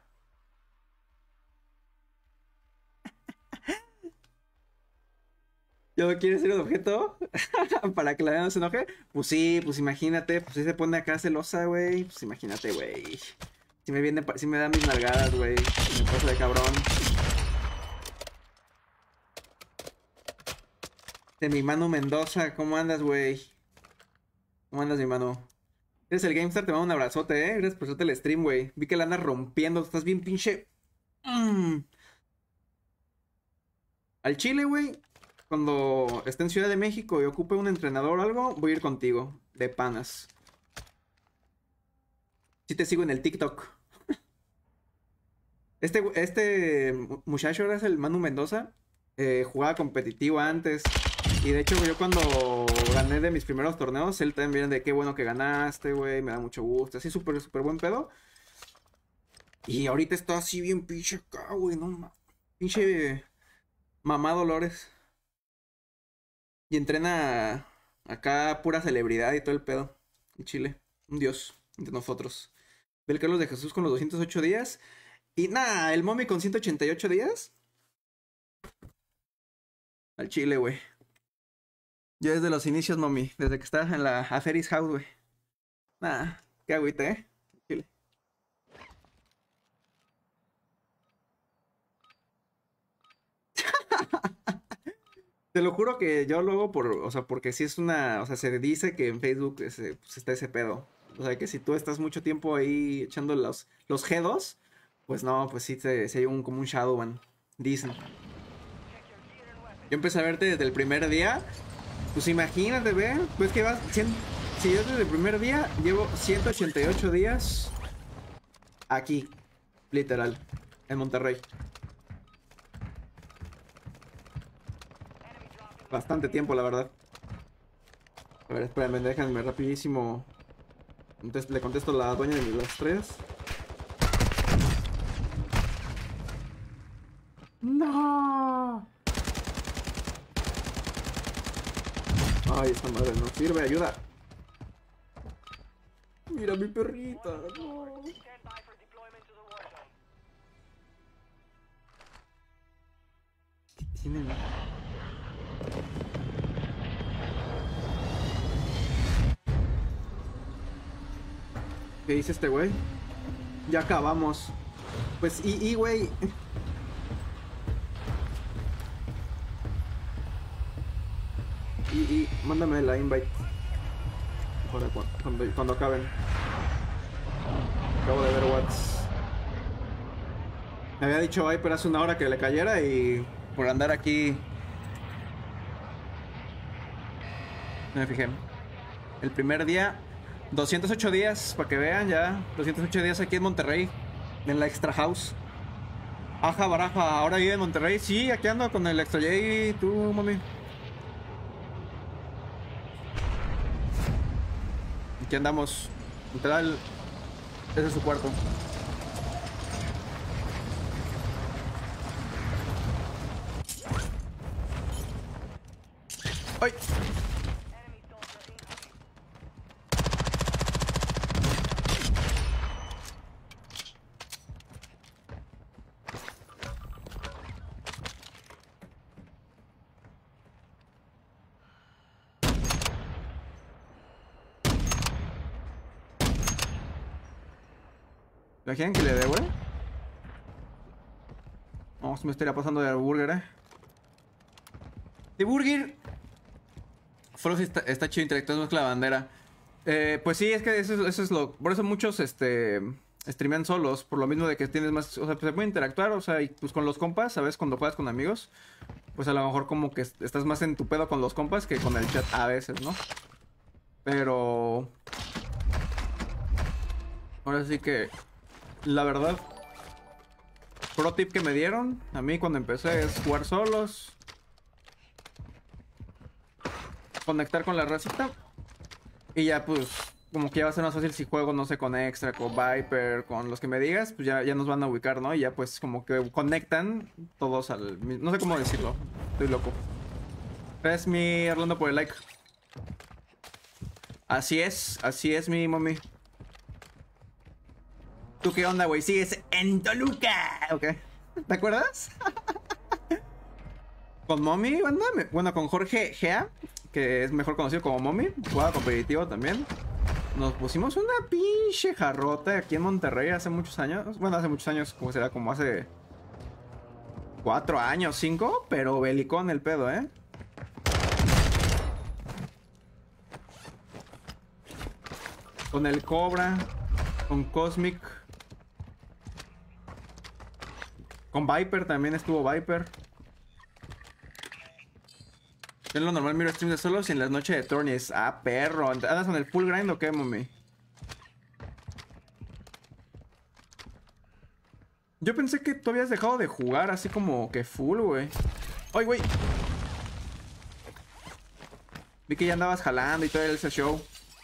¿Yo quiero ser un objeto? ¿Para que la no se enoje? Pues sí, pues imagínate. Pues si se pone acá celosa, güey. Pues imagínate, güey. Si me viene, si me da mis nalgadas, güey. Me pasa de cabrón. De mi Manu Mendoza, ¿cómo andas, güey? ¿Cómo andas, mi Manu? Eres el GameStar, te mando un abrazote, eh. Gracias por hacerte el stream, güey. Vi que la andas rompiendo, estás bien pinche. Mm. Al Chile, güey. Cuando esté en Ciudad de México y ocupe un entrenador o algo, voy a ir contigo. De panas. Sí te sigo en el TikTok. Este, este muchacho es el Manu Mendoza. Eh, jugaba competitivo antes. Y de hecho, yo cuando gané de mis primeros torneos, él también de qué bueno que ganaste, güey. Me da mucho gusto. Así súper, súper buen pedo. Y ahorita está así bien pinche acá, güey. No mames. Pinche mamá Dolores. Y entrena acá pura celebridad y todo el pedo. En Chile. Un dios entre nosotros. Ve el Carlos de Jesús con los doscientos ocho días. Y nada, el Mommy con ciento ochenta y ocho días. Al Chile, güey. Yo desde los inicios, Mommy. Desde que estaba en la Aferis House, güey. Nada, qué agüita, eh. Al Chile. Te lo juro que yo luego por, o sea, porque si es una, o sea, se dice que en Facebook ese, pues está ese pedo. O sea, que si tú estás mucho tiempo ahí echando los, los G dos, pues no, pues sí, se, se hay un, como un Shadowban, dicen. Yo empecé a verte desde el primer día, pues imagínate, ve, pues que vas, cien, si yo desde el primer día llevo ciento ochenta y ocho días aquí, literal, en Monterrey. Bastante tiempo, la verdad. A ver, espérenme, déjenme rapidísimo. Entonces, le contesto a la dueña de las tres. ¡No! Ay, esta madre no sirve, ayuda. Mira mi perrita. No. ¿Qué tienen? ¿Qué dice este güey? Ya acabamos. Pues, y, y, güey. Y, y, mándame la invite. Ahora, cuando, cuando acaben. Acabo de ver Whats. Me había dicho Viper hace una hora que le cayera y por andar aquí. No me fijé. El primer día. doscientos ocho días, para que vean ya. doscientos ocho días aquí en Monterrey. En la Extra House. Aja, baraja. Ahora vive en Monterrey. Sí, aquí ando con el Extra J. Tú, mami. Aquí andamos. Literal. Ese es su cuarto. ¡Ay! ¿La quieren que le dé, güey? No, se me estaría pasando de burger, eh. De burger. Solo si está, está chido interactuar más que la bandera. Eh, pues sí, es que eso, eso es lo. Por eso muchos este streamean solos. Por lo mismo de que tienes más. O sea, pues se puede interactuar. O sea, y pues con los compas, ¿sabes? Cuando juegas con amigos. Pues a lo mejor como que estás más en tu pedo con los compas que con el chat a veces, ¿no? Pero. Ahora sí que. La verdad, pro tip que me dieron a mí cuando empecé es jugar solos, conectar con la racita y ya pues como que ya va a ser más fácil si juego, no sé, con Extra, con Viper, con los que me digas, pues ya, ya nos van a ubicar, ¿no? Y ya pues como que conectan todos al mismo, no sé cómo decirlo, estoy loco. Gracias mi Orlando por el like. Así es, así es mi mami. ¿Tú qué onda, güey? Sigues en Toluca. Ok. ¿Te acuerdas? Con Mommy, banda. Bueno, con Jorge Gea, que es mejor conocido como Mommy. Jugaba competitivo también. Nos pusimos una pinche jarrota aquí en Monterrey hace muchos años. Bueno, hace muchos años, como será, como hace cuatro años, cinco. Pero belicón el pedo, ¿eh? Con el Cobra. Con Cosmic. Con Viper también estuvo Viper. Yo en lo normal miro streams de solos y en las noches de tourneys. Ah, perro. ¿Andas en el full grind o qué, mami? Yo pensé que tú habías dejado de jugar así como que full, güey. ¡Ay, güey! Vi que ya andabas jalando y todo ese show.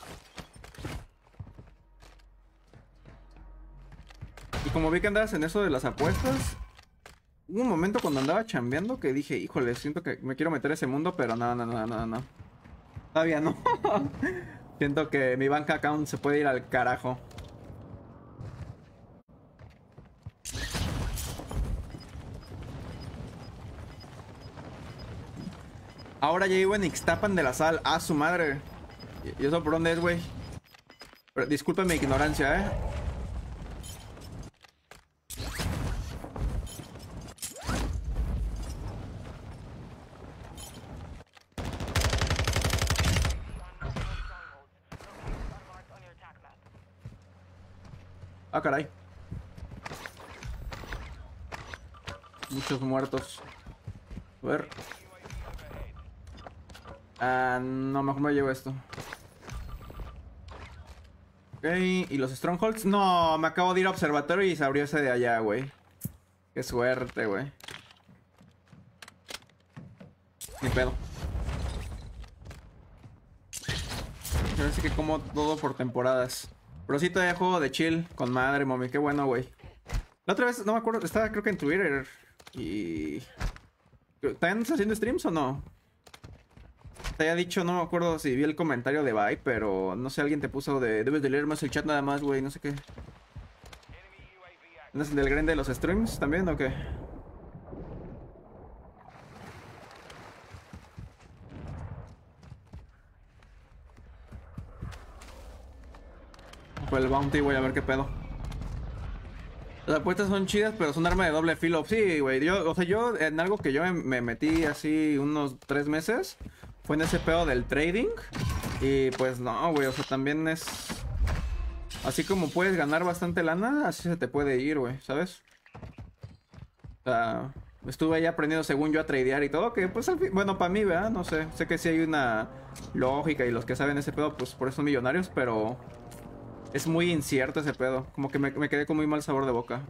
Y como vi que andabas en eso de las apuestas, hubo un momento cuando andaba chambeando que dije, híjole, siento que me quiero meter a ese mundo, pero no, no, no, no, no. Todavía no. Siento que mi bank account se puede ir al carajo. Ahora ya vivo en Ixtapan de la Sal. Ah, su madre. ¿Y eso por dónde es, güey? Disculpen mi ignorancia, ¿eh? Ah, caray. Muchos muertos. A ver. Ah, no, mejor me llevo esto. Ok, ¿y los Strongholds? No, me acabo de ir a observatorio y se abrió ese de allá, güey. Qué suerte, güey. Ni pedo. Parece que como todo por temporadas. Pero sí todavía juego de chill con madre, mami. Qué bueno, güey. La otra vez, no me acuerdo, estaba creo que en Twitter. Y... ¿están haciendo streams o no? Te había dicho, no me acuerdo si vi el comentario de Bye, pero no sé, alguien te puso de... debes de leer más el chat nada más, güey, no sé qué. ¿No es el del grind de los streams también o qué? Pues el bounty, voy a ver qué pedo. Las apuestas son chidas, pero son arma de doble filo. Sí, güey, yo, o sea, yo en algo que yo me, me metí así unos tres meses... fue en ese pedo del trading. Y pues no, güey, o sea, también es... así como puedes ganar bastante lana, así se te puede ir, güey, ¿sabes? O sea, estuve ahí aprendiendo según yo a tradear y todo, que pues al fin... bueno, para mí, ¿verdad? No sé, sé que sí hay una lógica y los que saben ese pedo, pues por eso son millonarios, pero... es muy incierto ese pedo, como que me, me quedé con muy mal sabor de boca.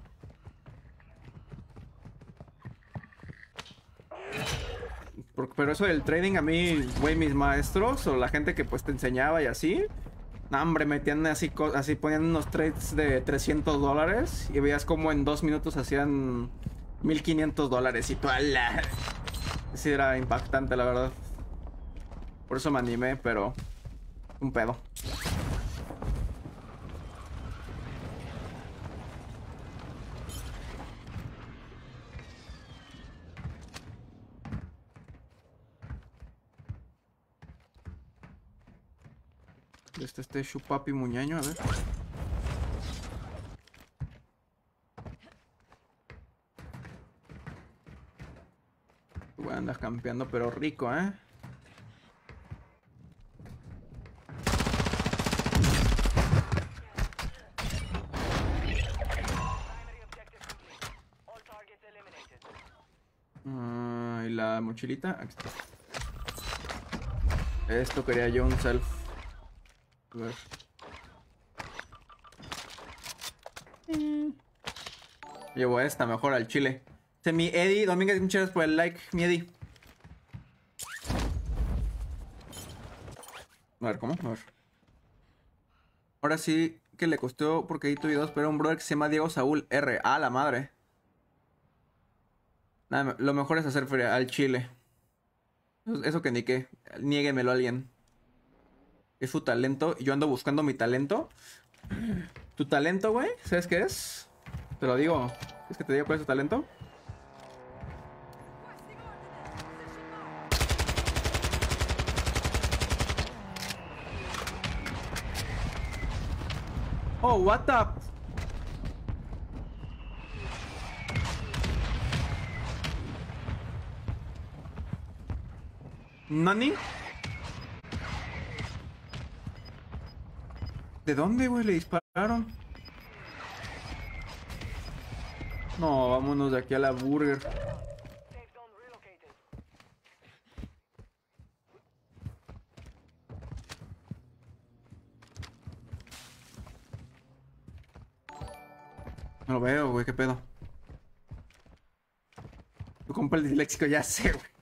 Pero eso del trading a mí, güey, mis maestros o la gente que pues te enseñaba y así, no, hombre, metían así, así ponían unos trades de trescientos dólares y veías como en dos minutos hacían mil quinientos dólares y tú, ¡ala! Sí, era impactante, la verdad. Por eso me animé, pero un pedo. Este, este Chupapi Muñaño, a ver. Tú andas campeando, pero rico, ¿eh? Uh, y la mochilita. Aquí está. Esto quería yo, un self. A ver. Mm. Llevo esta mejor al chile. Este, mi Eddie Domínguez, muchas gracias por el like, mi Eddie. A ver, ¿cómo? A ver. Ahora sí que le costó porque edito videos, pero un brother que se llama Diego Saúl R. Ah, la madre. Nada, lo mejor es hacer feria al chile. Eso, eso que ni qué. Niéguemelo a alguien. Es su talento. Yo ando buscando mi talento. Tu talento, güey. ¿Sabes qué es? Te lo digo. ¿Es que te digo cuál es tu talento? Oh, what the... ¿Nani? ¿De dónde, güey? Le dispararon. No, vámonos de aquí a la burger. No lo veo, güey, qué pedo. Tu compa el disléxico, ya sé, güey.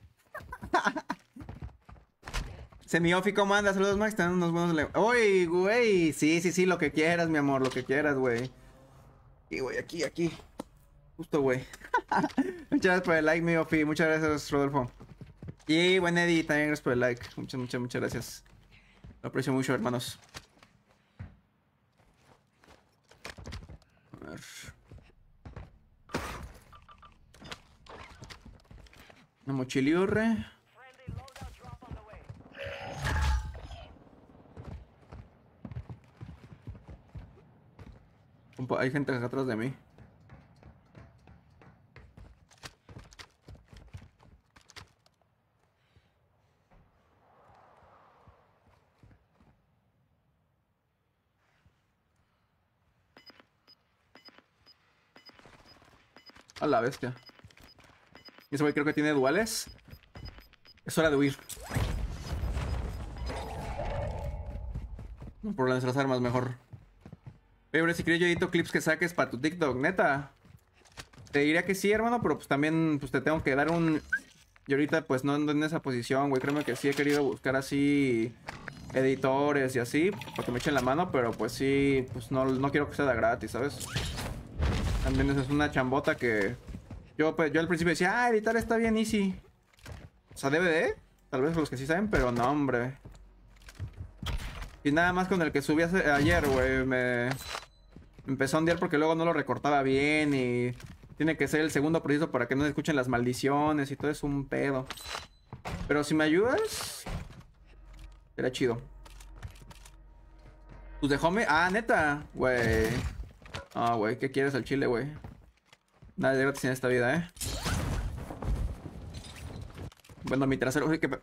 Semiofi, ¿cómo andas? Saludos, Max. Están unos buenos. Le... ¡Uy, güey! Sí, sí, sí, lo que quieras, mi amor, lo que quieras, güey. Y, güey, aquí, aquí. Justo, güey. Muchas gracias por el like, Miofi. Muchas gracias, Rodolfo. Y, buen Eddie, también gracias por el like. Muchas, muchas, muchas gracias. Lo aprecio mucho, hermanos. A ver. Una mochiliurre. Hay gente acá atrás de mí. A la bestia. Y ese güey creo que tiene duales. Es hora de huir. Por nuestras armas mejor. Oye, si quieres yo edito clips que saques para tu TikTok, neta. Te diría que sí, hermano, pero pues también pues te tengo que dar un... Yo ahorita pues no ando en esa posición, güey. Créeme que sí he querido buscar así editores y así, para que me echen la mano, pero pues sí, pues no, no quiero que sea de gratis, ¿sabes? También esa es una chambota que... Yo, pues, yo al principio decía, ah, editar está bien easy. O sea, D V D, tal vez los que sí saben, pero no, hombre. Y nada más con el que subí hace, ayer, güey, me... Empezó a ondear porque luego no lo recortaba bien y... Tiene que ser el segundo proceso para que no se escuchen las maldiciones y todo es un pedo. Pero si me ayudas... Será chido. Pues de home... Ah, neta, güey. Ah, güey, ¿qué quieres al chile, güey? Nada de gratis en esta vida, ¿eh? Bueno, mi trasero... Uy, que...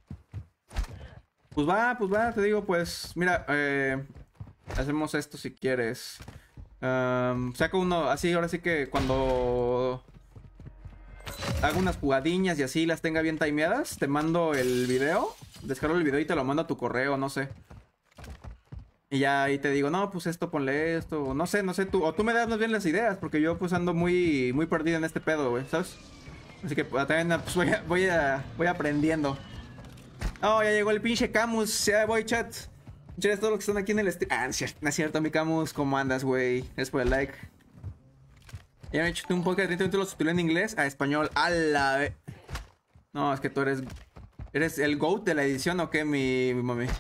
Pues va, pues va, te digo, pues... Mira, eh... hacemos esto si quieres. Um, saco uno así, ahora sí que cuando... Hago unas jugadiñas y así las tenga bien timeadas, te mando el video. Descargo el video y te lo mando a tu correo, no sé. Y ya ahí te digo, no, pues esto, ponle esto, no sé, no sé, tú, o tú me das más bien las ideas, porque yo pues ando muy, muy perdido en este pedo, güey, ¿sabes? Así que pues, también pues, voy, a, voy, a, voy aprendiendo. Oh, ya llegó el pinche Camus, ya voy, chat. Muchas gracias a todos los que están aquí en el stream. Ah, no es cierto, no es cierto, mi Camus, ¿cómo andas, güey? Gracias por el like. Ya me he hecho un podcast de treinta minutos, lo subtitulé en inglés a español, a la vez. No, es que tú eres, eres el GOAT de la edición, ¿o qué, mi, mi mami?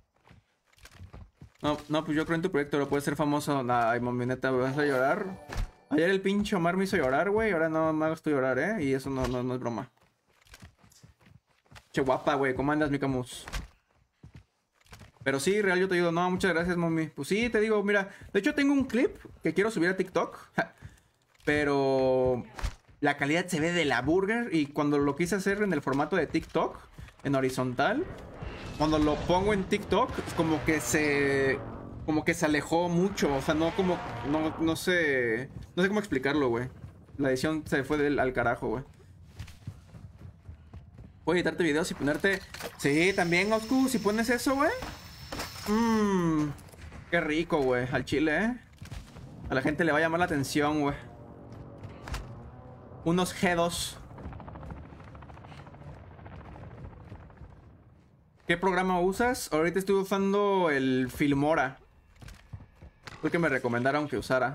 No, no, pues yo creo en tu proyecto, lo puedes ser famoso. Ay, mami, neta, ¿me vas a llorar? Ayer el pinche Omar me hizo llorar, güey. Ahora no me hagas tú llorar, ¿eh? Y eso no, no, no es broma. Che guapa, güey. ¿Cómo andas, mi Camus? Pero sí, real, yo te digo, no, muchas gracias, mami. Pues sí, te digo, mira. De hecho, tengo un clip que quiero subir a TikTok. Pero la calidad se ve de la burger. Y cuando lo quise hacer en el formato de TikTok, en horizontal... Cuando lo pongo en TikTok, es como que se... Como que se alejó mucho. O sea, no como... No, no sé... No sé cómo explicarlo, güey. La edición se fue del, al carajo, güey. Puedo editarte videos y ponerte... Sí, también, Oscu, si pones eso, güey. Mmm... Qué rico, güey. Al chile, ¿eh? A la gente le va a llamar la atención, güey. Unos G dos. ¿Qué programa usas? Ahorita estoy usando el Filmora. Fue que me recomendaron que usara.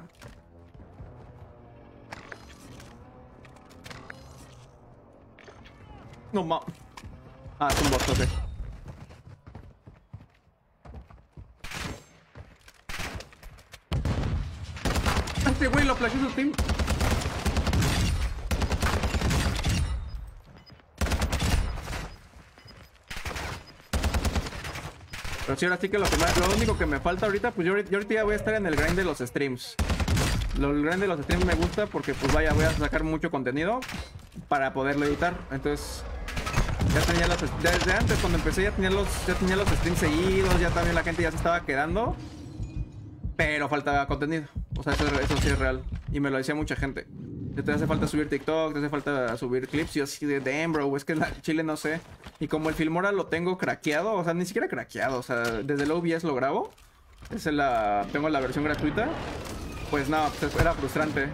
No ma... Ah, es un bot, ok. Este güey lo flasheó su team. Pero sí, ahora sí que lo, que me, lo único que me falta ahorita, pues yo, yo ahorita ya voy a estar en el grind de los streams. Lo, el grind de los streams me gusta porque pues vaya, voy a sacar mucho contenido para poderlo editar. Entonces, ya tenía los, desde antes cuando empecé ya tenía los, ya tenía los streams seguidos, ya también la gente ya se estaba quedando. Pero falta contenido. O sea, eso, eso sí es real. Y me lo decía mucha gente. Te hace falta subir TikTok, te hace falta subir clips. Y yo así de, damn, bro, es que en la Chile no sé. Y como el Filmora lo tengo craqueado, o sea, ni siquiera craqueado. O sea, desde el O B S lo grabo. Esa es la... Tengo la versión gratuita. Pues no, pues era frustrante.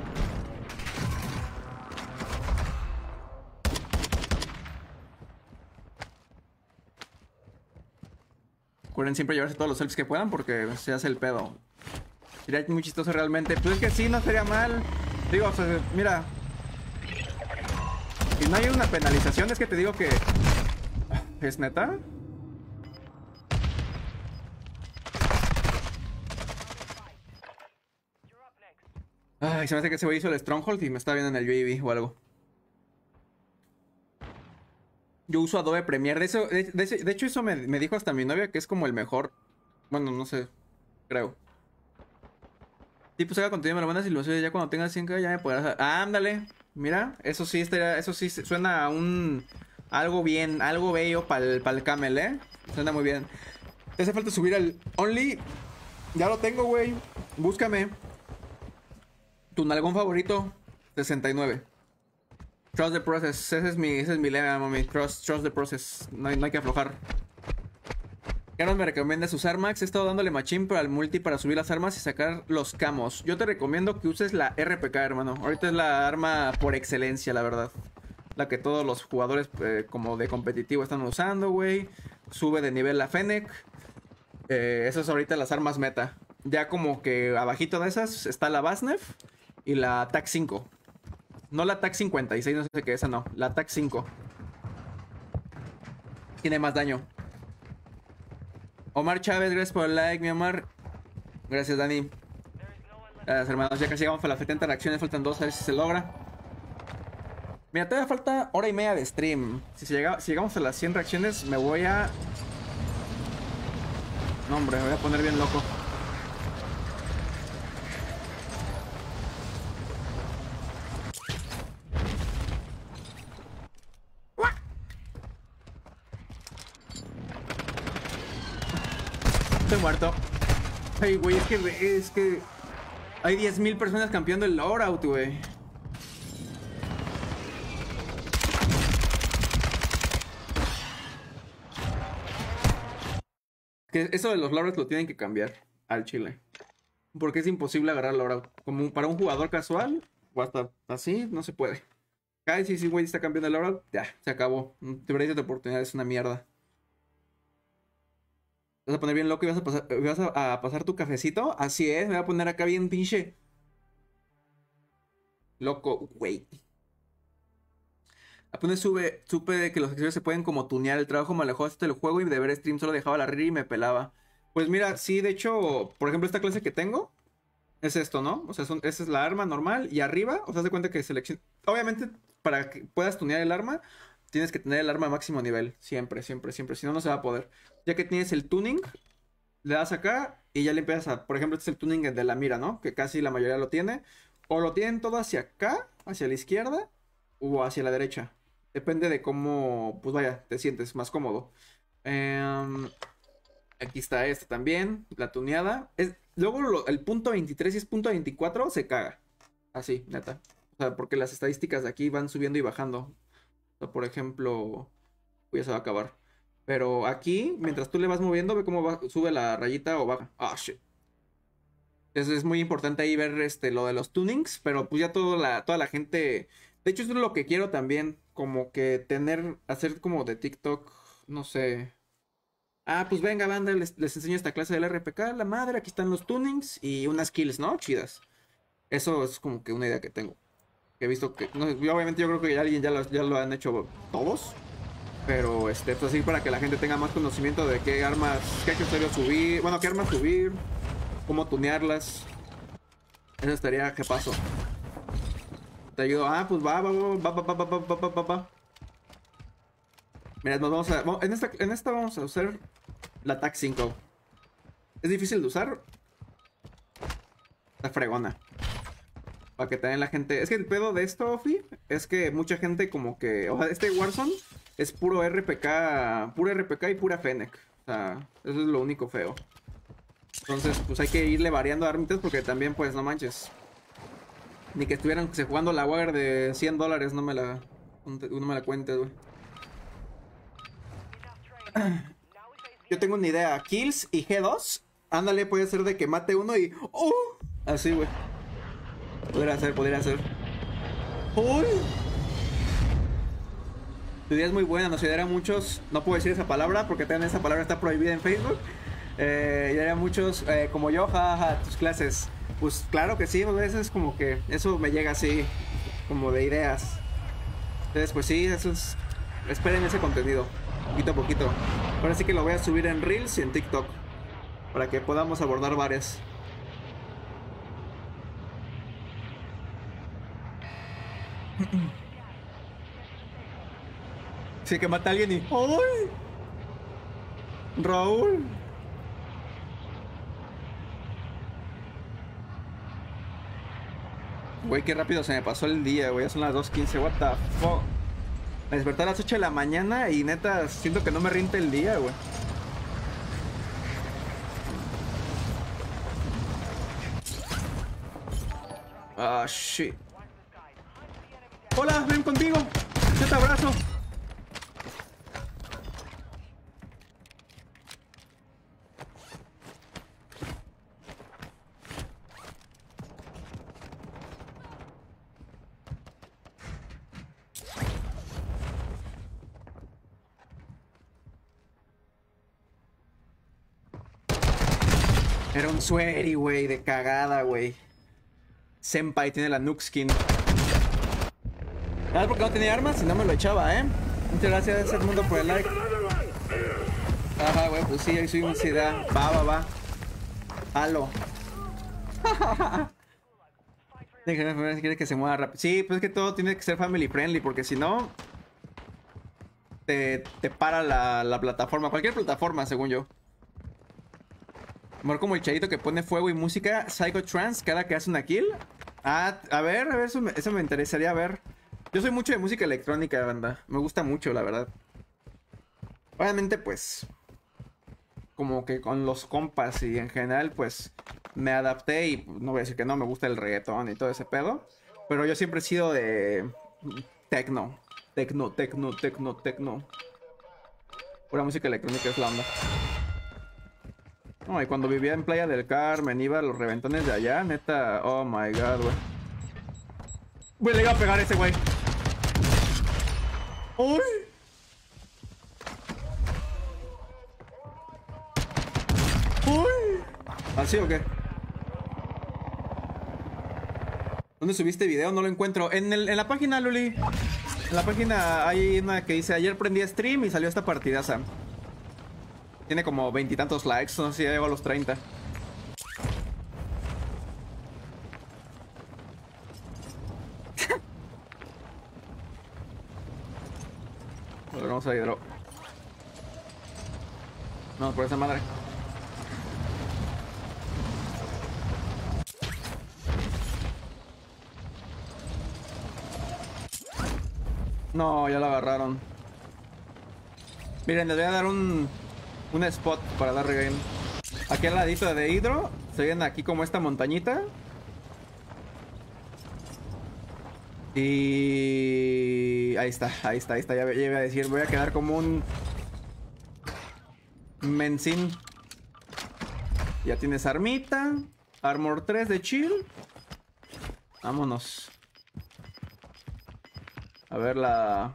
Recuerden siempre llevarse todos los selfies que puedan porque se hace el pedo. Sería muy chistoso realmente. Pues es que sí, no sería mal. Digo, o sea, mira. Si no hay una penalización, es que te digo que... ¿Es neta? Ay, se me hace que ese güey hizo el Stronghold y me está viendo en el U A V o algo. Yo uso Adobe Premiere. De, eso, de, de, de hecho, eso me, me dijo hasta mi novia que es como el mejor. Bueno, no sé. Creo. Sí, pues haga contenido, me lo mandas y lo sé. Ya cuando tenga cien K ya me podrás... Ah, ándale. Mira, eso sí estaría, eso sí suena a un... Algo bien, algo bello para el, para el camel, ¿eh? Suena muy bien. Te hace falta subir al Only. Ya lo tengo, güey. Búscame. Tu nalgón favorito. sesenta y nueve. Trust the process. Ese es mi, ese es mi lema, mami. Trust, trust the process. No hay, no hay que aflojar. ¿Qué armas me recomiendas usar, Max? He estado dándole machín para el multi para subir las armas y sacar los camos. Yo te recomiendo que uses la R P K, hermano. Ahorita es la arma por excelencia, la verdad. La que todos los jugadores eh, como de competitivo están usando, güey. Sube de nivel la Fennec. Eh, esas son ahorita las armas meta. Ya como que abajito de esas está la Basnef y la T A C cinco. No la T A C cincuenta y seis, no sé qué, esa no. La T A C cinco. Tiene más daño. Omar Chávez, gracias por el like, mi Omar. Gracias, Dani. Gracias, hermanos. Ya casi llegamos a las setenta reacciones. Faltan dos, a ver si se logra. Mira, todavía falta hora y media de stream. Si, se llega, si llegamos a las cien reacciones, me voy a... No, hombre, me voy a poner bien loco. Estoy muerto. Ay, güey, es que, es que hay diez mil personas campeando el loadout, güey. Que eso de los loadouts lo tienen que cambiar al chile. Porque es imposible agarrar loadout. Como para un jugador casual, o hasta así, no se puede. Ay, sí, sí, güey, está campeando el loadout. Ya, se acabó. Te perdiste tu oportunidad, es una mierda. ¿Vas a poner bien loco y vas a pasar, vas a, a pasar tu cafecito? Así es, me voy a poner acá bien pinche loco, güey. Apenas sube, supe de que los accesorios se pueden como tunear. El trabajo me alejó hasta el juego y de ver stream solo dejaba la riri y me pelaba. Pues mira, sí, de hecho, por ejemplo, esta clase que tengo es esto, ¿no? O sea, son, esa es la arma normal y arriba, o sea, haz de cuenta que selecciona... Obviamente, para que puedas tunear el arma, tienes que tener el arma a máximo nivel. Siempre, siempre, siempre. Si no, no se va a poder. Ya que tienes el tuning, le das acá y ya le empiezas a... Por ejemplo, este es el tuning de la mira, ¿no? Que casi la mayoría lo tiene. O lo tienen todo hacia acá, hacia la izquierda, o hacia la derecha. Depende de cómo, pues vaya, te sientes más cómodo. Um, aquí está esta también, la tuneada. Es, luego lo, el punto veintitrés y es punto veinticuatro se caga. Así, neta. O sea, porque las estadísticas de aquí van subiendo y bajando. O sea, por ejemplo, pues ya se va a acabar. Pero aquí, mientras tú le vas moviendo, ve cómo va, sube la rayita o baja. Ah, shit. Eso es muy importante ahí ver este, lo de los tunings, pero pues ya toda la, toda la gente... De hecho, eso es lo que quiero también, como que tener, hacer como de TikTok, no sé. Ah, pues venga, banda, les, les enseño esta clase del R P K, la madre, aquí están los tunings y unas kills, ¿no? Chidas. Eso es como que una idea que tengo. Que he visto que, no, obviamente yo creo que alguien ya lo, ya lo han hecho todos. Pero, este, pues así para que la gente tenga más conocimiento de qué armas, qué accesorios subir, bueno, qué armas subir, cómo tunearlas. Eso estaría que paso. Te ayudo. Ah, pues va, va, va, va, va, va, va, va, va, va. Mira, nos vamos a... En esta, en esta vamos a usar la T A C cinco. Es difícil de usar. Está fregona. Para que también la gente... Es que el pedo de esto, Ofi, es que mucha gente como que... O sea, este Warzone es puro R P K... Puro R P K y pura Fennec. O sea, eso es lo único feo. Entonces, pues hay que irle variando armitas porque también, pues, no manches. Ni que estuvieran se jugando la Wager de cien dólares, no me la... No me la cuentes, güey. Yo tengo una idea. Kills y G dos. Ándale, puede ser de que mate uno y... ¡Oh! Así, güey. Podría ser, podría ser. ¡Uy! Tu idea es muy buena, nos ayudaría a muchos. No puedo decir esa palabra porque también esa palabra está prohibida en Facebook. Eh, ayudaría a muchos eh, como yo, jaja, tus clases. Pues claro que sí, a veces como que eso me llega así, como de ideas. Entonces, pues sí, eso es... Esperen ese contenido, poquito a poquito. Ahora sí que lo voy a subir en Reels y en TikTok, para que podamos abordar varias. Sí, que mata a alguien y... ¡Ay! Raúl. Güey, qué rápido se me pasó el día, güey. Ya son las dos quince, what the fuck. Me desperté a las ocho de la mañana y neta siento que no me rinde el día, güey. Ah, shit. Hola, ven contigo. Yo te abrazo. Era un sweaty, güey, de cagada, güey. Senpai tiene la Nuke Skin. ¿Sabes por qué no tenía armas? Si no me lo echaba, ¿eh? Muchas gracias, Edmundo, por el like. Ajá, güey, pues sí, ahí soy un ciudad. Va, va, va. Halo. Déjame si quieres que se mueva rápido. Sí, pues es que todo tiene que ser family friendly, porque si no... Te, te para la, la plataforma. Cualquier plataforma, según yo. Amor, como el chavito que pone fuego y música Psychotrance cada que hace una kill. Ah, a ver, a ver, eso me, eso me interesaría ver. Yo soy mucho de música electrónica, banda. Me gusta mucho, la verdad. Obviamente, pues... Como que con los compas y en general, pues... Me adapté y no voy a decir que no, me gusta el reggaetón y todo ese pedo. Pero yo siempre he sido de... Tecno. Tecno, tecno, tecno, tecno. Pura música electrónica es la onda. No, y cuando vivía en Playa del Carmen, iba a los reventones de allá, neta, oh my god, güey. Güey, le iba a pegar a ese güey. ¡Uy! ¡Uy! ¿Así o qué? ¿Dónde subiste video? No lo encuentro. En, el, en la página, Luli. En la página hay una que dice, ayer prendí stream y salió esta partidaza. Tiene como veintitantos likes, no sé si ya llegó a los treinta. A ver, vamos a hidro. Vamos por esa madre. No, ya lo agarraron. Miren, les voy a dar un... Un spot para dar regain. Aquí al ladito de hidro. Se ven aquí como esta montañita. Y... Ahí está, ahí está, ahí está. Ya, ya iba a decir, voy a quedar como un... Mensín. Ya tienes armita. Armor tres de chill. Vámonos. A ver la...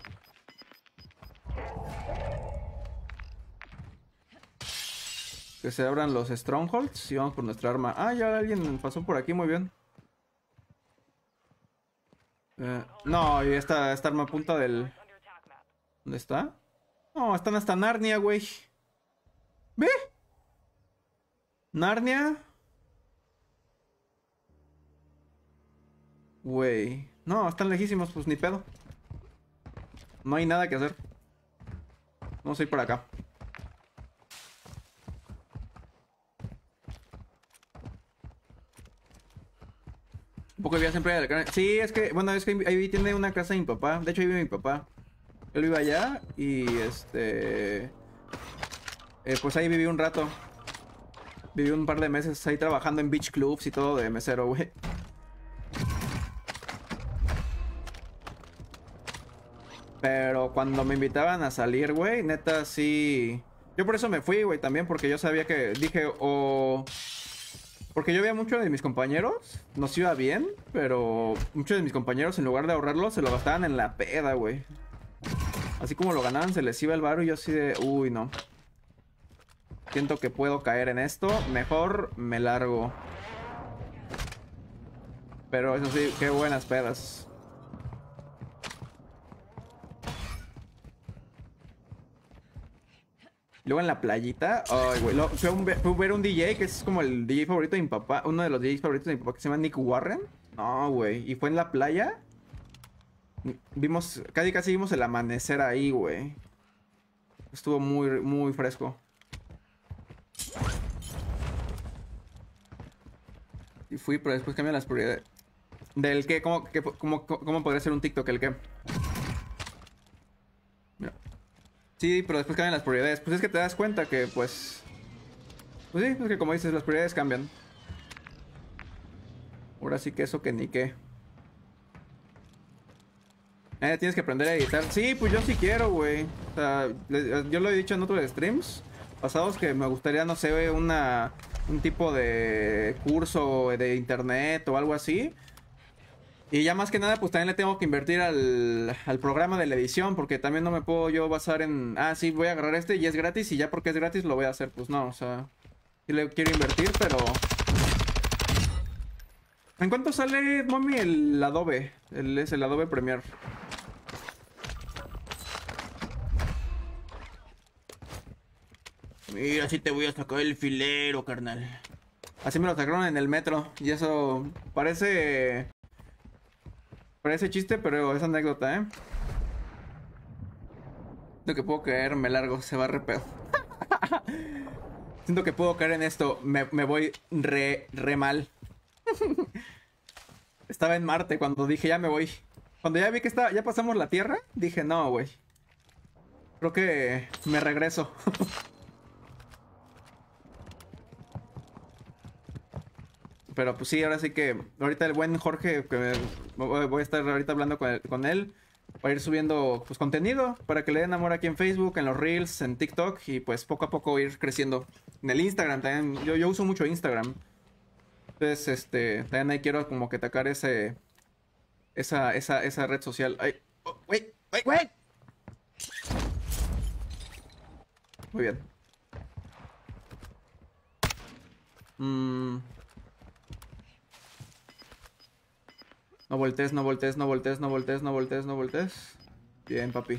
Que se abran los strongholds y vamos por nuestra arma. Ah, ya alguien pasó por aquí, muy bien. Eh, no, y esta, esta arma punta del... ¿Dónde está? No, están hasta Narnia, güey. ¿Ve? Narnia. Güey. No, están lejísimos, pues ni pedo. No hay nada que hacer. Vamos a ir por acá. Un poco de vida siempre del canal. Sí, es que, bueno, es que ahí tiene una casa de mi papá. De hecho, ahí vive mi papá. Él vive allá y este... Eh, pues ahí viví un rato. Viví un par de meses ahí trabajando en beach clubs y todo de mesero, güey. Pero cuando me invitaban a salir, güey, neta, sí... Yo por eso me fui, güey, también, porque yo sabía que... Dije, o... Porque yo veía muchos de mis compañeros, nos iba bien, pero muchos de mis compañeros, en lugar de ahorrarlo, se lo gastaban en la peda, güey. Así como lo ganaban, se les iba el varo y yo así de... Uy, no. Siento que puedo caer en esto. Mejor me largo. Pero eso sí, qué buenas pedas. Luego en la playita, ay, güey, lo- fue, un- fue ver un D J que es como el D J favorito de mi papá, uno de los D Js favoritos de mi papá que se llama Nick Warren. No, güey, y fue en la playa. Vimos, casi casi vimos el amanecer ahí, güey. Estuvo muy, muy fresco. Y fui, pero después cambian las prioridades. ¿Del qué? ¿Cómo, qué- cómo, cómo podría ser un TikTok? ¿El qué? Mira. Sí, pero después cambian las prioridades. Pues es que te das cuenta que, pues... Pues sí, es que como dices, las prioridades cambian. Ahora sí que eso que ni qué. Eh, tienes que aprender a editar. Sí, pues yo sí quiero, güey. O sea, le- yo lo he dicho en otros streams pasados que me gustaría, no sé, una... Un tipo de curso de internet o algo así. Y ya más que nada, pues también le tengo que invertir al, al programa de la edición, porque también no me puedo yo basar en, ah, sí, voy a agarrar este y es gratis y ya porque es gratis lo voy a hacer. Pues no, o sea, sí le quiero invertir, pero... ¿En cuánto sale, mami, el Adobe? El, es el Adobe Premiere. Mira, así te voy a sacar el filero, carnal. Así me lo sacaron en el metro y eso parece... Parece chiste, pero es anécdota, ¿eh? Siento que puedo caer, me largo, se va re pedo. Siento que puedo caer en esto, me, me voy re, re mal. Estaba en Marte cuando dije ya me voy. Cuando ya vi que está, ya pasamos la Tierra, dije no, güey. Creo que me regreso. Pero pues sí, ahora sí que ahorita el buen Jorge, que me- voy a estar ahorita hablando con él, con él para ir subiendo pues contenido para que le den amor aquí en Facebook, en los Reels, en TikTok y pues poco a poco ir creciendo. En el Instagram también, yo, yo uso mucho Instagram. Entonces, este, también ahí quiero como que atacar ese, esa, esa, esa red social. Ay, oh, wait, wait, wait. Muy bien. Mm. No voltees, no voltees, no voltees, no voltees, no voltees, no voltees. Bien, papi.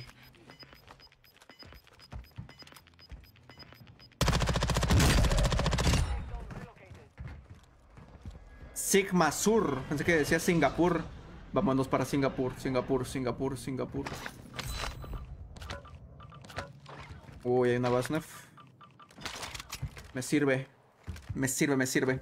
Sigma Sur. Pensé que decía Singapur. Vámonos para Singapur, Singapur, Singapur, Singapur. Uy, hay una Basnef. Me sirve. Me sirve, me sirve.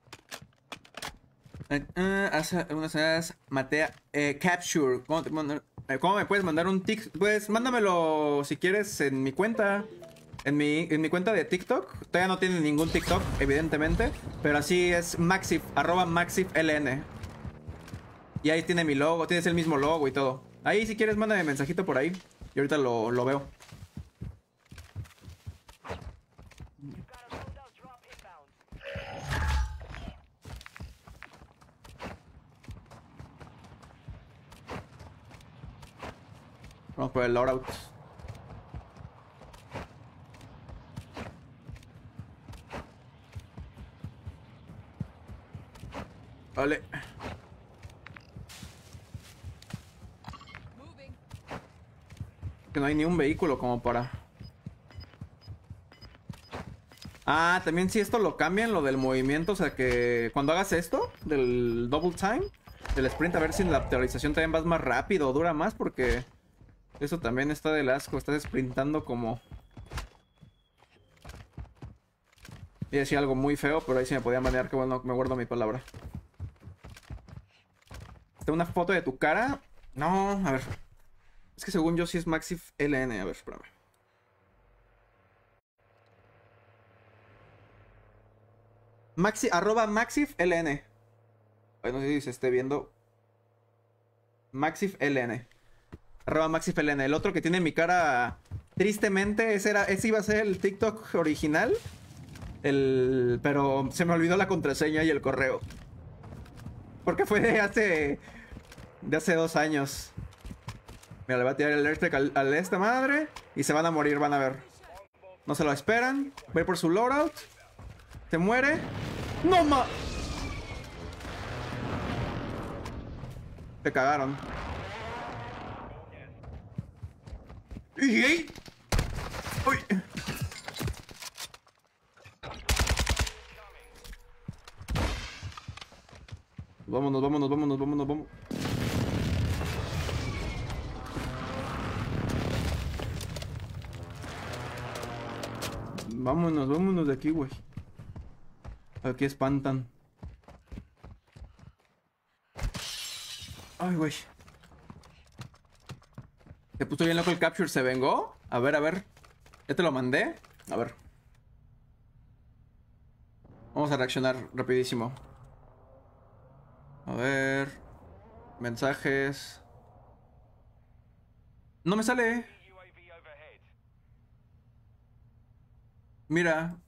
Eh, eh, hace unas semanas maté eh, Capture. ¿Cómo, te mando- eh, ¿Cómo me puedes mandar un tic? Pues mándamelo si quieres en mi cuenta. En mi, en mi cuenta de TikTok. Todavía no tiene ningún TikTok, evidentemente. Pero así es Maxif, arroba MaxifLN. Y ahí tiene mi logo, tienes el mismo logo y todo. Ahí si quieres mándame mensajito por ahí. Y ahorita lo, lo veo. Vamos por el loadout. Vale. Que no hay ni un vehículo como para... Ah, también si esto lo cambian, lo del movimiento, o sea que cuando hagas esto, del double time, del sprint, a ver si en la actualización también vas más rápido o dura más, porque eso también está del asco, estás sprintando como... Y decía algo muy feo, pero ahí sí me podía manejar, que bueno, me guardo mi palabra. ¿Está una foto de tu cara? No, a ver. Es que según yo sí es Maxif L N, a ver, espérame. Maxi, arroba MaxifLN. Ay, no sé si se esté viendo. MaxifLN. Arroba MaxifLN. El otro que tiene mi cara. Tristemente, ese, era, ese iba a ser el TikTok original. El, pero se me olvidó la contraseña y el correo. Porque fue de hace. De hace dos años. Mira, le va a tirar el electric al, al esta madre. Y se van a morir, van a ver. No se lo esperan. Va a ir por su loadout. Se muere. ¡No ma! Se cagaron. ¡Ey! ¡Uy! Vámonos, vámonos, vámonos, vámonos, vámonos. Vámonos, vámonos de aquí, güey. Aquí espantan. Ay, güey. Se puso bien loco el capture. ¿Se vengó? A ver, a ver. Ya te lo mandé. A ver. Vamos a reaccionar rapidísimo. A ver. Mensajes. No me sale. Mira.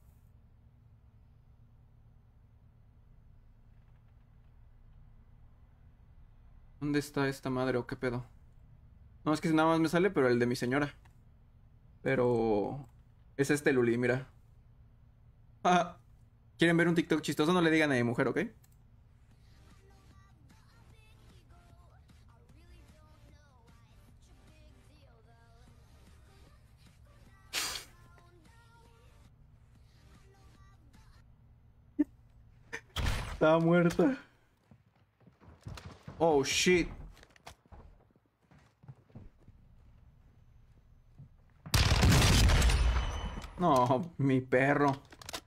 ¿Dónde está esta madre o qué pedo? No, es que nada más me sale, pero el de mi señora. Pero... es este Luli, mira. Ah, ¿quieren ver un TikTok chistoso? No le digan a mi mujer, ¿ok? Está muerta. Oh, shit. No, mi perro.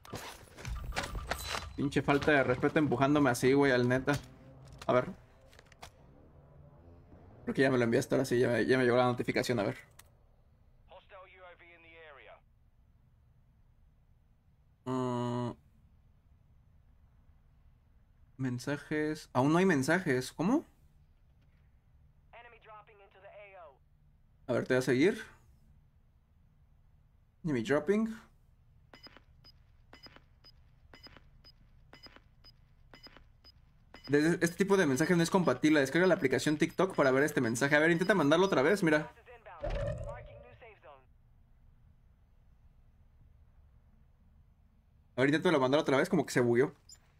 Pinche falta de respeto empujándome así, güey, al neta. A ver. Creo que ya me lo enviaste ahora sí, ya me, ya me llegó la notificación, a ver. Uh, mensajes. Aún no hay mensajes. ¿Cómo? A ver, te voy a seguir. Enemy dropping. De este tipo de mensaje no es compatible. Descarga la aplicación TikTok para ver este mensaje. A ver, intenta mandarlo otra vez, mira. A ver, intento mandar otra vez, como que se bugueó.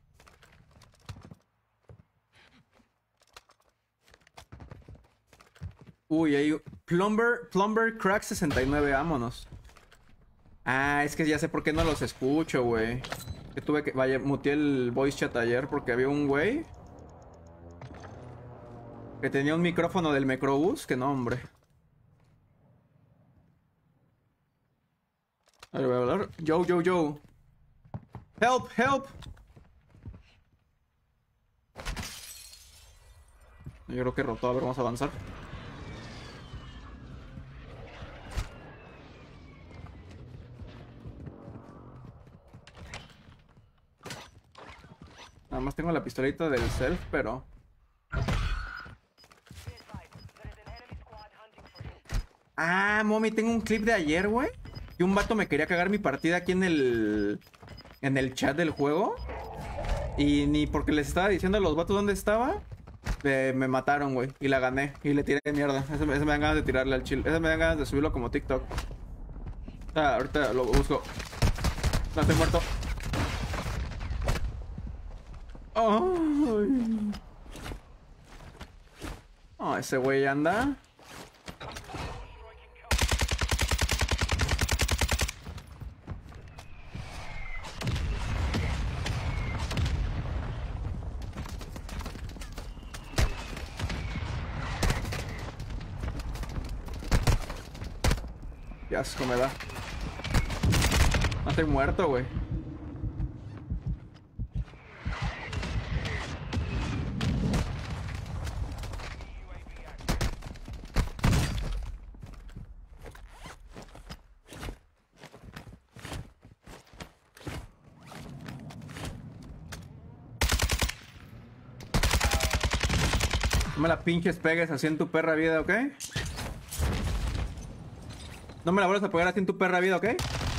Uy, ahí. Plumber, Plumber Crack sesenta y nueve, vámonos. Ah, es que ya sé por qué no los escucho, güey. Que tuve que... Vaya, muteé el voice chat ayer porque había un güey que tenía un micrófono del Microbús. Que no, hombre. A ver, voy a hablar. Yo, yo, yo. Help, help. Yo creo que rotó. A ver, vamos a avanzar. Nada más tengo la pistolita del self, pero... Ah, mami, tengo un clip de ayer, güey. Y un vato me quería cagar mi partida aquí en el... En el chat del juego. Y ni porque les estaba diciendo a los vatos dónde estaba. Eh, me mataron, güey. Y la gané. Y le tiré mierda. Ese, ese me dan ganas de tirarle al chill. Ese me dan ganas de subirlo como TikTok. Ah, ahorita lo busco. No, estoy muerto. Ay. Oh, ese güey anda. Qué asco me da. No estoy muerto, güey. No me la pinches pegues así en tu perra vida, ¿ok? No me la vuelvas a pegar así en tu perra vida, ¿ok?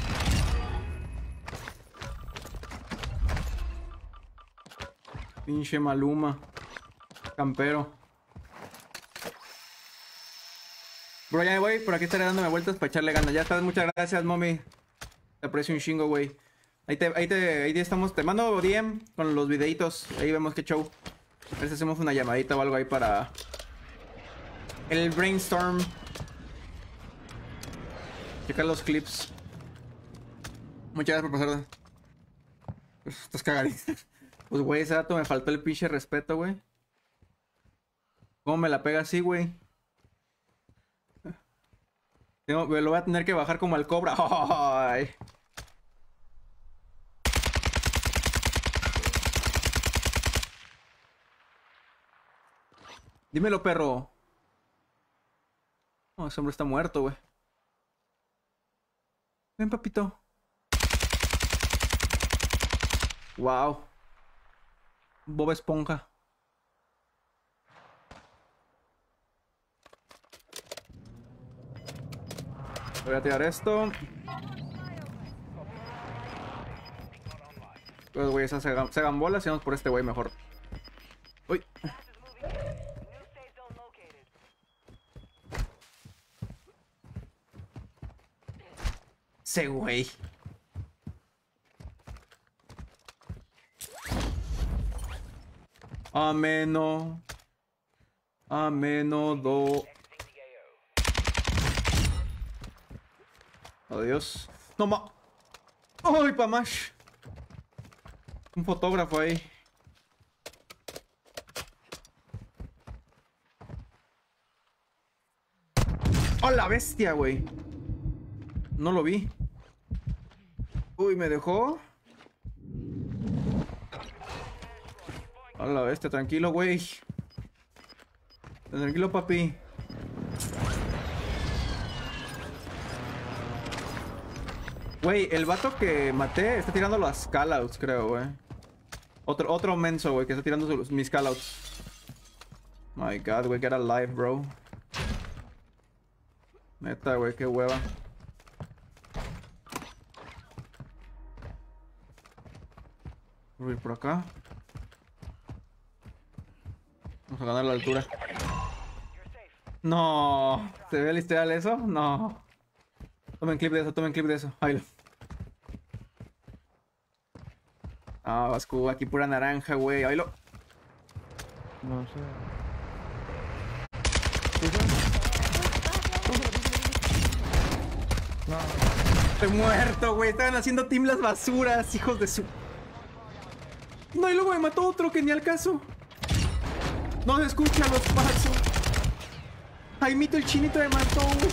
Pinche Maluma. Campero. Bro, ya me voy. Por aquí estaré dándome vueltas para echarle ganas. Ya estás. Muchas gracias, mommy. Te aprecio un chingo, güey. Ahí te, ahí te, ahí te estamos. Te mando D M con los videitos. Ahí vemos qué show. A ver si hacemos una llamadita o algo ahí para el brainstorm. Checar los clips. Muchas gracias por pasar. Estás cagadito. Pues, güey, ese dato me faltó el pinche respeto, güey. ¿Cómo me la pega así, güey? Tengo- me lo voy a tener que bajar como al cobra. Ay. Dímelo, perro. Oh, ese hombre está muerto, güey. Ven, papito. Wow. Bob Esponja. Voy a tirar esto. Los güeyes se hagan, se hagan bolas y vamos por este güey mejor. Uy. Ese güey. Ameno. Ameno do. Adiós. No ma. ¡Ay, pa' más! Un fotógrafo ahí. ¡Oh, la bestia, güey! No lo vi. Uy, me dejó. ¡Oh, la bestia! Tranquilo, güey. Tranquilo, papi. Güey, el vato que maté está tirando las callouts, creo, güey. Otro, otro menso, güey, que está tirando sus, mis callouts. My god, güey, get alive, bro. Neta, güey, qué hueva. Voy a ir por acá. Vamos a ganar la altura. No. ¿Se ve literal eso? No. Tomen clip de eso, tomen clip de eso. Ahí lo. Ah, Vasco, aquí pura naranja, güey. Ahí lo. No sé. No. Estoy muerto, güey. Estaban haciendo team las basuras, hijos de su. No, y luego me mató otro que ni al caso. No se escuchan los pasos. Jaimito el chinito me mató, güey.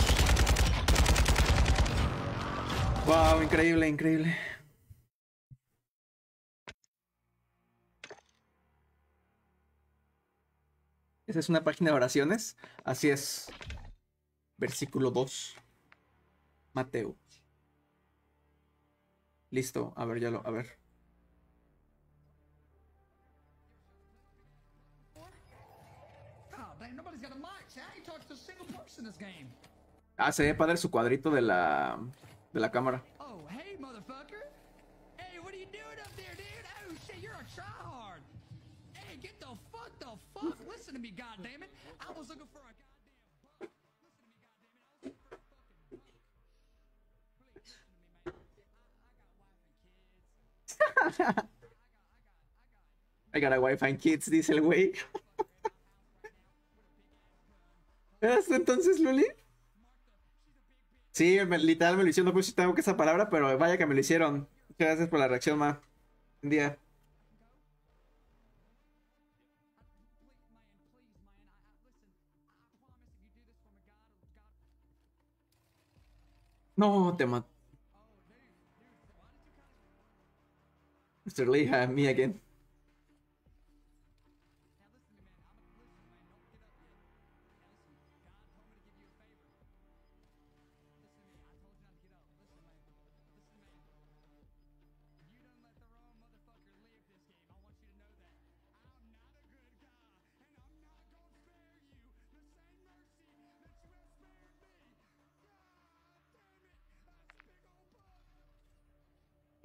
Wow, increíble, increíble. ¿Esa es una página de oraciones? Así es. Versículo dos. Mateo. Listo. A ver, ya lo... A ver. Ah, se ve padre su cuadrito de la... De la cámara. Oh, hey, motherfucker. Hey, what are you doing up there, dude? Oh, shit, you're a tryhard. Hey, get the fuck the fuck. Listen to me, goddammit. I was looking for a goddamn buck. Listen to me, goddammit. I was looking for a fucking buck. Please listen to me, man. I, I got wife and kids. I got a wife and kids, dice el güey. ¿Eras tú entonces, Luli? Sí, me, literal me lo hicieron, no puse si tengo que esa palabra, pero vaya que me lo hicieron. Muchas gracias por la reacción, ma. Buen día. No, te mato. mister Lee, uh, me again.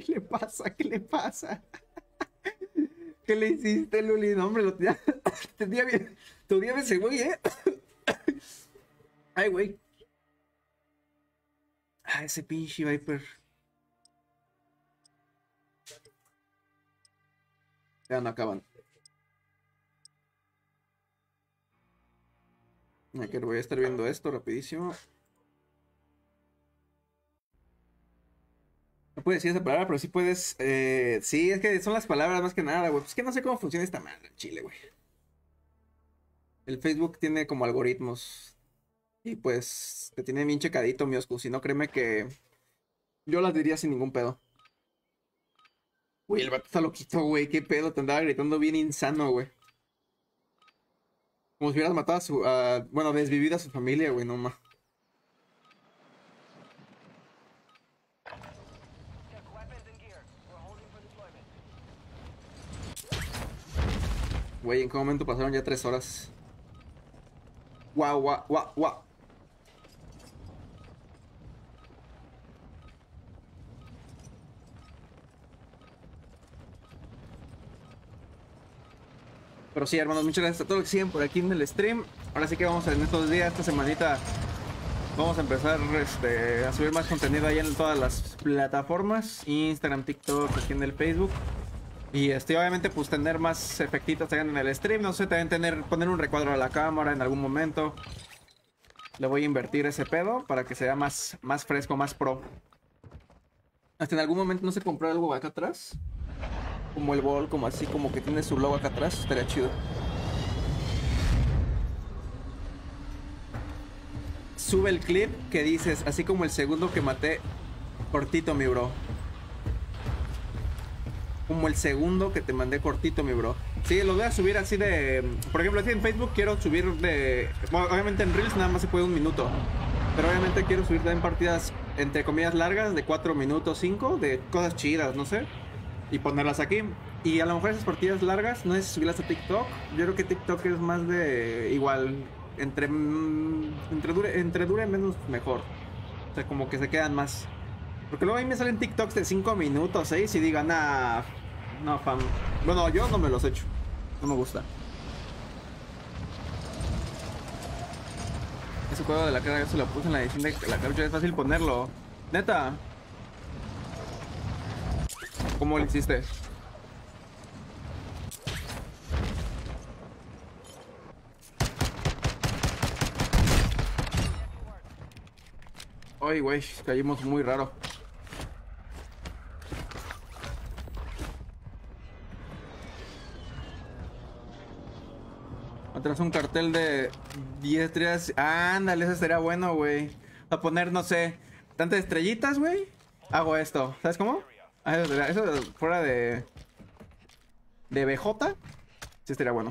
¿Qué le pasa? ¿Qué le pasa? ¿Qué le hiciste, Luli? No, hombre, lo tenía, tenía bien. Tu día ese güey, ¿eh? Ay, güey. Ah, ese pinche Viper. Ya no acaban. Aquí voy a estar viendo esto rapidísimo. No puedes decir esa palabra, pero sí puedes. Eh, sí, es que son las palabras más que nada, güey. Pues es que no sé cómo funciona esta madre en Chile, güey. El Facebook tiene como algoritmos. Y pues te tiene bien checadito, mi Oscu. Si no, créeme que yo las diría sin ningún pedo. Güey, el vato está loquito, güey. Qué pedo, te andaba gritando bien insano, güey. Como si hubieras matado a su. A, bueno, desvivido a su familia, güey, no más. Güey, ¿en qué momento pasaron ya tres horas? Guau, guau, guau, guau. Pero sí, hermanos, muchas gracias a todos los que siguen por aquí en el stream. Ahora sí que vamos a, en estos días, esta semanita, vamos a empezar este, a subir más contenido ahí en todas las plataformas. Instagram, TikTok, aquí en el Facebook. Y este, obviamente, pues tener más efectitos en el stream. No sé, también tener, poner un recuadro a la cámara en algún momento. Le voy a invertir ese pedo para que sea más, más fresco, más pro. Hasta en algún momento no se compró algo acá atrás. Como el bol, como así, como que tiene su logo acá atrás. Estaría chido. Sube el clip que dices, así como el segundo que maté, cortito, mi bro. Como el segundo que te mandé cortito, mi bro. Sí, lo voy a subir así de... Por ejemplo, así en Facebook quiero subir de... Bueno, obviamente en Reels nada más se puede un minuto. Pero obviamente quiero subir también partidas, entre comillas, largas, de cuatro minutos, cinco, de cosas chidas, no sé. Y ponerlas aquí. Y a lo mejor esas partidas largas, no sé si subirlas a TikTok. Yo creo que TikTok es más de... Igual, entre... Entre dure, entre dure menos, mejor. O sea, como que se quedan más... Porque luego a mí me salen TikToks de cinco minutos, seis, y digan, nah, no, fam. Bueno, yo no me los echo. No me gusta. Ese juego de la cara, yo se lo puse en la edición de la carucha. Es fácil ponerlo. Neta. ¿Cómo lo hiciste? Ay, güey, caímos muy raro. Atrás un cartel de diez estrellas. Ándale, eso sería bueno, güey. A poner, no sé, tantas estrellitas, güey. Hago esto. ¿Sabes cómo? Ah, eso, sería, eso fuera de... De B J. Sí estaría bueno.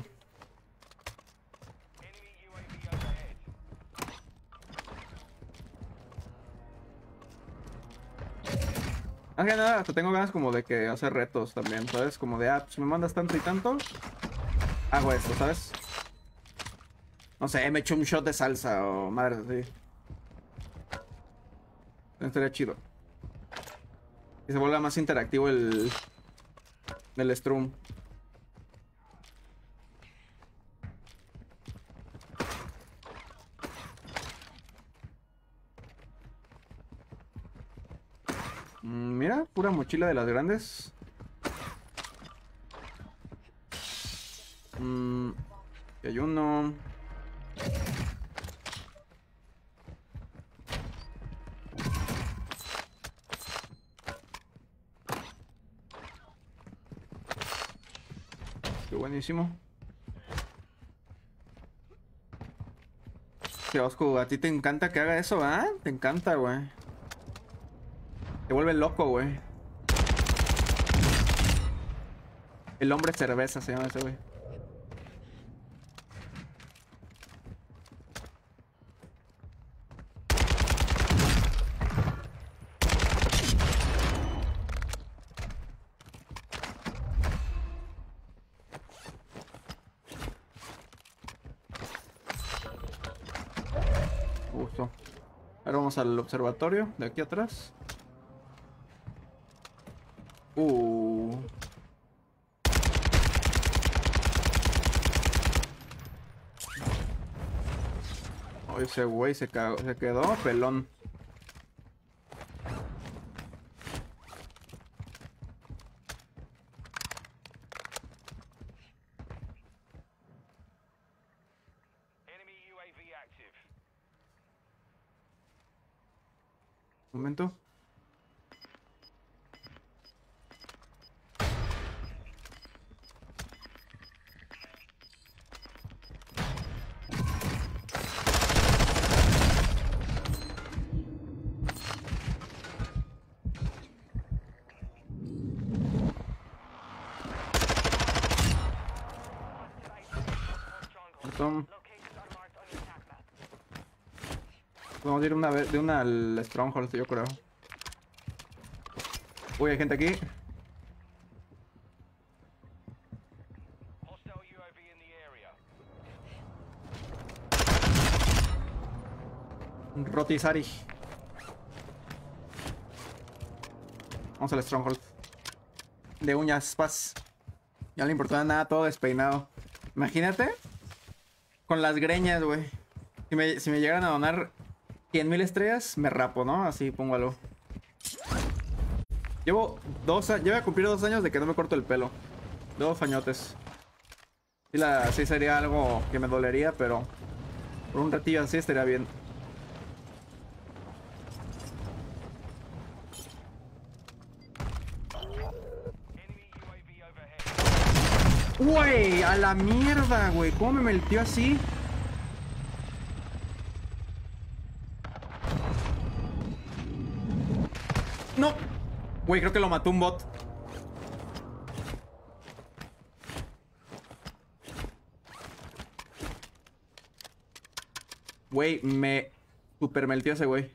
Más que nada, hasta tengo ganas como de que hacer retos también, ¿sabes? Como de, ah, pues me mandas tanto y tanto, hago esto, ¿sabes? No sé, me echo un shot de salsa o madre así. Estaría chido. Que se vuelva más interactivo el... el stream. Mira, pura mochila de las grandes. Mm, y hay uno. Qué buenísimo. Que Osco, a ti te encanta que haga eso, ¿ah? Te encanta, güey. Te vuelve loco, güey. El hombre cerveza se llama ese, güey. Justo. Ahora vamos al observatorio de aquí atrás. Uh. Oh, ese güey se, cagó, se quedó pelón. Un momento. Tom. Vamos a ir una vez de una al Stronghold, yo creo. Uy, hay gente aquí. Rotisari. Vamos al Stronghold. De uñas, paz. Ya no le importaba nada, todo despeinado. Imagínate. Con las greñas, güey. Si me, si me llegaran a donar cien mil estrellas, me rapo, ¿no? Así, póngalo. Llevo dos años. Llevo a cumplir dos años de que no me corto el pelo. Dos fañotes. Sí, la, sí sería algo que me dolería, pero por un ratillo así estaría bien. Güey, a la mierda, güey. ¿Cómo me meltió así? No. Güey, creo que lo mató un bot. Güey, me super meltió ese güey.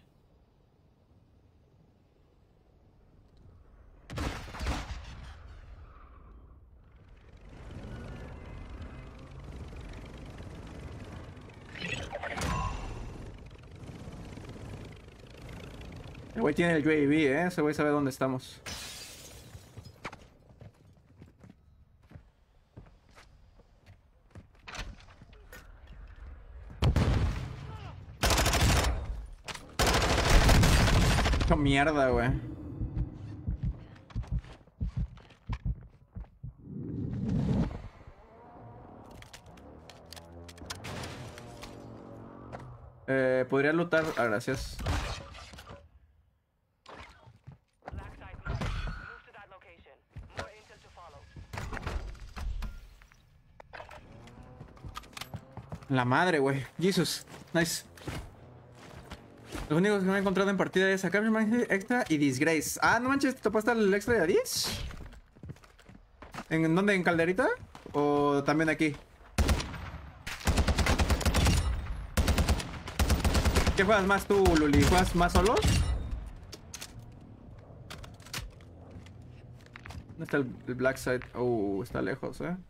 El güey tiene el U A V, eh. Ese güey sabe dónde estamos. Qué mierda, güey. Eh, podría lootar. Ah, gracias. La madre, güey. Jesus. Nice. Los únicos que me he encontrado en partida es acá extra y Disgrace. Ah, no manches, ¿te topaste el extra de a diez? ¿En dónde? ¿En Calderita? ¿O también aquí? ¿Qué juegas más tú, Luli? ¿Juegas más solos? ¿Dónde está el, el Black Side? Oh, está lejos, eh.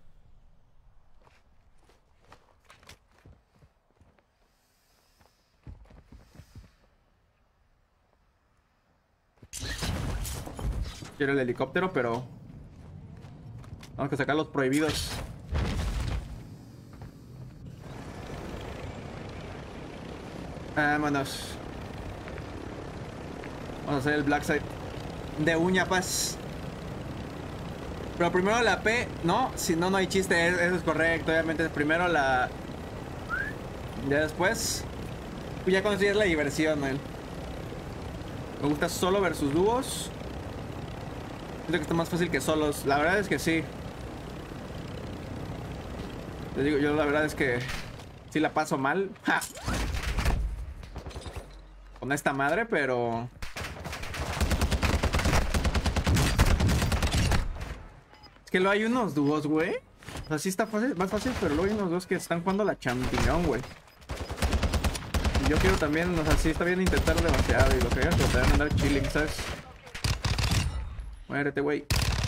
Quiero el helicóptero, pero vamos a sacar los prohibidos. Vámonos. Vamos a hacer el Black Side de uña, paz. Pero primero la P, no, si no, no hay chiste, eso es correcto. Obviamente primero la... Ya después, pues ya consigues la diversión, man. Me gusta solo versus dúos. Siento que está más fácil que solos. La verdad es que sí. Les digo, yo la verdad es que sí la paso mal. ¡Ja! Con esta madre, pero... Es que luego hay unos dúos, güey. O sea, sí está fácil, más fácil, pero luego hay unos dos que están jugando la champiñón, güey. Y yo quiero también, o sea, sí está bien intentar demasiado. Y lo que hagas, pero te van a andar chilling, ¿sabes? Muérete, güey.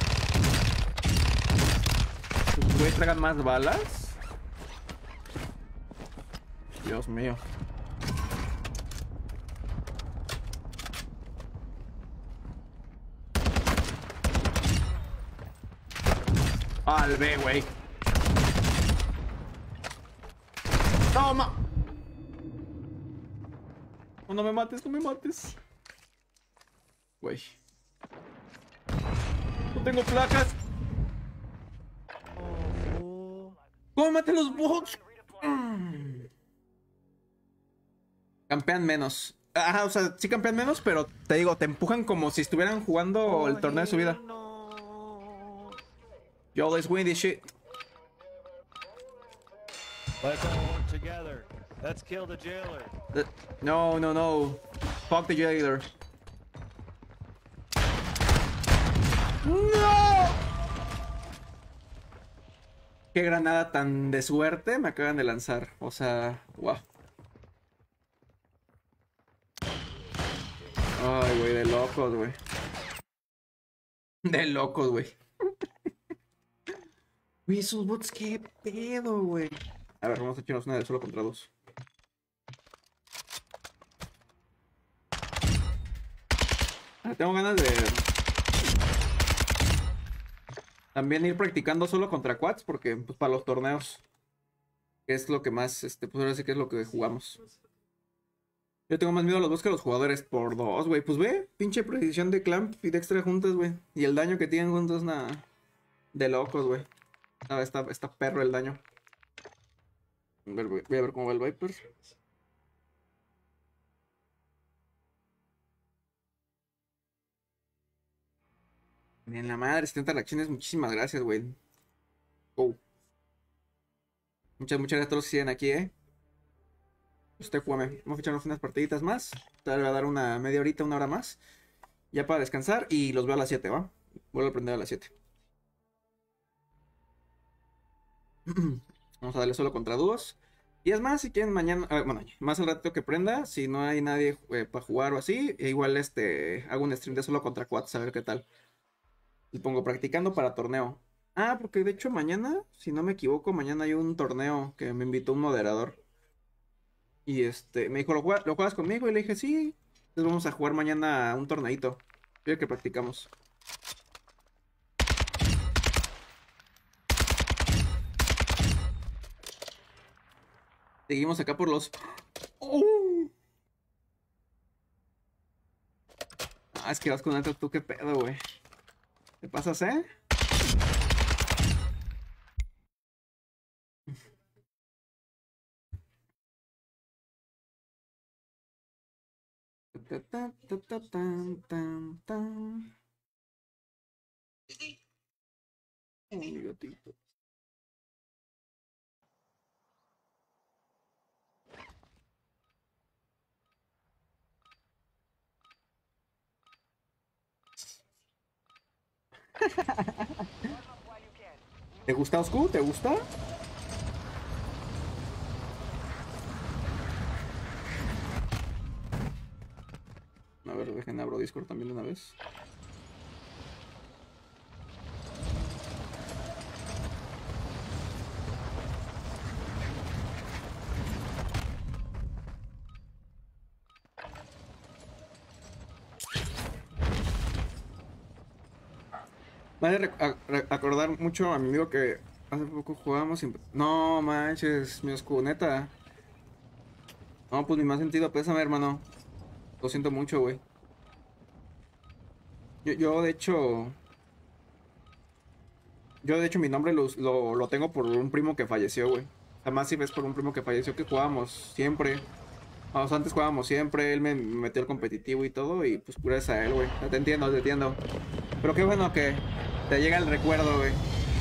¿Los güey tragan más balas? Dios mío. Al B, güey. Toma. Oh, no me mates, no me mates. Güey. No tengo placas. Oh, ¿Cómo me maté los bots? Mm. Campean menos. Ajá, o sea, sí campean menos, pero te digo, te empujan como si estuvieran jugando oh, el torneo de su vida. no. Yo always win this shit. Let's all work together. Let's kill the jailer. Uh, No, no, no. Fuck the jailer. ¡No! Qué granada tan de suerte me acaban de lanzar. O sea, wow. Ay, güey, de locos, güey. De locos, güey. Güey, esos bots, qué pedo, güey. A ver, vamos a echarnos una de solo contra dos. Ah, tengo ganas de también ir practicando solo contra quads, porque pues para los torneos, que es lo que más, este, pues ahora sí que es lo que jugamos. Yo tengo más miedo a los dos que a los jugadores por dos, güey. Pues ve, pinche precisión de Clamp y de Extra juntas, güey. Y el daño que tienen juntos, nada. De locos, güey. Ah, está, está perro el daño. A ver, voy voy a ver cómo va el Viper. En la madre, setenta reacciones, muchísimas gracias, güey. Oh. Muchas, muchas gracias a todos los que siguen aquí, eh. Usted jueme. Vamos a echarnos unas partiditas más. Te voy a dar una media horita, una hora más. Ya para descansar y los veo a las siete, ¿va? Vuelvo a aprender a las siete. Vamos a darle solo contra dúos. Y es más, si quieren mañana, ah, bueno, más al rato que prenda, si no hay nadie eh, para jugar o así, e igual este, hago un stream de solo contra quads, a ver qué tal. Y pongo practicando para torneo. Ah, porque de hecho mañana, si no me equivoco, mañana hay un torneo que me invitó un moderador. Y este, me dijo, ¿lo juegas, ¿lo juegas conmigo? Y le dije, sí. Entonces vamos a jugar mañana un torneito. Quiero que practicamos. Seguimos acá por los... ¡Oh! Ah, es que vas con neta, tú qué pedo, güey. ¿Te pasas, eh? Ta, ta, ta, ta, tan, tan, tan. Oh, mi gatito. ¿Te gusta, Oscu? ¿Te gusta? A ver, dejen abro Discord también de una vez. Me hace rec- a- re- acordar mucho a mi amigo que hace poco jugábamos y... No manches, mi Oscu, neta. No, pues mi más sentido, pésame, hermano. Lo siento mucho, güey. Yo, yo, de hecho... Yo, de hecho, mi nombre lo, lo, lo tengo por un primo que falleció, güey. Además, si ves por un primo que falleció que jugábamos siempre. Vamos, antes jugábamos siempre, él me metió al competitivo y todo, y pues gracias a él, güey. Te entiendo, te entiendo. Pero qué bueno que te llega el recuerdo, güey.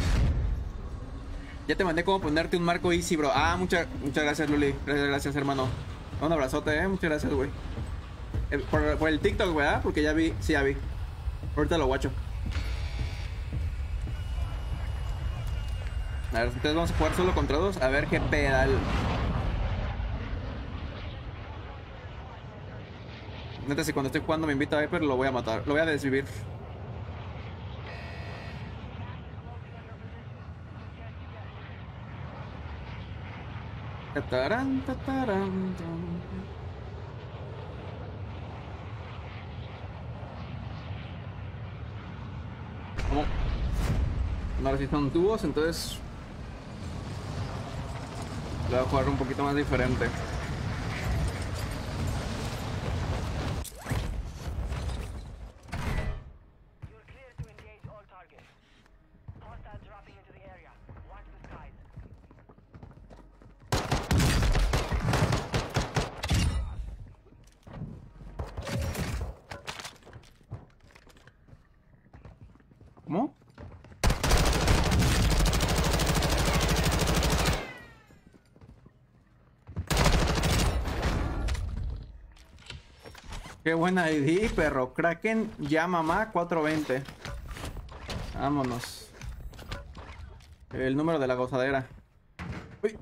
Ya te mandé cómo ponerte un marco easy, bro. Ah, muchas muchas gracias, Luli. Gracias, gracias, hermano. Un abrazote, eh. Muchas gracias, güey. Eh, por, por el TikTok, ¿verdad? Porque ya vi, sí, ya vi. Ahorita lo guacho. A ver, entonces vamos a jugar solo contra dos. A ver qué pedal. Neta, si cuando estoy jugando me invita a Viper, lo voy a matar. Lo voy a desvivir. Tatarán, tatarán, tan. ¿Cómo? Ahora sí son dúos, entonces le voy a jugar un poquito más diferente. You're clear to engage all targets. Hostiles dropping into the area. Watch the skies. ¿Cómo? Qué buena I D, perro. Kraken, ya mamá, cuatrocientos veinte. Vámonos. El número de la gozadera. Uy.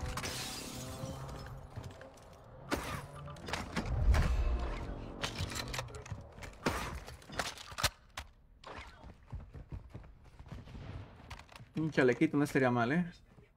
Un chalequito no estaría mal, ¿eh?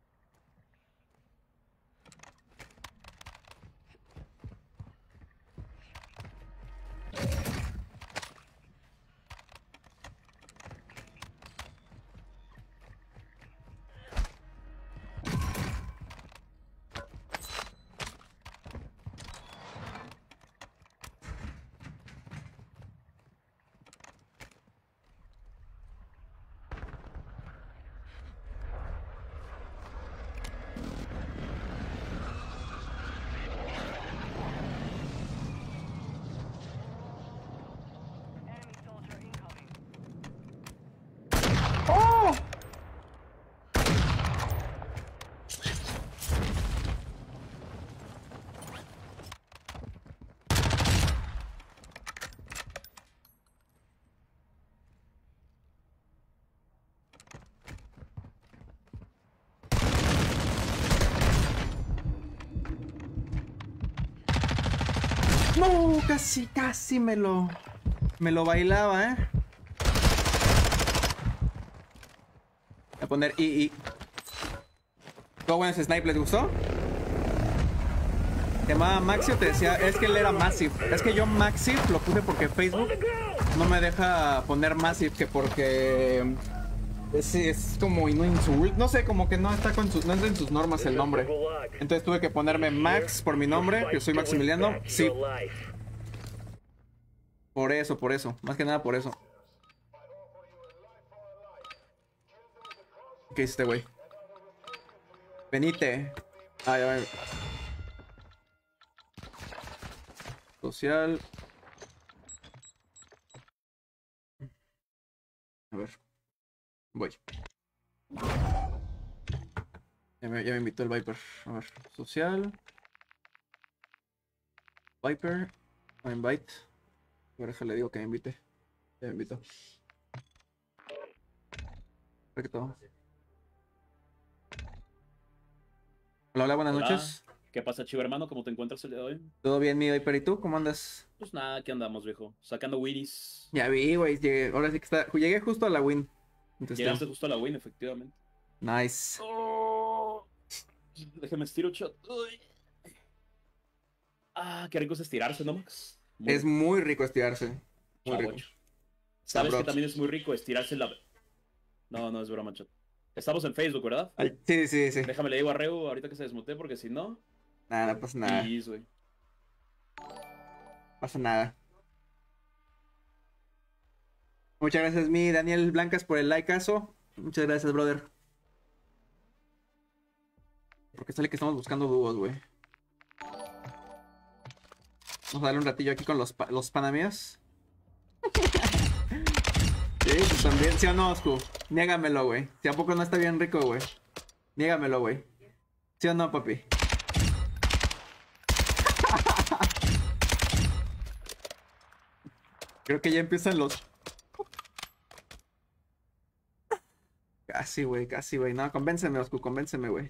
Enemy soldier incoming. ¡Oh! No, casi, casi me lo... Me lo bailaba, ¿eh? Voy a poner I I. ¿Cómo bueno ese snipe? ¿Les gustó? Te llamaba Maxi o te decía... Es que él era Massive. Es que yo Maxi lo puse porque Facebook no me deja poner Massive, que porque... Es, es como no insult, no sé, como que no está con sus, no está en sus normas el nombre. Entonces tuve que ponerme Max por mi nombre, que soy Maximiliano. Sí. Por eso, por eso, más que nada por eso. ¿Qué hiciste, güey? Venite. Ay, ay. Social. A ver. Voy. Ya me, ya me invitó el Viper. A ver. Social. Viper. No invite. A ver, le digo que me invite. Ya me invito. Perfecto. Hola, hola, buenas Hola. noches. ¿Qué pasa, chivo hermano? ¿Cómo te encuentras el día de hoy? ¿Todo bien, mi Viper? ¿Y tú? ¿Cómo andas? Pues nada, aquí andamos, viejo. Sacando Winnies. Ya vi, güey. Llegué, ahora sí que está. Llegué justo a la win. Entonces, Llegaste justo a la win, efectivamente. nice. Oh, déjame estiro, chat. Uy. Ah, qué rico es estirarse, ¿no, Max? Muy Es muy rico estirarse. Muy rico. chavocho. ¿Sabes Sabroso. que también es muy rico estirarse la... No, no, es broma, chat. Estamos en Facebook, ¿verdad? Ay, sí, sí, sí. Déjame le digo a Reu ahorita que se desmute, porque si no... Nada, no pasa nada. Please, güey. No pasa nada. Muchas gracias, mi Daniel Blancas, por el likeazo. Muchas gracias, brother. Porque sale que estamos buscando dúos, güey. Vamos a darle un ratillo aquí con los, pa los panamías. Sí, pues también, ¿sí o no, Oscu? Niégamelo, güey. Si a poco no está bien rico, güey. Niégamelo, güey. ¿Sí o no, papi? Creo que ya empiezan los... Casi, güey, casi, güey. No, convénceme, Oscu, convénceme, güey.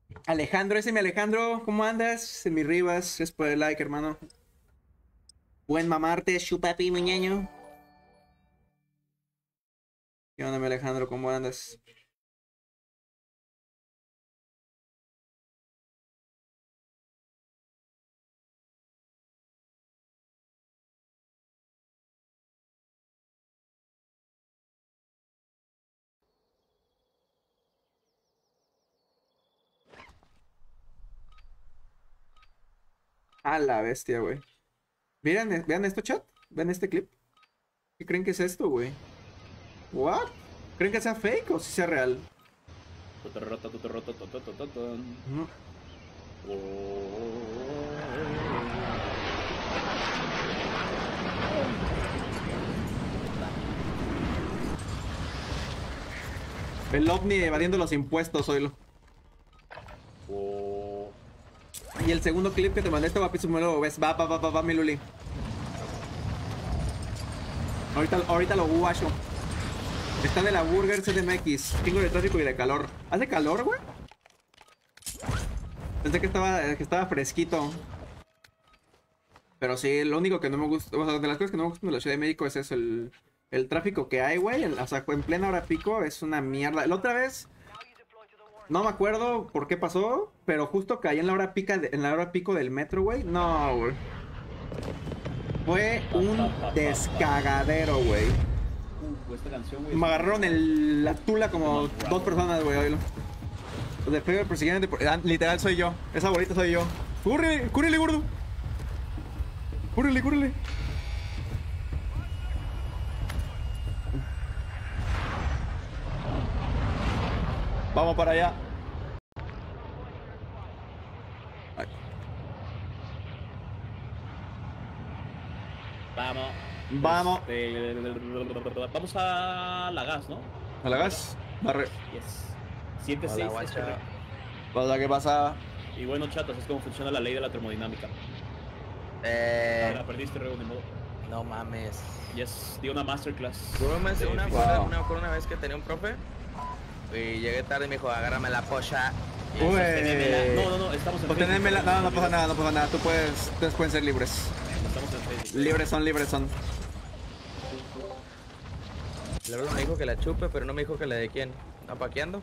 Alejandro, ese mi Alejandro, ¿cómo andas? Mi Rivas, es por el like, hermano. Buen mamarte, chupapi, mi ñaño. ¿Qué onda, mi Alejandro? ¿Cómo andas? A la bestia, güey. Miren, vean esto, chat. Vean este clip. ¿Qué creen que es esto, güey? ¿What? ¿Creen que sea fake o si sea real? Ujú. El ovni evadiendo los impuestos, oílo. Oh. Y el segundo clip que te mandé, este guapísimo, me lo ves. Va, va, va, va, va, mi Luli. Ahorita, ahorita lo guacho. Está de la Burger C D M X. Chingo de tráfico y de calor. ¿Hace calor, güey? Pensé que estaba, que estaba fresquito. Pero sí, lo único que no me gusta, o sea, de las cosas que no me gustan de la Ciudad de México es eso, el, el tráfico que hay, güey. O sea, en plena hora pico es una mierda. La otra vez, no me acuerdo por qué pasó, pero justo caí en la hora pica, de, en la hora pico del metro, güey. No, güey. Fue un descagadero, güey. Uh, esta canción, güey. Me agarraron el, la tula como dos personas, güey, oílo. Los de Flavor persiguiendo, literal soy yo. Esa bolita soy yo. ¡Cúrrele! ¡Cúrrele, gordo! ¡Cúrrele, cúrrele! Vamos para allá. Ay. Vamos. Vamos. Este, vamos a la gas, ¿no? ¿A la gas? Barre. Yes. siete seis. Hola, guacha. Pasa, ¿qué pasa? Y bueno, chatos, es como funciona la ley de la termodinámica. Eh, La perdiste, Rego, ni modo. no mames. Yes, di una masterclass. Yo me de una, física. una, una, una vez que tenía un profe y llegué tarde y me dijo, agárrame la pocha. Y Uy. sostenémela. No, no, no, estamos en Pues Facebook. tenémela. No, no pasa nada, no pasa nada. Tú puedes, ustedes pueden ser libres. Estamos en Facebook. Libres son, libres son. Luego me dijo que la chupe, pero no me dijo que la de quién. ¿Está paqueando?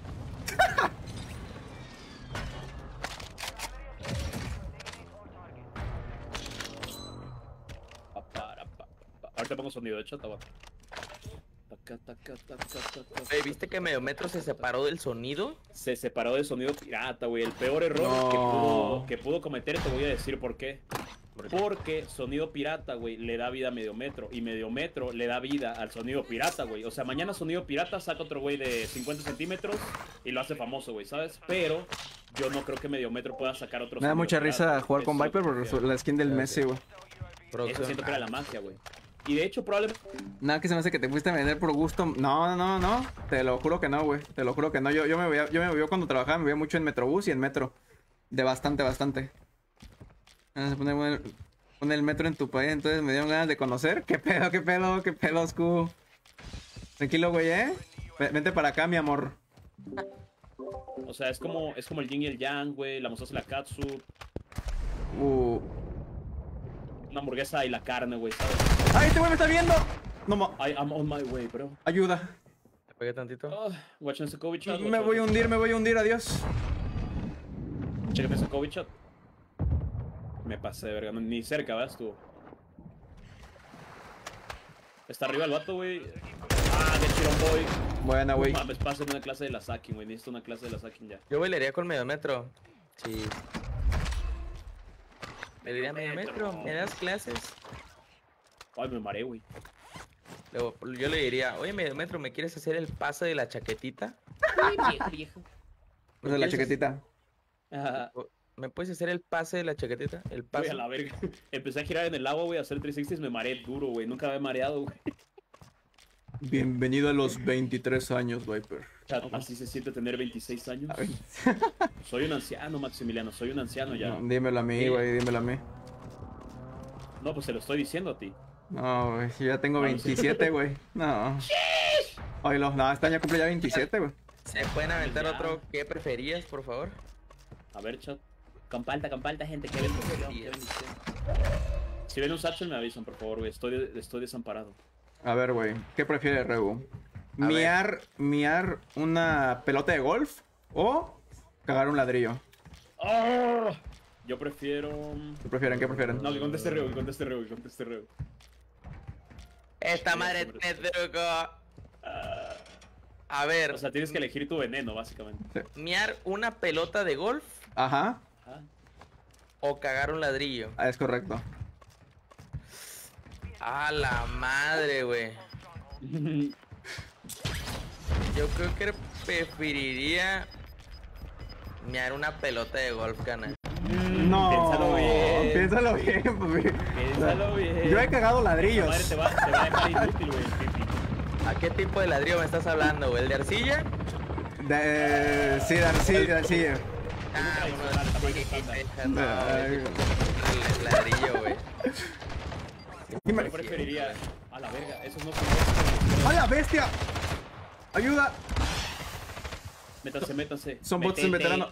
Pa, para, pa, pa. Ahorita pongo sonido de chat, abajo. Taca, taca, taca, taca. Ey, ¿viste que medio metro se separó del sonido? Se separó del sonido pirata, güey. El peor error No. que, pudo, que pudo cometer, te voy a decir por qué. Porque sonido pirata, güey, le da vida a medio metro. Y medio metro le da vida al sonido pirata, güey. O sea, mañana sonido pirata saca otro güey de cincuenta centímetros y lo hace famoso, güey, ¿sabes? Pero yo no creo que medio metro pueda sacar otro Me da sonido mucha pirata. risa jugar con Eso Viper es lo por que su- quiero. la skin del Messi, güey. Eso siento que era la magia, güey. Y de hecho, probablemente... Nada que se me hace que te fuiste a vender por gusto. No, no, no, no. Te lo juro que no, güey. Te lo juro que no. Yo, yo me veía, yo me veía cuando trabajaba, me veía mucho en Metrobús y en Metro. De bastante, bastante. Ah, se pone, bueno, pone el metro en tu país, entonces me dieron ganas de conocer. ¿Qué pedo, qué pedo, qué pedo, Oscu? Tranquilo, güey, ¿eh? Ve- Vente para acá, mi amor. O sea, es como, es como el yin y el yang, güey. La mostaza y la katsu. Uh. Una hamburguesa y la carne, güey, ¿sabes? ¡Ay, este güey me está viendo! No, ma- I am on my way, bro. ayuda. ¿Te pegué tantito? Oh, watching ese COVID chat. Me voy a hundir, me voy a hundir, adiós. Chécate ese COVID chat. Me pasé de verga, no- ni cerca, ¿verdad? Estuvo. Está arriba el vato, güey. Ah, de Chiron Boy. Buena, güey. No mames, pásenme una clase de la Sakin, güey. Necesito una clase de la Sakin ya. Yo bailaría con medio metro. Sí. Le diría medio metro, ¿me das clases? Ay, me mareé, güey. Luego, yo le diría, oye, medio metro, ¿me quieres hacer el pase de la chaquetita? Viejo, viejo. Esa es la chaquetita. Ah, ¿Me puedes hacer el pase de la chaquetita? El güey, pase. a la verga. Empecé a girar en el agua, güey, a hacer trescientos sesenta y me mareé duro, güey. Nunca me había mareado, güey. Bienvenido a los veintitrés años, Viper. Chat, así se siente tener veintiséis años. A ver. Soy un anciano, Maximiliano. Soy un anciano ya. No, dímelo a mí, Sí. güey, dímelo a mí. No, pues se lo estoy diciendo a ti. No, güey, yo ya tengo Ah, no sé. veintisiete, güey. No. Oye, no, este año cumple ya veintisiete, güey. ¿Se pueden aventar Ya. otro? ¿Qué preferías, por favor? A ver, chat. Comparta, comparta, gente. Que bendición, qué bendición. Si ven un satchel, me avisan, por favor, güey. Estoy, estoy desamparado. A ver, güey. ¿Qué prefieres, Regu? A ¿Miar, miar una pelota de golf o cagar un ladrillo? ¡Oh! Yo prefiero. ¿Qué prefieren? ¿Qué prefieren? No, que conteste Reu, que conteste Reu, que conteste Reu. Esta madre hombre. tiene truco. A ver, O sea, tienes que elegir tu veneno, básicamente. miar una pelota de golf Ajá, Ajá. o cagar un ladrillo. ah, es correcto. A la madre, güey. Yo creo que preferiría miar una pelota de golf, canal. No, Piénsalo bien. Piénsalo bien, papi. Piénsalo bien. Yo he cagado La ladrillos. madre te va, te va a dejar inútil, güey, el pipi. ¿A qué tipo de ladrillo me estás hablando, güey? ¿El de arcilla? De, sí, de arcilla, de arcilla. Ah, tradicional, no, tamaño sí, estándar. no, Ay, el ladrillo, güey. Yo preferiría. A la verga, esos no son. ¡A la bestia! ¡Ayuda! Métanse, métanse. Son bots en Métete. veterano.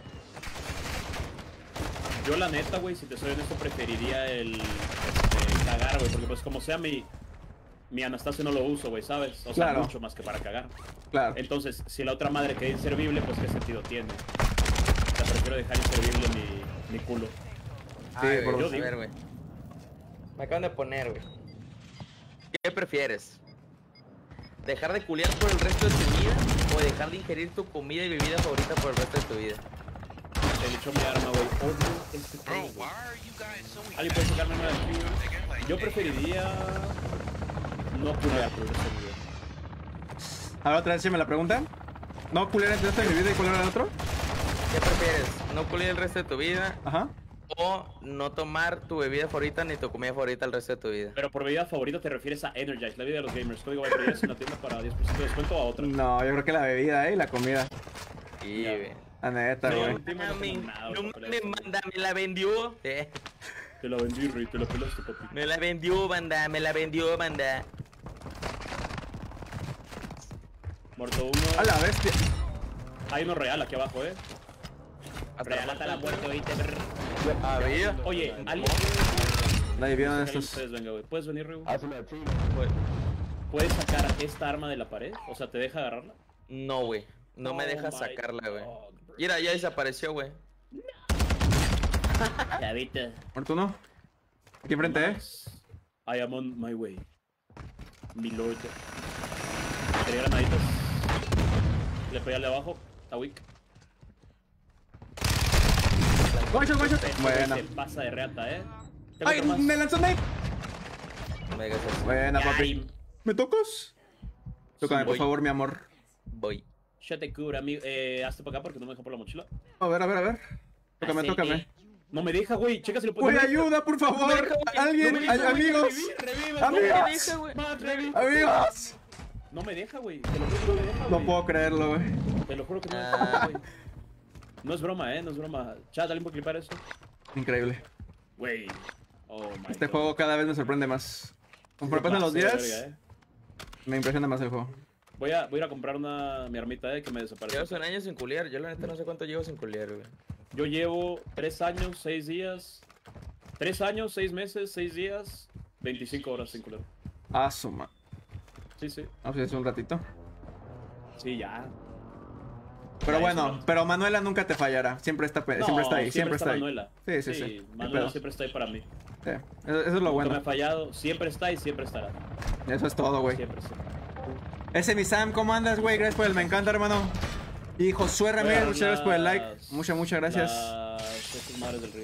Yo, la neta, güey, si te soy honesto, preferiría el. Este, cagar, güey, porque, pues, como sea mi. Mi Anastasio no lo uso, güey, ¿sabes? O sea, Claro. mucho más que para cagar. Claro. Entonces, si la otra madre queda inservible, pues, ¿qué sentido tiene? O sea, prefiero dejar inservible mi, mi culo. Ay, por güey, dos. a ver, güey. Me acaban de poner, güey. ¿Qué prefieres? ¿Dejar de culiar por el resto de tu vida o dejar de ingerir tu comida y bebida favorita por el resto de tu vida? He hecho mi arma, güey. Odio este juego, güey. ¿Alguien puede sacarme una de aquí? Yo preferiría no culiar por el resto de mi vida. A ver, otra vez, si me la preguntan. ¿No culera entre esto de mi vida y culera el otro? ¿Qué prefieres? ¿No culiar el resto de tu vida Ajá. o no tomar tu bebida favorita ni tu comida favorita el resto de tu vida? Pero por bebida favorita te refieres a Energize, la vida de los gamers. Código Valkyries en la tienda para diez por ciento de descuento a otra. No, yo creo que la bebida, ¿eh? Y la comida. Sí, Ya. güey. La neta, No, güey. no tengo Mami, nada, no güey, por me eso. manda, me la vendió. Eh, Te la vendí, Rey, te la pelaste, papi. me la vendió, banda, me la vendió, banda. Muerto uno. A la bestia. Hay uno real aquí abajo, eh. Real hasta la muerte, oíste. brr. Había. Oye, alguien. Nadie vieron Alguien estos. ustedes, venga, güey. ¿Puedes venir, Rey? Güey. ¿Puedes sacar esta arma de la pared? O sea, ¿te deja agarrarla? No, güey. No me Oh deja my sacarla, güey. God, bro. Mira, ya desapareció, güey. Ya viste. Muerto uno. Aquí enfrente, ¿eh? I am on my way. Mi lord. Quería granaditas. Le pegué al de abajo. Está weak. Guacho, guacho. Este Buena. Se pasa de reata, eh. Tengo ¡Ay! otro más. ¡Me lanzó Nate! No me digas eso. Buena, papi. Ay, ¿Me tocas? Tócame, por voy. favor, mi amor. Voy. ya te cubra, amigo. Eh, hazte para acá porque no me deja por la mochila. A ver, a ver, a ver. Tócame, Acércate. tócame. No me deja, güey. Checa si lo puedo. ¡Uy, no me ayuda, por favor! No me deja, güey. ¡Alguien! No me deja, ay, güey. ¡Amigos! Revive, Amigos. No me deja, güey. Más, revive. ¡Amigos! No me deja, güey. Te lo juro que no me deja, No güey. puedo creerlo, güey. Te lo juro que no me Ah. deja, güey. No es broma, eh. No es broma. Chat, ¿alguien puede clipar eso? Increíble. Güey. Oh my Este God. juego cada vez me sorprende más. Conforme Se pasan los pasó de días, verga, eh. me impresiona más el juego. Voy a, voy a ir a comprar una, mi armita, eh, que me desapareció. Llevo un año sin culiar. Yo la neta no sé cuánto llevo sin culiar, güey. Yo llevo tres años, seis días. Tres años, seis meses, seis días, veinticinco horas sin culero. Ah, suma. Sí, sí. Ah, pues es un ratito. Sí, ya. Pero Ya, bueno, eso no. pero Manuela nunca te fallará. Siempre está, pe- No, siempre está ahí, siempre, está, ahí. Manuela. Sí, sí, sí. Qué Manuela pedo. siempre está ahí para mí. Sí, Eso, eso es lo Nunca me bueno. ha fallado, siempre está y siempre estará. Eso es todo, güey. Siempre, siempre. Ese mi Sam, ¿cómo andas, güey? Gracias por el me encanta, hermano. Y Josué Ramírez, muchas gracias por el like. Las- Muchas, muchas gracias. Las esas madres del río.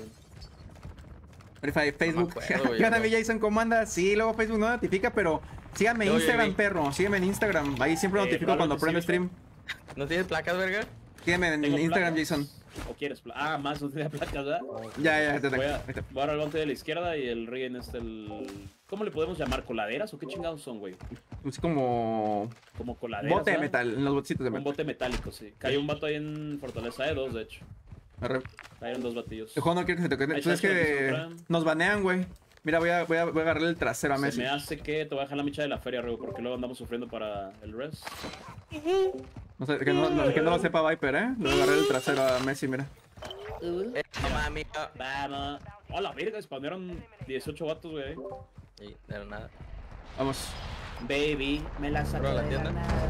Verify, Facebook. acuerdo, güey, Gana no. mi Jason, ¿cómo andas? Sí, luego Facebook no notifica, pero síganme en Oye, Instagram, güey. perro. Sígueme en Instagram. Ahí siempre Eh, notifico cuando probablemente prendo sí, stream. ¿No tienes placas, verga? Sígueme en Tengo Instagram, placas. Jason. ¿O quieres pla- Ah, más no tenía placas, ¿verdad? Ya, ya, te Voy a, ahí está. voy a agarrar el guante de la izquierda y el río en este el... ¿Cómo le podemos llamar? ¿Coladeras o qué chingados son, güey? Es como Como coladeras. bote de ¿verdad? metal, en los botecitos de Un metal. bote metálico, sí. Cayó un vato ahí en Fortaleza de dos, de hecho. Arre. Cayeron dos batillos. El juego no quiere que se te toque. Ahí Entonces está, es se que lo nos banean, güey. Mira, voy a, voy, a, voy a agarrar el trasero a Se Messi. me hace que te voy a dejar la micha de la feria, Rego, porque luego andamos sufriendo para el rest. No sé, que no, no- que no lo sepa Viper, ¿eh? Le voy a agarrar el trasero a Messi, mira. Eh, mamá mía. Vamos. A la verga, spawnaron dieciocho vatos, güey. Y de la nada. Vamos. Baby, me la sacó Bro, la de tienda. nada.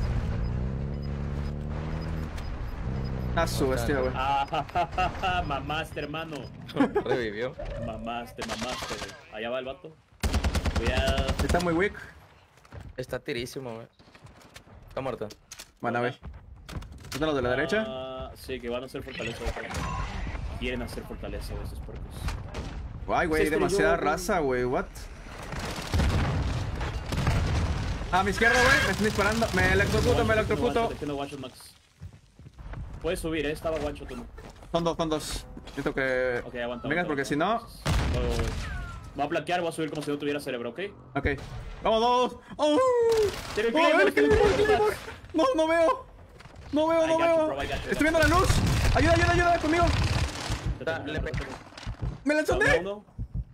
Ah, su bestia, güey. Ah, ja, ja, ja, ja, mamaste, hermano. Revivió. Mamaste, mamaste, güey. Allá va el vato. Cuidado. Está muy weak. Está tirísimo, güey. Está muerto. Van a ver. ¿Están los de la derecha? Ah, sí, que van a hacer fortaleza. güey. Quieren hacer fortaleza, güey, esos puercos. Ay, güey, Se demasiada estrelló, güey. raza, güey. What? A mi izquierda, güey. Me están disparando. Me electrocuto, me electrocuto. Defiendo one shot, Max. Puedes subir, eh. Estaba one shot uno. Son dos, son dos. Siento que... Ok, aguanta. Vengas, aguanta, porque aguanta. si no... Voy, voy, voy. Voy a plaquear, voy a subir como si no tuviera cerebro, ¿ok? Ok. ¡Vamos, dos! ¡Oh! Tiene ¡Oh, a ver, Claymore, Claymore, tiene Claymore! No, no veo. No veo, I no got you, veo. bro, I got you. Estoy viendo la luz. Ayuda, ayuda, ayuda conmigo. Da- le pe- Me la Downea ensoné. uno.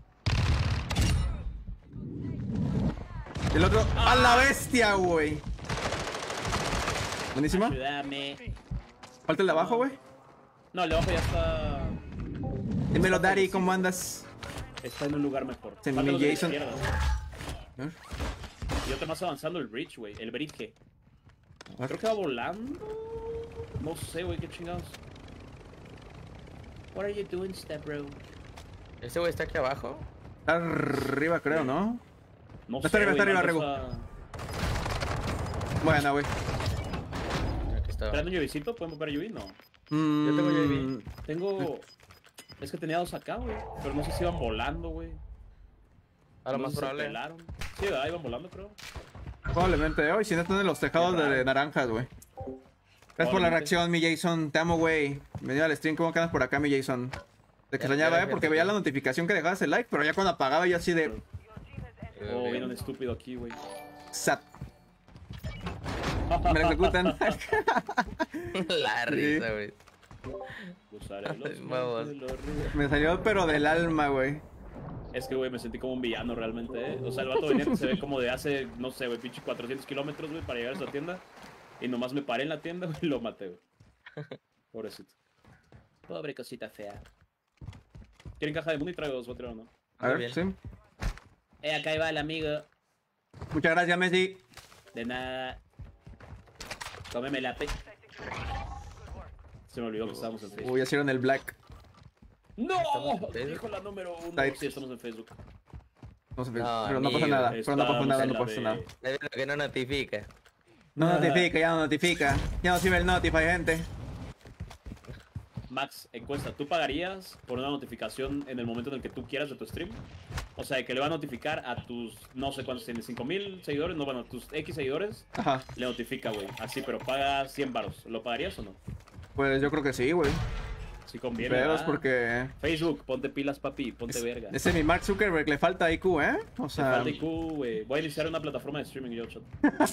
El otro... ¡A la bestia, güey! Buenísima. Ayúdame. Falta el de abajo, güey. No, el de abajo ya está. Dímelo, Daddy, ¿cómo andas? Está en un lugar mejor. En Falta mi los de la Jason. izquierda. ¿Eh? Y otro más avanzando el bridge, güey. El bridge. A ver. Creo que va volando. No sé, güey, qué chingados. What are you doing, step bro? Ese güey está aquí abajo. Está arriba, creo, ¿no? No Está sé, arriba, está güey, arriba, una Rego. cosa- Buena, güey. Aquí está. ¿Esperando un llovicito? ¿Pueden volver a llovir? No. Mm, tengo J B. Tengo. Es que tenía dos acá, güey. Pero no sé si iban volando, güey. A lo No más sé si se probable. pelaron. Sí, ¿verdad? Iban volando, creo. Probablemente hoy, si no están en los tejados Qué de raro. naranjas, güey. Gracias por la Probablemente. reacción, mi Jason. Te amo, güey. Venido al stream, ¿cómo quedas por acá, mi Jason? Te Ya- extrañaba, ya eh, la porque gente- veía la notificación que dejabas el like, pero ya cuando apagaba yo así de... Eh, Oh, bien. viene un estúpido aquí, güey. Sat. Me la ejecutan. La risa, güey. Usaré los Vamos. montes de los ríos. Me salió pero del alma, güey. Es que, güey, me sentí como un villano realmente, ¿eh? O sea, el vato venía, se ve como de hace, no sé, güey, pinche cuatrocientos kilómetros, güey, para llegar a esa tienda. Y nomás me paré en la tienda, güey, y lo maté, güey. Pobrecito. Pobre cosita fea. ¿Quieren caja de mundo y traigo dos? ¿Voy a tirar o no? A Muy ver, bien. sí. Eh, acá iba el amigo. Muchas gracias, Messi. De nada. Cómeme la pe... Se me olvidó que estábamos en Facebook. Uy, hicieron el black. ¡No! ¿Estamos en Facebook? Dijo la número uno. Tight. Sí, estamos en Facebook. No sé, No, pero no pasa amigo, nada. Pero no pasa Estamos nada, en no la pasa de- nada. Es lo que no notifica. No Nada. notifica, ya no notifica. Ya no sirve el Notify, gente. Max, encuesta, ¿tú pagarías por una notificación en el momento en el que tú quieras de tu stream? O sea, que le va a notificar a tus, no sé cuántos tienes, cinco mil seguidores, no, bueno, tus X seguidores, Ajá. le notifica, güey. Así, pero paga cien baros. ¿Lo pagarías o no? Pues yo creo que sí, güey. Sí conviene, Pero es ¿verdad? porque... Facebook, ponte pilas, papi, ponte es- verga. Ese mi Mark Zuckerberg le falta I Q, ¿eh? O Le sea... falta I Q, güey. Voy a iniciar una plataforma de streaming, yo, chat.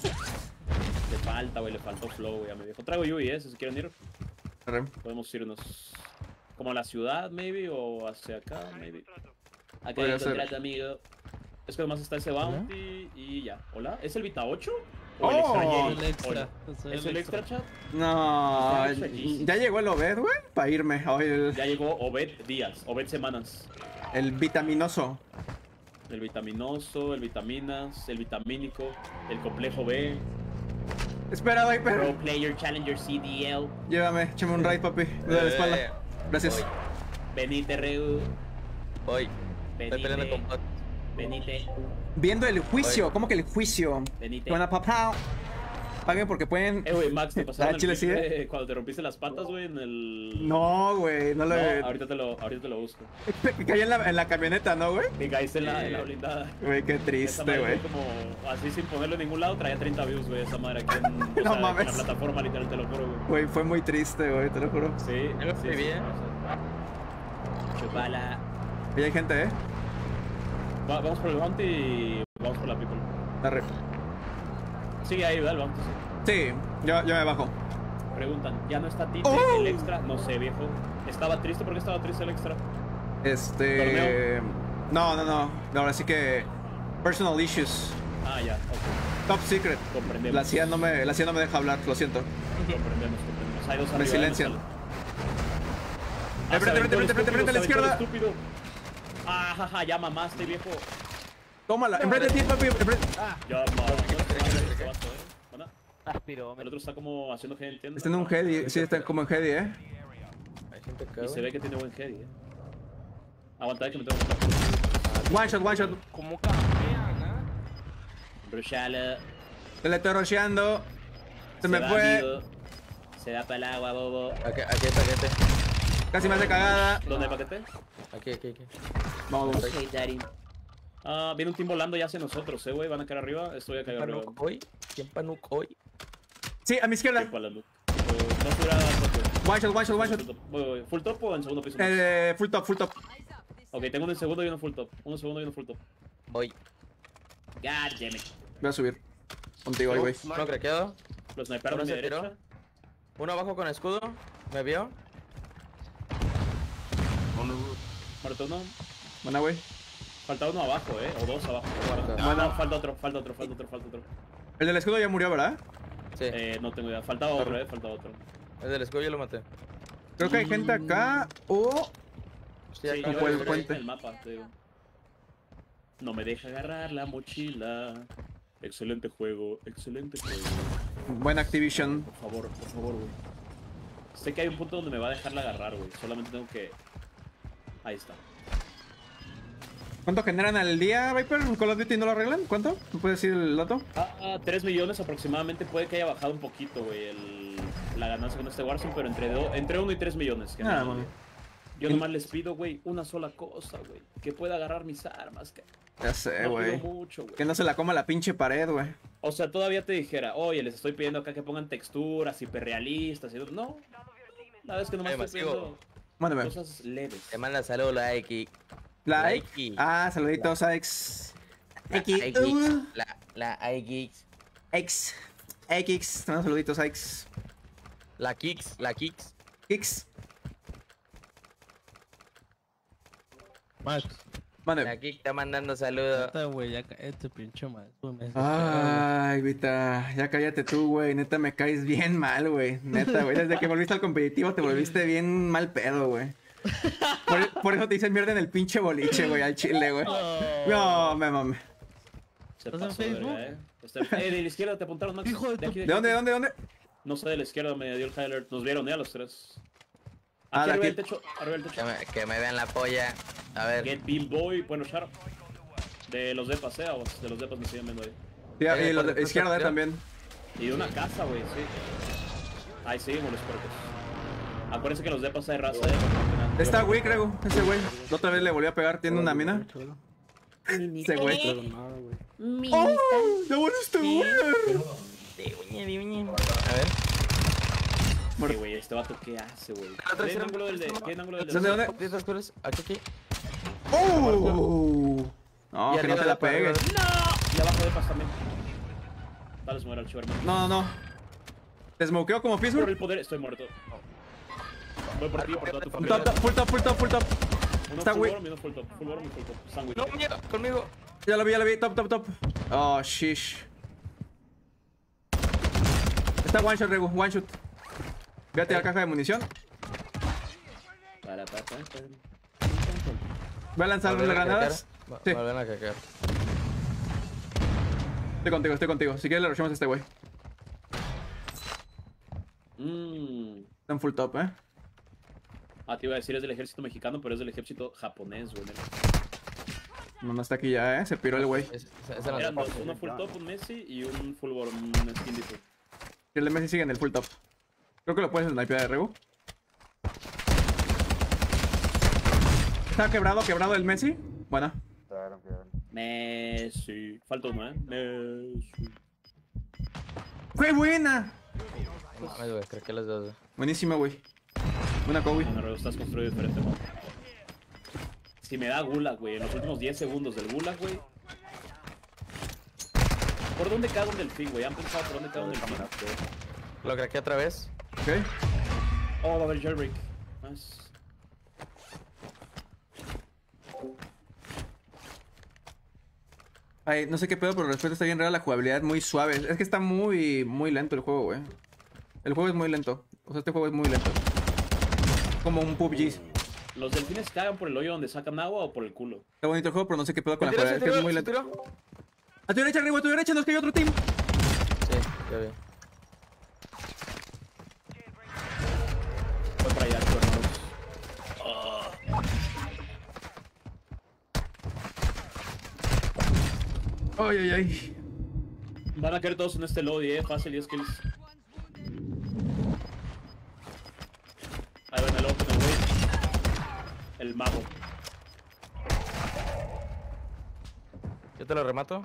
Le falta, güey, le faltó flow, güey, a mi viejo. Traigo Yui, ¿eh? Si se quieren ir, arre. podemos irnos como a la ciudad, maybe, o hacia acá, maybe. Acá Podría hay un ser. contrato, amigo. Es que además está ese bounty y ya. ¿Hola? ¿Es el Vita ocho? ¿O el Oh. extra J? El extra, ¿O es ¿Es el el extra. extra chat? No, Está feliz. ya llegó el Obed, güey, para irme. Hoy el, Ya llegó Obed Díaz, Obed Semanas. el vitaminoso. El vitaminoso, el vitaminas, el vitamínico, el complejo B, Espera, Viper. Pro Player Challenger C D L, Llévame, échame un raid, papi. De la Eh, espalda. Gracias. Benite Reu, Voy. Estoy peleando Benite, con bot. Benite, Viendo el juicio. ¿Cómo que el juicio? Benite. Buena papá. Paguen porque pueden. Eh, güey, Max, te pasaron Ah, el chile, clip sí, de cuando te rompiste las patas, güey, en el... No, güey, no lo. No, ahorita te lo, ahorita te lo busco. Que caí en la, en la camioneta, ¿no, güey? Y caíste en la, en la blindada. Güey, qué Esa triste, madre güey. fue como así sin ponerlo en ningún lado, traía treinta views, güey, esa madre aquí en, o No sea, mames. en la plataforma, literal, te lo juro, güey. Güey, fue muy triste, güey, te lo juro. Sí, Yo lo sí, estoy sí, bien. sí. Chupala. Ahí hay gente, ¿eh? Va- vamos por el bounty y vamos por la people. Arre. Sigue ahí, ¿verdad? El bounty, sí. Sí, yo, yo me bajo. Preguntan, ¿ya no está Tite, ¡Oh! el extra? No sé, viejo. ¿Estaba triste? ¿Por qué estaba triste el extra? Este. ¿Torneo? No, no, no. Ahora sí que. Personal issues. Ah, ya, ok. Top secret. Comprendemos. La C I A no me, la C I A no me deja hablar, lo siento. Comprendemos, comprendemos. Hay dos Me arriba, silencian. ¿eh? Frente, frente, frente, frente, frente, a la izquierda. Estúpido. Ah, jaja, ya mamaste, viejo. Tómala, enfrente de ti, papi. Enfrente. Ya mamaste. Este vato, eh. Buena. Aspiró, El otro está como haciendo head, ¿entiendes? Está en un heady. Sí, está como en heady, eh. Hay gente acá, Y se güey. ve que tiene buen head, eh. Aguanta que me tengo que... One shot, one shot. ¿Cómo campean, ah? Rushala. Se le estoy rusheando. Se me fue. Se da para el agua, bobo. Aquí, aquí está, gente. Casi me hace cagada. ¿Dónde hay paquete? Aquí, aquí, aquí. Vamos, vamos. Ok, daddy. Ah, viene un team volando ya hacia nosotros, eh, güey. Van a caer arriba. Estoy acá ¿Quién arriba. panuc hoy? ¿Quién panuc hoy? Sí, a mi izquierda. Tiempo a la luz. Oh, no dura tope. One shot, one shot, one Full shot. top. Voy, voy. ¿Full top o en segundo piso? Eh, full top, full top. Ok, tengo uno en segundo y uno full top. Uno en segundo y uno full top. Voy. God damn it. Voy a subir. Contigo ahí, güey. Uno craqueado. Los snipearon Uno a mi se tiró. derecha. Uno abajo con escudo. ¿Me vio? Muerto uno. Buena, güey. Falta uno abajo, eh. O dos abajo. Guarda. Ah, no, falta otro, falta otro, falta otro, falta otro. El del escudo ya murió, ¿verdad? Sí. Eh, no tengo idea. Falta otro, eh. Falta otro. El del escudo yo lo maté. Creo que hay gente acá. O. Sí, Sí, acá yo fue el veo puente. el mapa, te digo. No me deja agarrar la mochila. Excelente juego, excelente juego. Buena Activision. Por favor, por favor, güey. Sé que hay un punto donde me va a dejarla agarrar, güey. Solamente tengo que... Ahí está. ¿Cuánto generan al día, Viper? ¿En Call of Duty no lo arreglan? ¿Cuánto? ¿Me puedes decir el dato? Ah, ah, tres millones aproximadamente. Puede que haya bajado un poquito, güey, el... la ganancia con este Warzone, pero entre, do... entre uno y tres millones. Ah, generan, bueno. güey. Yo nomás les pido, güey, una sola cosa, güey. Que pueda agarrar mis armas. Que... Ya sé, No güey. pido mucho, güey. Que no se la coma la pinche pared, güey. O sea, todavía te dijera, oye, les estoy pidiendo acá que pongan texturas hiperrealistas y todo. No, la verdad es que nomás Oye, estoy masivo. pidiendo Mándame. cosas leves. Te manda saludos la X. Like. Like. Ah, saluditos a X. La X. X. Uh, La, la X. X. X. Tenemos saluditos a X. La Kix. La Kix. X. Max, Mándame. La Kix está mandando saludos. neta, güey, ya cállate, pinche Max. güey, me haces Ay, Vita, ya cállate tú, güey. Neta, me caes bien mal, güey. Neta, güey. Desde que volviste al competitivo te volviste bien mal pedo, güey. Por, por eso te dicen mierda en el pinche boliche, güey, al chile, güey. No, me mame. Se ¿Estás en pasó de Facebook? verga, eh. Está- eh, de la izquierda te apuntaron, Max. Hijo de tu- aquí, ¿De dónde, de dónde, de dónde? No sé, de la izquierda me dio el highlight. Nos vieron, eh, a los tres. Ah, Aquí de arriba aquí. del techo, arriba del Que techo. me, que me vean la polla. A ver. Get Bill Boy, bueno, Sharp. De los depas, eh, aguas, de los depas me siguen viendo ahí. Sí, y los de izquierda eh, también. Y de una casa, güey, sí. Ahí seguimos los puercos. Acuérdense que los depas hay raza, eh. Está güey, creo, ese güey. La otra vez le volvió a pegar, tiene una mina. Ese güey. ¡Oh! ¡Ya volviste, güey! De uña, de uña. A ver. Sí, güey, este vato, ¿qué hace, güey? ¿Qué es ángulo del de? ¿Qué es ángulo del de? ¿Dónde, dónde? ¿Dónde estás? Aquí, aquí. ¡Oh! No, Y que no arriba te de la pegue. pared. Y abajo de pas también. Dale, se muere el chivo, hermano. No, no, no. ¿Te smokeo como Por Pittsburgh? el poder, estoy muerto. Voy por ti, por toda tu Full familia. top, full top, full top, full top. Uno Está full güey. bottom y uno full top. Full bottom y full top. Sándwich. No, mierda, conmigo. Ya lo vi, ya lo vi. Top, top, top. Oh, shish. Está one shot, Regu. One shot. Véate la caja de munición. Para, para, para, para. Voy a lanzar las ¿Volver a granadas. cacar? Sí. Volver a cacar. Estoy contigo, estoy contigo. Si quieres le rushamos a este güey. Mmm. Está en full top, eh. Ah, te iba a decir, es del ejército mexicano, pero es del ejército japonés, güey. mira. No, no está aquí ya, eh. Se piró el güey. Es- esa- esa no Eran se dos, pasa. uno full top, un Messi y un full bottom, un skin default. Y el de Messi sigue en el full top. Creo que lo puedes snipear de Regu. Está quebrado, quebrado el Messi. Buena. Messi. Falta uno, eh. Messi. ¡Qué buena! No mames, güey, creo que los dos. güey. Buenísima, güey. Buena Kobe. No, no, estás construido diferente, man. Si me da gulag, güey, en los últimos diez segundos del gulag, güey. ¿Por dónde cae un delfín, güey? ¿Han pensado por dónde cae un delfín? Lo craqué otra vez. Ok. Oh, va a haber jailbreak. Nice. Ay, no sé qué pedo, pero respeto está bien rara la jugabilidad, muy suave. Es que está muy, muy lento el juego, güey. El juego es muy lento. O sea, este juego es muy lento. Como un P U B G. ¿Los delfines cagan por el hoyo donde sacan agua o por el culo? Está bonito el juego, pero no sé qué pedo con la ¿Se tiró, jugada. se Es que es tiró, muy se lento. tiró? A tu derecha, arriba, a tu derecha, nos cayó otro team. Sí, ya vi. Voy para allá, cuernos. Ay, ay, ay. Van a caer todos en este lobby, eh. Fácil, diez kills. Ahí ven el open, güey. El mago. Yo te lo remato.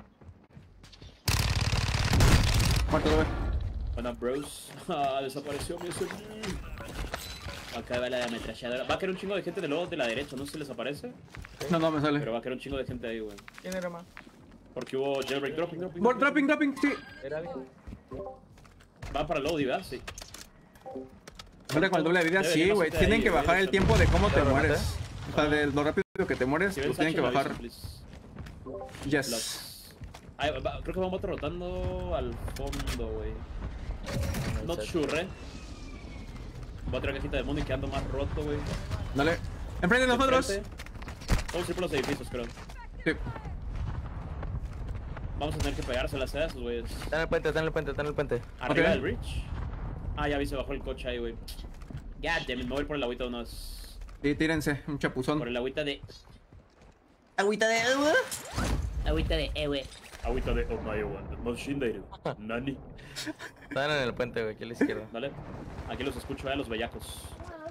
Muerto, güey. Buena, bros. Ah, desapareció mi S M G. Acá va la ametralladora. Va a caer un chingo de gente del lado de la derecha, no sé si les aparece. No, no, me sale. Pero va a caer un chingo de gente ahí, güey. ¿Quién era más? Porque hubo jailbreak dropping, dropping. More dropping, dropping, sí. Era alguien. Va para el lobby, ¿verdad? Sí. Ahora con el doble de vida, Debe sí, venir güey. más gente Tienen ahí, que güey, bajar el eso. tiempo de cómo te ¿Ya lo mueres. rematé? O sea, de lo rápido que te mueres, Si lo ves tienen que H, me bajar. avisan, please. Yes. Blocks. Ay, va- creo que vamos otro rotando al fondo, güey. Not sure, eh. Voy a traer cajita de mundo y quedando más roto, güey. Dale. Enfrente de nosotros. Enfrente. Vamos a ir por los edificios, creo. Sí. Vamos a tener que pegárselas a esos, güeyes. Está en el puente, está en el puente, está en el puente. Arriba Ok. del bridge. Ah, ya vi, se bajó el coche ahí, güey. Ya, damn it, me voy por el agüita de unos... Sí, tírense. Un chapuzón. Por el agüita de... Agüita de agua. Agüita de eh, güey. Agüita de Omayowa. Moshinderu. Nani. Están en el puente, güey, aquí a la izquierda. Dale. Aquí los escucho, eh, a los bellacos.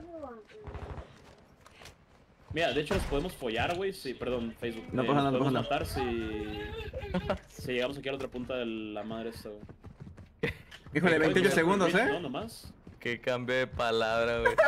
Mira, de hecho los podemos follar, güey. Sí, perdón, Facebook. No Eh, pasa nada, los no podemos pasa matar si... si llegamos aquí a la otra punta de la madre esta, güey. Híjole, Ay, veintiocho güey, segundos, No, eh. nomás. Que cambio de palabra, güey.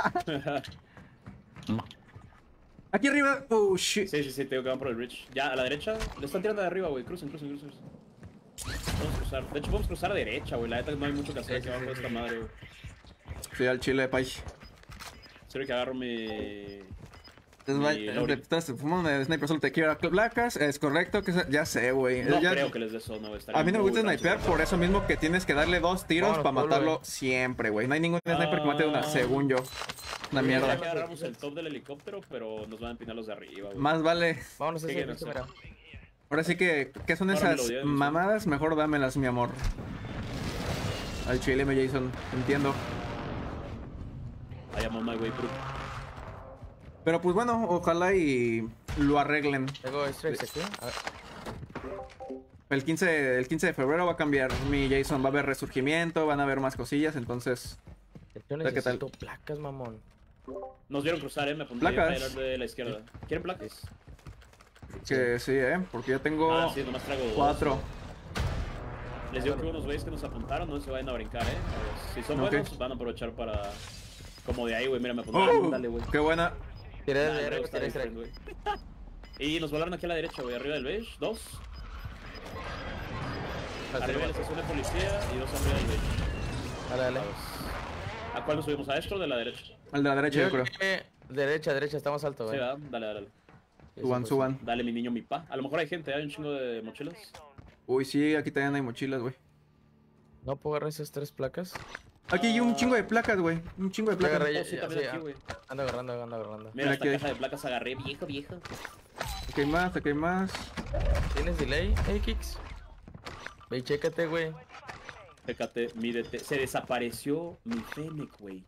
Aquí arriba. Oh, shit. Sí, sí, sí, te digo que van por el bridge. Ya, a la derecha. Le están tirando de arriba, güey. Crucen, crucen, crucen. Vamos a cruzar. De hecho, vamos a cruzar a derecha, güey. La neta no hay mucho que hacer aquí abajo de esta madre, güey. Sí, al chile, pay. Sirve que agarro mi... Entonces, Mi vaya, Lori. estás fumando de sniper solo te quiero placas. Es correcto, que se- ya sé, güey. No Ya- creo que les dé zona, güey. A mí no me gusta Estaría muy snipear, rancio, por eso mismo que tienes que darle dos tiros Vámonos, para Pablo, matarlo güey. siempre, güey. No hay ningún sniper que mate de una, Ah. según yo. Una Ya mierda. que agarramos el top del helicóptero, pero nos van a empinar los de arriba, güey. Más vale. Vámonos a ¿Qué ese quieres edificio, hacer? mira. Ahora sí que, ¿qué son Ahora me esas lo dieron, sí. mamadas? Mejor dámelas, mi amor. Al chile, me Jason. Entiendo. I am on my way, bro. Pero pues bueno, ojalá y lo arreglen. Tengo strikes aquí. A ver. El quince, el quince de febrero va a cambiar mi Jason. Va a haber resurgimiento, van a haber más cosillas, entonces... Yo ¿qué tal? necesito placas, mamón. Nos vieron cruzar, eh. Me apunté ¿Placas? para ir de la izquierda. ¿Quieren placas? Que sí, eh, porque ya tengo Ah, sí, nomás traigo dos. cuatro. Les digo que unos güeyes que nos apuntaron no se vayan a brincar, eh. Si son Ok. buenos, van a aprovechar para... Como de ahí, güey. Mira, me apuntaron. ¡Oh! Dale, güey. ¡Qué buena! Tiré Nah, de bro, R, está tiré different, strike. güey. Y nos volaron aquí a la derecha, güey. Arriba del beige. Dos. Arriba de la estación de policía y dos arriba del beige. Dale, dale. ¿A cuál nos subimos? ¿A esto o de la derecha? Al de la derecha, yo creo. que derecha, derecha, estamos alto, Sí, güey. ¿verdad? Dale, dale, dale. Suban, suban. Dale, mi niño, mi pa. A lo mejor hay gente, hay un chingo de mochilas. Uy, sí, aquí también hay mochilas, güey. ¿No puedo agarrar esas tres placas? Aquí hay un chingo de placas, güey. Un chingo de Ya placas. agarré, ya, Oh, sí, ya, también sí, aquí, ah, güey. ando agarrando, ando agarrando. Mira, Mira, esta aquí hay. caja de placas agarré, viejo, viejo. Aquí hay más, aquí hay más. ¿Tienes delay? Hey, Kix. Ve y chécate, güey. Fíjate, mídete. Se desapareció mi Fennec, güey.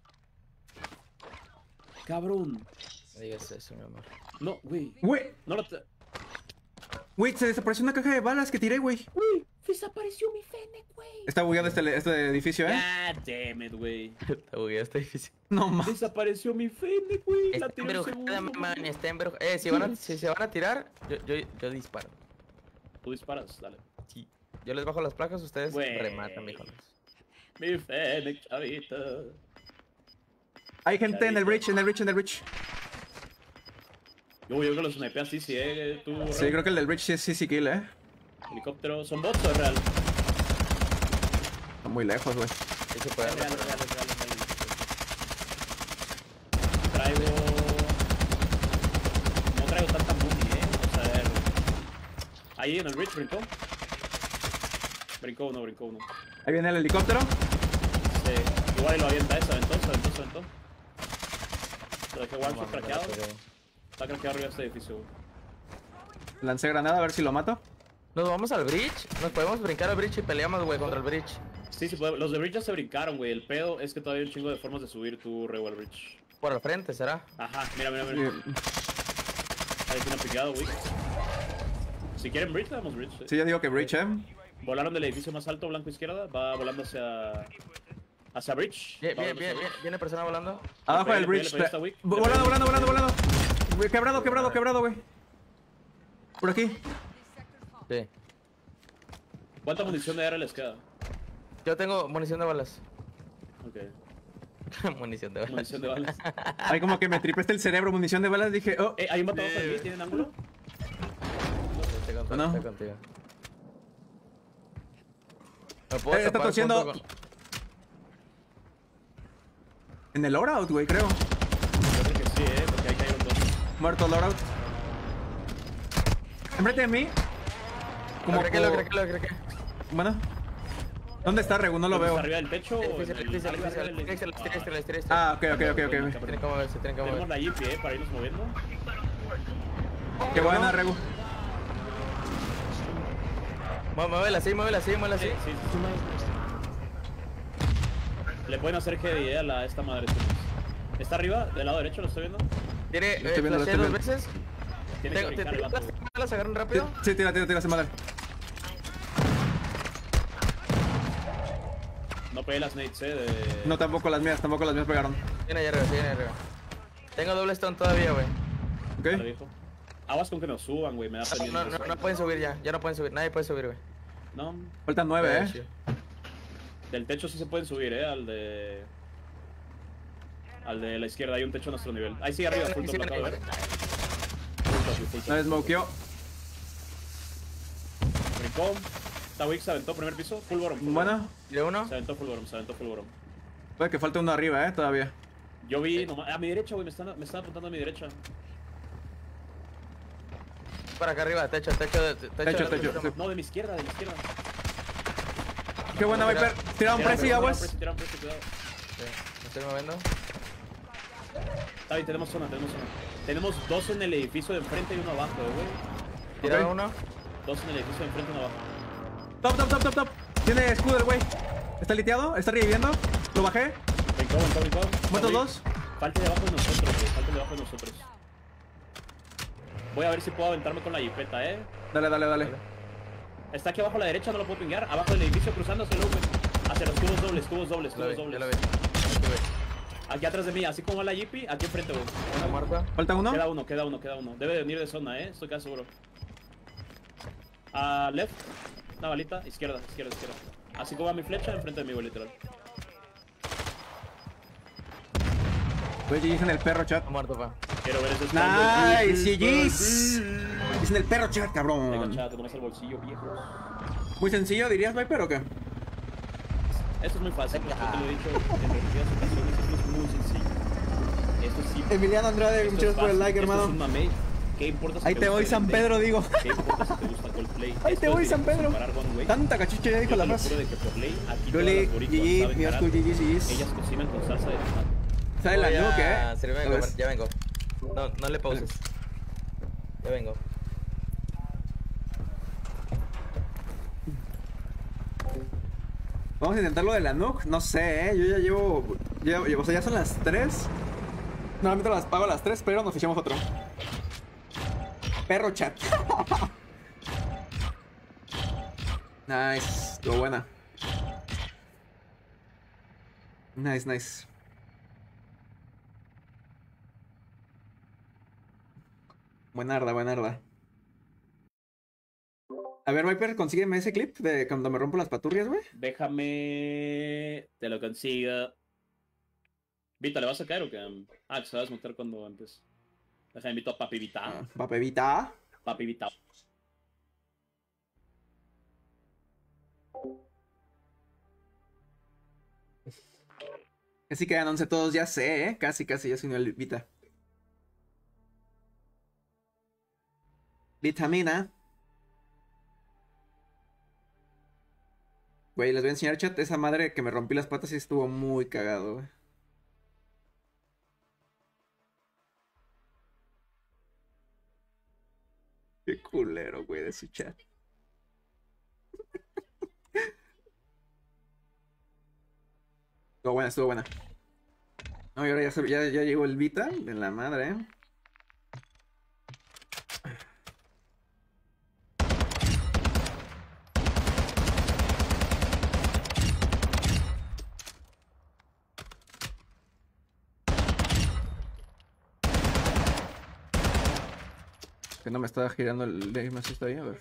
Cabrón. No digas eso, mi amor. No, güey. Güey, No lo... te- güey, se desapareció una caja de balas que tiré, güey. Güey, desapareció mi Fennec, güey. Está bugueado este, este edificio, ¿eh? God damn it, güey. Te bugué, está difícil. No mames. Desapareció mi Fennec, güey. La Está tiré un embrujada, segundo, man, güey. está embrujada. Eh, si, van a, si se van a tirar, yo, yo, yo disparo. Tú disparas, dale. Sí. Yo les bajo las placas, ustedes Güey. rematan, mijos. Mi Fennec, chavita. Hay gente en el bridge, en el bridge, en el bridge. Yo, yo creo que los snipeas, sí, sí, eh. Tú, Sí, Raúl. creo que el del bridge sí es sí, sí kill, ¿eh? Helicóptero. ¿Son bots o es real? Está muy lejos, güey. Ahí se puede Es real, dar. es real, es real, es real. Traigo... No traigo tanta movie, eh. Vamos a ver. Ahí en el bridge brincó. Brincó uno, brincó uno. Ahí viene el helicóptero. Sí. Igual lo avienta esa, aventó, se aventó, se aventó. Lo dejé one shot craqueado. Está craqueado arriba de este edificio, güey. Lancé granada a ver si lo mato. Nos vamos al bridge. Nos podemos brincar al bridge y peleamos, güey, contra el bridge. Sí, sí, puede. Los de bridge ya se brincaron, güey. El pedo es que todavía hay un chingo de formas de subir tu Rego al bridge. Por el frente, ¿será? Ajá, mira, mira, mira. Ahí tiene pillado, güey. Si quieren bridge, le damos bridge. Sí. Sí, yo digo que bridge, eh. Volaron del edificio más alto, blanco izquierda. Va volando hacia. Hacia bridge. Bien, Va bien, volando bien, hacia bien. bridge. Viene persona volando. Abajo Le del pegué, bridge. le pegué, está weak. Volando, Le pegué. volando, volando, volando. Güey, quebrado, quebrado, quebrado, güey. Por aquí. Sí. ¿Cuánta munición de A R les queda? Yo tengo munición de balas. Ok. Munición de balas. Munición de balas. Ahí como que me tripaste el cerebro, munición de balas. Dije, oh. Eh, hay un vato abajo de mí, ¿tienen ángulo? Estoy contigo, No. estoy contigo. Me puedo Eh, está tapar tosiendo. junto con- En el loadout, güey, creo. Yo creo que sí, eh, porque ahí cayeron dos. Muerto loadout. Enfrente de mí. Lo craqué, lo por- craqué, lo craqué. Bueno. ¿Dónde está Regu? No lo ¿Está veo. arriba del techo o en Difícil, el- difícil, arriba difícil. del Tienes que edificio? la tienes que la tienes que Ah, ok, ok, ok, ok. Tienen que moverse, tienen que Tenemos mover. la Jeep, eh, para irnos moviendo. Qué buena, Regu. Mue- Muévela así, muévela así, muévela así. Sí, sí, sí. Le pueden hacer G D a la, esta madre. ¿Está arriba? ¿Del lado derecho? ¿Lo estoy viendo? Tiene Lo estoy viendo, lo flashé estoy dos viendo. veces. Tiene que Tengo- ¿Te brincar el te- vato. las las agarran rápido? Sí, tira, tira, tira esa madre. No pegué las nades, eh. De... No, tampoco las mías, tampoco las mías pegaron. Viene allá arriba, sí, viene arriba. Tengo doble stone todavía, güey. Vale, Ok. viejo. Aguas con que nos suban, güey. Me da No, pendiente. no, no, no pueden subir ya, ya no pueden subir, nadie puede subir, güey. No, Faltan nueve, Sí. eh. del techo sí se pueden subir, eh. Al de. Al de la izquierda hay un techo a nuestro nivel. Ahí sí, arriba, full top, Sí, lo acabo de ver. Full top, full top. No smokeó. Brincó. Tawix se aventó primer piso. Full bottom. full Bueno. bottom. ¿De uno? Se aventó full bottom, se aventó full bottom. Puede que falte uno arriba, eh, todavía. Yo vi nomás. A mi derecha, güey. Me están, me están apuntando a mi derecha. Para acá arriba, techo, techo, de- techo. Techo, de- techo, sí. No, de mi izquierda, de mi izquierda. Qué buena, Viper. Tira un Tiraron press y press, aguas. tiraron press, tiraron press, cuidado. Sí, me estoy moviendo. Está bien, tenemos zona, tenemos zona. Tenemos dos en el edificio de enfrente y uno abajo, eh, güey. Tira Ok. uno. Dos en el edificio de enfrente y uno abajo. Top, top, top, top, top. Tiene escudo el güey. Está liteado, está reviviendo. Lo bajé. Brincó, brincó, brincó. Muertos Está dos. bien. Falta de abajo de nosotros, güey. Falta de abajo de nosotros. Voy a ver si puedo aventarme con la jipeta, eh. Dale, dale, dale. Está aquí abajo a la derecha, no lo puedo pinguear. Abajo del edificio cruzándose, güey. Hacia los tubos dobles, tubos dobles, Lo vi, tubos ya dobles. lo vi. Aquí, güey. Aquí atrás de mí, así como va la Jeepy, aquí enfrente, güey. Uno muerto. ¿Falta uno? Queda uno, queda uno, queda uno. Debe de venir de zona, eh. Estoy casi seguro. Ah, left. Una balita. Izquierda, izquierda, izquierda. Así como va mi flecha, enfrente de mí, güey, literal. Güey, G G's en el perro chat. Uno muerto, pa. Quiero ver ese stand. Nice, G G's. Es en el perro chat, Venga, cabrón. chat, te pones el bolsillo, viejos. Muy sencillo, dirías, Viper, ¿o qué? Esto es muy fácil, yo te lo he dicho en repetidas ocasiones, esto es muy sencillo. Esto es simple. Emiliano Andrade, Esto muchas es gracias por el fácil, like, esto es hermano. un mamey. ¿Qué importa si Ahí te voy, gusta San Green Day? Pedro, digo. ¿Qué importa si te gusta Coldplay? Ahí Esto te es voy, San difícil Pedro. comparar one way. Tanta cachicha ya dijo Yo la te lo frase. juro de que por ley, aquí Yoli, todas las boricuas G G, saben mi karate. Oscu, G G, G G's. Ellas cocinan con salsa de tomate. Sale la Voy nuke, a eh. servirme de ¿Lo comer, ves? ya vengo. No, no le pauses. Ya vengo. Vamos a intentar lo de la nuke. No sé, eh. Yo ya llevo. Ya, o sea, ya son las tres. Normalmente las pago a las tres, pero nos echamos otro. Perro chat. Nice. Lo buena. Nice, nice. Buenarda, buenarda. A ver, Viper, consígueme ese clip de cuando me rompo las paturrias, güey. Déjame... Te lo consigo. Vita, ¿le vas a caer o qué? Ah, que se va a desmontar cuando antes. Déjame invito a Papi Vita. Papevita. Papi Vita. Casi quedan once todos, ya sé, ¿eh? Casi, casi, ya se unió el Vita. Vitamina. Güey, les voy a enseñar, chat. Esa madre que me rompí las patas y estuvo muy cagado, güey. culero, güey, de su chat. Estuvo buena, estuvo buena. No, y ahora ya, se- ya, ya llegó el Vita de la madre, ¿eh? Que no me estaba girando el game así, está bien, a ver.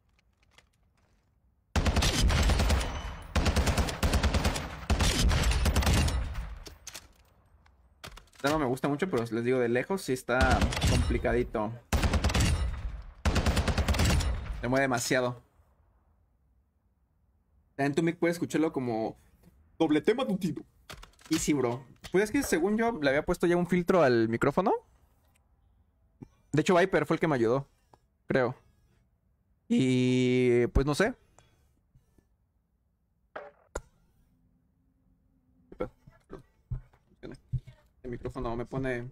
Ya no me gusta mucho, pero les digo, de lejos sí está complicadito. Se mueve demasiado. En tu mic puedes escucharlo como doble tema matutino. Y sí, bro. Pues es que según yo le había puesto ya un filtro al micrófono. De hecho, Viper fue el que me ayudó, creo. Y pues no sé. ¿Qué pedo? Perdón. El micrófono me pone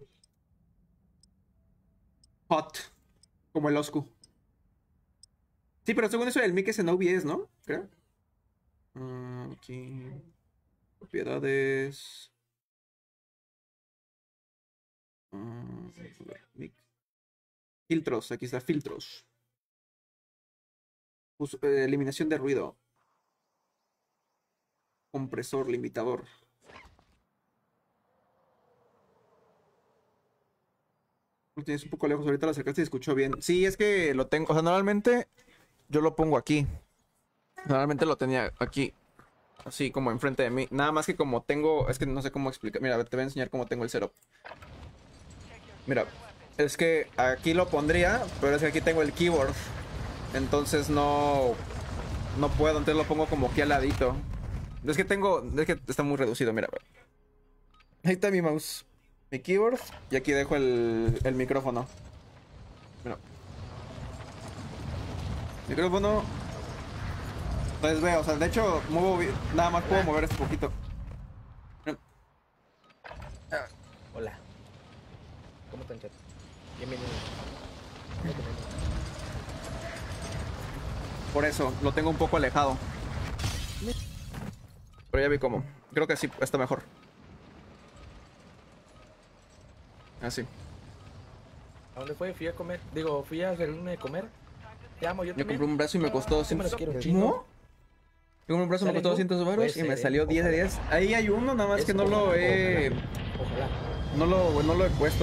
hot, como el Oscu. Sí, pero según eso el mic es en O B S, ¿no? Creo. Ah, aquí. Propiedades. Ah, vamos a ver, mic. Filtros, aquí está, filtros. Us- eh, eliminación de ruido. Compresor, limitador. Lo tienes un poco lejos, ahorita lo acercaste y escuchó bien. Sí, es que lo tengo, o sea, normalmente yo lo pongo aquí. Normalmente lo tenía aquí. Así como enfrente de mí. Nada más que como tengo, es que no sé cómo explicar. Mira, te voy a enseñar cómo tengo el setup. Mira, es que aquí lo pondría, pero es que aquí tengo el keyboard. Entonces no no puedo, entonces lo pongo como aquí al ladito. Es que tengo, es que está muy reducido, mira. Ahí está mi mouse, mi keyboard, y aquí dejo el, el micrófono. Mira. Micrófono. Entonces veo, o sea, de hecho, muevo, bi- nada más puedo mover este poquito. Hola. ¿Cómo están, chat? Bienvenido. Por eso, lo tengo un poco alejado. Pero ya vi cómo. Creo que sí, está mejor. Así. ¿A dónde fue? Fui a comer. Digo, fui a servirme de comer. Te amo, yo Yo también. compré un brazo y me costó Sí, me los doscientos. quiero un chingo. ¿No? Yo compré un brazo y me ¿Sale costó tú? doscientos baros Puede y me ser, salió ¿eh? diez de Ojalá. diez. Ahí hay uno, nada más Es que no lo ojalá, he... Ojalá. No lo, no lo he puesto.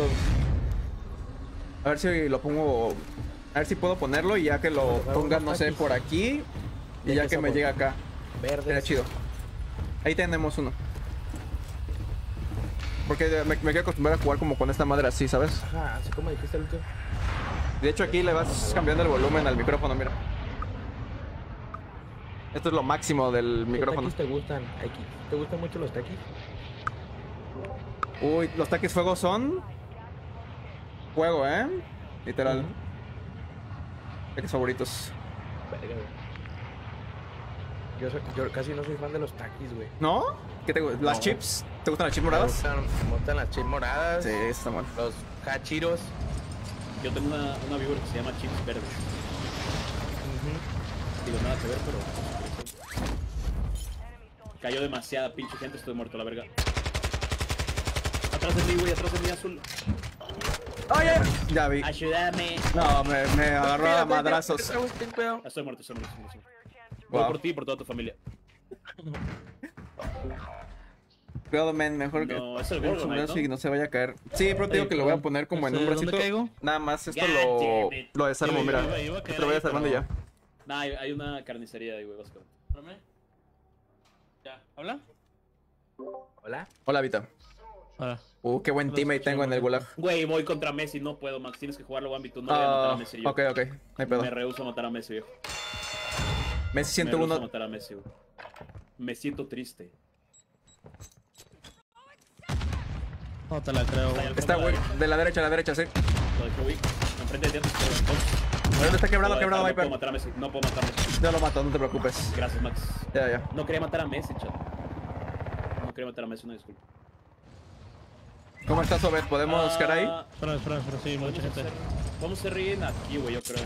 A ver si lo pongo... A ver si puedo ponerlo y ya que lo ponga, no sé, por aquí. Y ¿De ya qué que me sabor? llegue acá. Verde. Era chido. Ahí tenemos uno. Porque me, me quiero acostumbrar a jugar como con esta madre así, ¿sabes? Ajá, así como dijiste el último. De hecho aquí le vas cambiando el volumen al micrófono, mira. Esto es lo máximo del ¿Qué micrófono. taquis te gustan? Aquí. ¿Te gustan mucho los taquis? Uy, los taquis fuego son... Fuego, ¿eh? Literal. Ujú. Taquis favoritos. Verga, güey. Yo, soy- yo casi no soy fan de los taquis, güey. ¿No? ¿Qué te gustan? ¿Las No. chips? ¿Te gustan las chips Me moradas? gustan, me gustan las chips moradas. Sí, está bueno. Los hachiros. Yo tengo una, una viewer que se llama Chips Verde. Digo, nada que ver, pero... Cayó demasiada pinche gente, estoy muerto, la verga. Atrás de mí, güey, atrás de mí, azul. ¡Oye! Ya vi. Ayúdame. No, me, me agarró a madrazos. Estoy muerto, estoy muerto, estoy muerto. Estoy muerto. Voy Wow. por ti y por toda tu familia. Cuidado, man, mejor que... No, es el Pongo Gorgon, su brazo ¿no? y no se vaya a caer. Sí, pero te digo Ey, que lo voy a perdón. poner como en un Este, ¿dónde bracito. caigo? Nada más esto God lo, damn it. lo desarmo, Yo mira. iba- iba a Te caer lo voy ahí, desarmando pero- ya. Nah, hay, hay una carnicería ahí, güey, básicamente. Espérame. Ya, ¿habla? Hola. Hola, Vita. Hola. Uh, qué buen No teammate escuché, tengo en el güey. gulag. Güey, voy contra Messi, no puedo, Max. Tienes que jugarlo, Bambi. Tú no voy a matar a Ah, Messi yo. ok, ok. No hay pedo. Me rehuso a matar a Messi, viejo. Messi Me ciento rehuso a uno. matar a Messi, güey. Me siento triste. No te la creo, güey. Está, güey. De la derecha a la derecha, sí. Lo dejé, güey. Enfrente de ti, pero ¿Dónde está quebrado, no quebrado, No Viper? puedo matar a Messi. No puedo matar a Messi. Yo lo mato, no te preocupes. Gracias, Max. Ya, ya. No quería matar a Messi, chat. No quería matar a Messi, una disculpa. ¿Cómo estás, Obed? ¿Podemos caer ahí? Ah, Espera, espera, espera, sí, mucha podemos gente. hacer- Vamos a hacer ring aquí, güey, yo creo.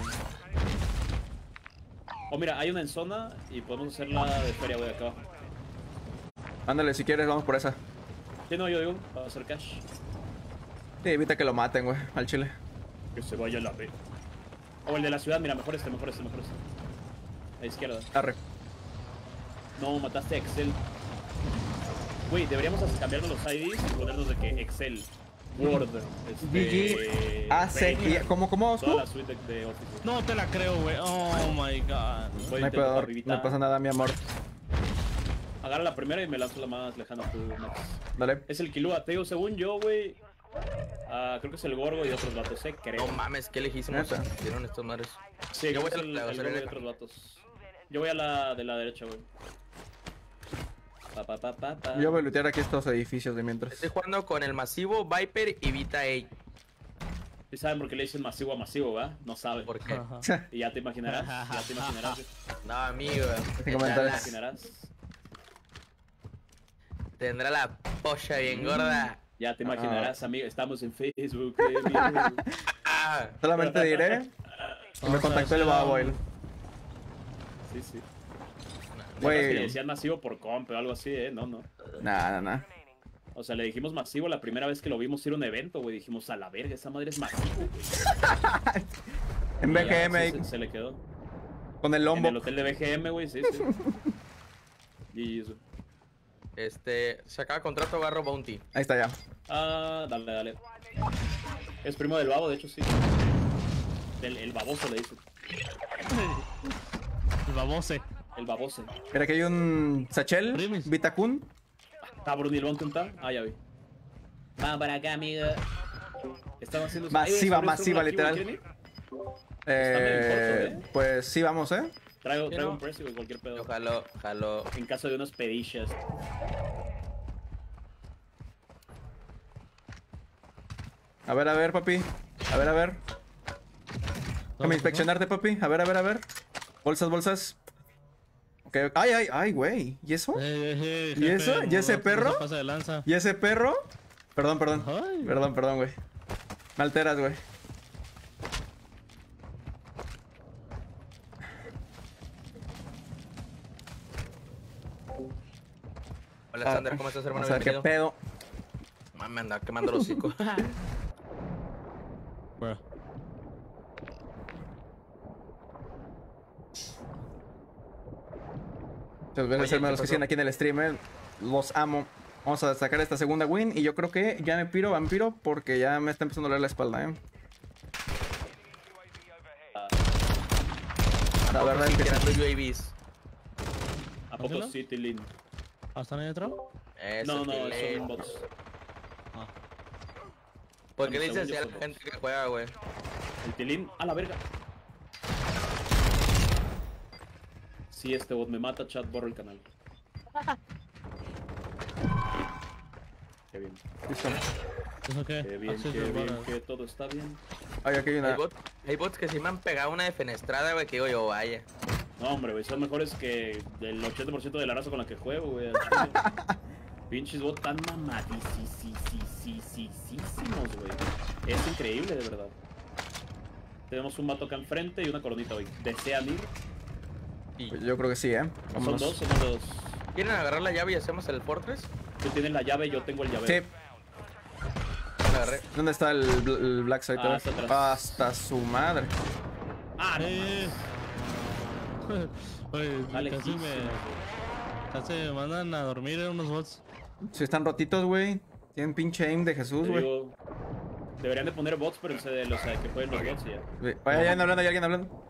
Oh, mira, hay una en zona y podemos hacerla de feria, güey, acá abajo. Ándale, si quieres, vamos por esa. Sí, no, yo digo, para hacer cash. Sí, evita que lo maten, güey, al chile. Que se vaya la B. O el de la ciudad, mira, mejor este, mejor este, mejor este. A la izquierda. Arre. No, mataste a Excel. Güey, deberíamos hacer- cambiarnos los I Ds y ponernos de que Excel, Word, este... G G, A C, Paint, y- ¿cómo, cómo, toda tú? la suite de, de Office. güey. No te la creo, güey. Oh my god. Voy a No hay intentar peor, arribita. no pasa nada, mi amor. Agarra la primera y me lanzo la más lejana tú, Max. Dale. Es el Kilua, te digo, según yo, güey. Ah, creo que es el Gorgo y otros vatos, eh, creo. No mames, qué lejísimos Neta. vieron estos madres. Sí, Yo yo voy voy a a el, la el Gorgo y gasolina. otros vatos. Yo voy a la de la derecha, güey. Pa, pa, pa, pa, pa. Yo voy a lootear aquí estos edificios de mientras. Estoy jugando con el masivo, Viper y Vita ocho. ¿Sí saben por qué le dicen masivo a masivo, ¿verdad? No saben. ¿Por qué? Ajá. Y ya te imaginarás, ya te imaginarás. güey. No, amigo. Sin Tendrá comentarios. la, imaginarás. tendrá la polla bien gorda. Ya te imaginarás, amigo. Estamos en Facebook, eh, amigo. Ah, Solamente diré que me contactó el babo él. Sí, sí. Güey. Que le decían masivo por comp o algo así, eh. No, no. Nah, nah, nah. O sea, le dijimos masivo la primera vez que lo vimos ir a un evento, güey. Dijimos, a la verga, esa madre es masivo, güey. En Y B ya, G M, sí, se, se le quedó. con el En lombo. el hotel de B G M, güey, sí, sí. Y eso. Este, se acaba contrato, agarro Bounty. Ahí está ya. Ah, dale, dale. Es primo del babo, de hecho, sí. Del, el baboso le dice. El babose. El babose. Mira, aquí hay un Sachel, Rimis. Vitacun. ¿Está Brunil Bontunta? Ah, ya vi. Vamos para acá, amigo. Estamos haciendo... Masiva, Ay, masiva, sobre literal. esto, ¿quieren ir? Eh, medio corto, pues sí, vamos, eh. Traigo, Sí, traigo no. un precio, güey, cualquier pedo. Yo jalo, jalo. En caso de unos pedillas. A ver, a ver, papi. A ver, a ver. Déjame inspeccionarte, papi. A ver, a ver, a ver. Bolsas, bolsas. Ok. Ay, ay, ay, güey. ¿Y eso? Eh, eh, ¿Y eso? jefe, ¿Y ese no- no perro? se pasa de lanza. ¿Y ese perro? Perdón, perdón. Ay. Perdón, perdón, güey. Me alteras, güey. Hola, Sander, ¿cómo estás, hermano? Vamos a ver qué Bienvenido. pedo. Mami, me anda quemando los hocico. Bro. Muchas veces, Oye, hermanos, ¿qué que pasó? siguen aquí en el stream, eh. Los amo. Vamos a sacar esta segunda win. Y yo creo que ya me piro, vampiro, porque ya me está empezando a doler la espalda, eh. La verdad es que sí. tirando U A Vs. ¿A poco ¿Hazlo? sí, Tilín? ¿Hasta ahí entrado? Eso, No, no, Tilín. son bots. Ah. ¿Por qué Dame dices así a segundos, la gente que juega, güey? El Tilín, a la verga. Si este bot me mata, chat, borro el canal. Qué bien, Listo. ¿Eso qué? qué bien, Access qué to bien, borders. que todo está bien. Ay, aquí hay Hay, una. bot- hay bots que sí me han pegado una defenestrada, güey, que digo yo, vaya. No, hombre, güey, son mejores que el ochenta por ciento de la raza con la que juego, güey. al chile. Pinches bots tan mamadísimos, güey. Es increíble, de verdad. Tenemos un mato acá enfrente y una coronita, güey. ¿Desean ir? Yo creo que sí, eh. Son Vámonos. dos, somos dos. ¿Quieren agarrar la llave y hacemos el Fortress? Tú tienes la llave, yo tengo el llavero. Sí. La agarré. ¿Dónde está el, bl- el Black Site? Ah, está atrás. Hasta su madre. Ah, no. Eh. Oye, Está casi lejísimos, me, güey. casi me mandan a dormir en unos bots. Si están rotitos, güey. Tienen pinche aim de Jesús, Te güey. digo, deberían de poner bots, pero en C D L, o sea, que jueguen los bots y ya. Ve- Vaya, hay alguien hablando, hay alguien hablando.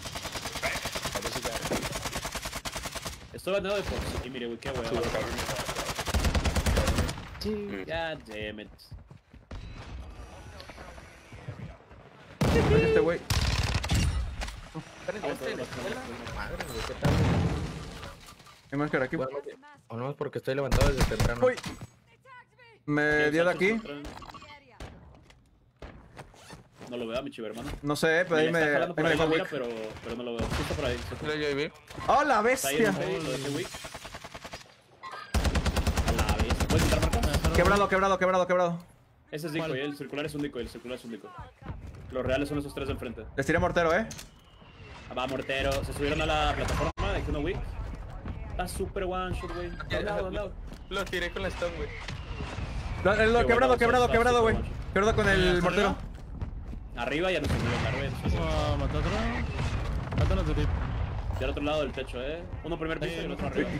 Estoy bateando de bots. Y mire, güey, qué hueva. God damn it. Este güey. ¿Están en Ah, este de la bueno, escuela? bueno, Madre, güey, ¿qué tal? Hay más que aquí. Bueno, o no es porque estoy levantado desde temprano. Uy. Me dio de aquí. No lo veo, mi chivo hermano. No sé, pero Me ahí la me, está jalando ahí por me ahí la dejó mira, Wick. pero, pero no lo veo. Sí está por ahí. sí está- ¿La U A V? ¡Oh, la Está ahí bestia! en el lo dejé Wick. A la vez. ¿Puedes quitar marcas? Quebrado, quebrado, quebrado, quebrado. Ese es Dico, ¿Cuál? el circular es un Dico, el circular es un Dico. Los reales son esos tres de enfrente. Les tiré mortero, eh. Ah, va, mortero. Se subieron a la plataforma de Kuno Week. Está super one shot, güey. Download, download. Lo tiré con la stone, güey. Lo, lo, Qué quebrado, bueno, quebrado, está quebrado, güey. super one shot. Quebrado con el ¿Hasta mortero. Arriba ya nos subieron, arriba ya nos subieron. Vamos a matar otro. Mátanos de tip. Del otro lado del techo, eh. Uno primer piso Sí, y el otro sí. arriba.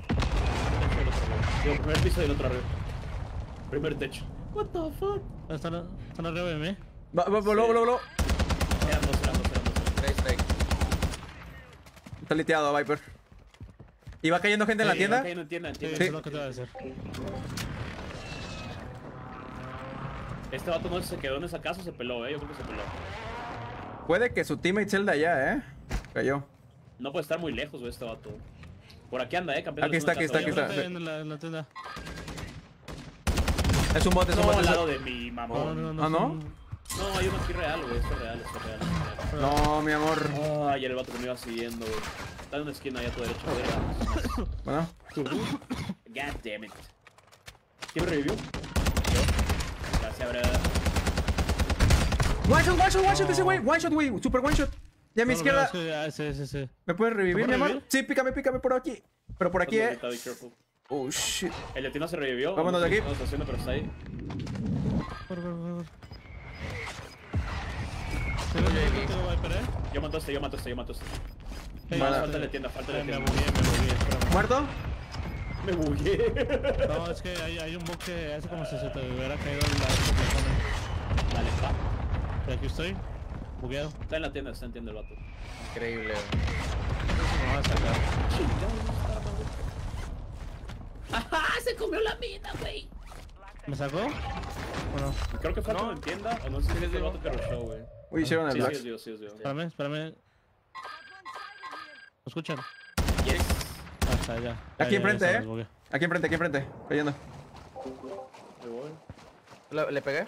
Digo, primer piso y el otro arriba. Primer techo. What the fuck? Están, están arriba de mí. Va, va, voló, voló, voló. Eran dos, eran dos, eran dos. Strike, strike. Está liteado, Viper. ¿Y va cayendo gente en la Sí, tienda? Ok, no entiendo, Sí, entiendo. eso es lo que te voy a decir. Este vato no se quedó en esa casa o se peló, eh. Yo creo que se peló. Puede que su teammate sea el de allá, eh. Cayó. No puede estar muy lejos, güey, este vato. Por aquí anda, eh, campeón. Aquí está, aquí está, aquí está. En la, en la tienda. Es un bot, es un No, bot. al es un- lado de mi No, mamón. no, no. ¿Ah, no? son- No, hay uno aquí real, güey. Esto es real, esto es real. Esto es real. No, mi amor. Ay, el vato que me iba siguiendo, güey. Está en una esquina ahí a tu derecha, güey. Bueno. God damn it. ¿Quién me revivió? Yo. Gracias, bro. One shot, one shot, one shot ese güey. One shot, güey. Super one shot. Y a mi No, no, izquierda. no, sí, ah, sí, sí, sí. ¿Me puedes revivir, ¿Me mi puedo amor? revivir? Sí, pícame, pícame por aquí. Pero por aquí, eh. Be careful. Oh, shit. El latino se revivió. Vámonos de No sé aquí. qué está haciendo, pero está ahí. Por, por, por. Sí, no, no, no tengo Viper, eh. Yo mato a este, yo mato a este, yo mato a este. Sí, Vale. Falta la tienda, falta la Eh, Me tienda. bugué, me bugué, espérame. ¿Muerto? Me bugué. No, es que hay, hay un bug que hace como si se te hubiera caído la plataforma. Dale, va. Y aquí estoy, bugueado. Está en la tienda, está en tienda el vato. Increíble, güey. Me va a sacar. ¡Ajá! ¡Se comió la mina, güey! ¿Me sacó? Bueno, Creo que fue No. en tienda, o no sé si es el vato que rushó, güey. Uy, hicieron el Sí, sí, black. es Dios, sí, es Dios. espérame, espérame. ¿Me escuchan? Yes. Ah, está, ya. Aquí Ya, ya, enfrente, ya se eh. los bugué. Aquí enfrente, aquí enfrente. Cayendo. Me voy. ¿Le, le pegué?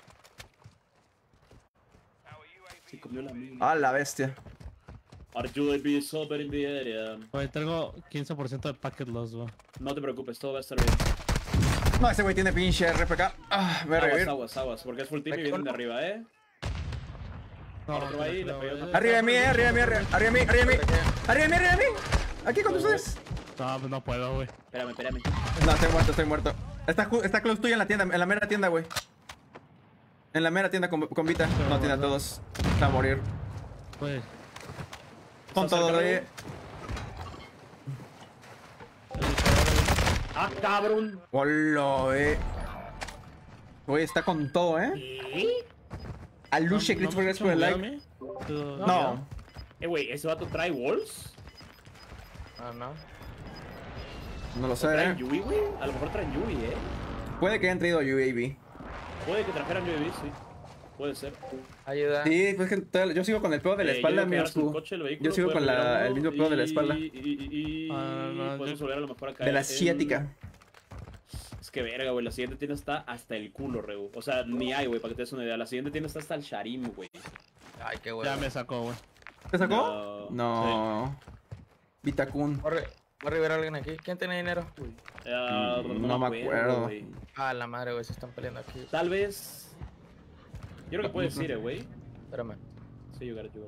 Se comió la mina. Ah, la bestia. Are you a bit sober in the area? Güey, tengo quince por ciento de packet loss, güey. No te preocupes, todo va a estar bien. No, ese güey tiene pinche R P K. Ah, me voy a Aguas, revivir. aguas, aguas, porque es full team y vienen de arriba, eh. No, Otro ahí, le no, pegué güey. otro. Arriba de mí, eh. Arriba de mí, arriba arriba de mí, arriba de mí. Arriba de mí, arriba de mí. Aquí con ustedes. No, pues no puedo, güey. Espérame, espérame. No, estoy muerto, estoy muerto. Está, ju- está close tuyo en la tienda, en la mera tienda, güey. En la mera tienda con, con Vita. No tiene a todos. Está a morir. Güey. Con ¿Estás todos, cerca, güey. güey? ¡Ah, cabrón! Hola, eh. Güey, está con todo, eh. A Luche, Glitch, gracias por el like. No. Eh, güey, ¿ese vato trae walls? Ah, no. No lo sé, ¿Traen eh. Yui, güey? A lo mejor traen Yui, eh. Puede que hayan traído U A V. Puede que trajeran Yui, sí. Puede ser. Ayuda. Sí, pues que todavía- yo sigo con el pedo de la Eh, espalda, yo digo que amigos. agarras tu coche, el vehículo, Yo sigo puedes con la, retirarlo el mismo pedo de la y- espalda. Y, y, y, Ah, no, no, podemos yo- volver a lo mejor a caer De la en- ciática. Es que verga, güey, la siguiente tienda está hasta el culo, reu. O sea, ni hay, güey, para que te des una idea. La siguiente tienda está hasta el Sharim, güey. Ay, qué bueno. Ya me sacó, güey. ¿Te sacó? No. No. Vitacun. Voy a re- voy a revivar a alguien aquí. ¿Quién tiene dinero? Ah, Mm, no me acuerdo. güey. Ah, la madre, güey. Se están peleando aquí. Tal vez. Yo creo que puedes ir, eh, güey. Espérame. Sí, you got it, you got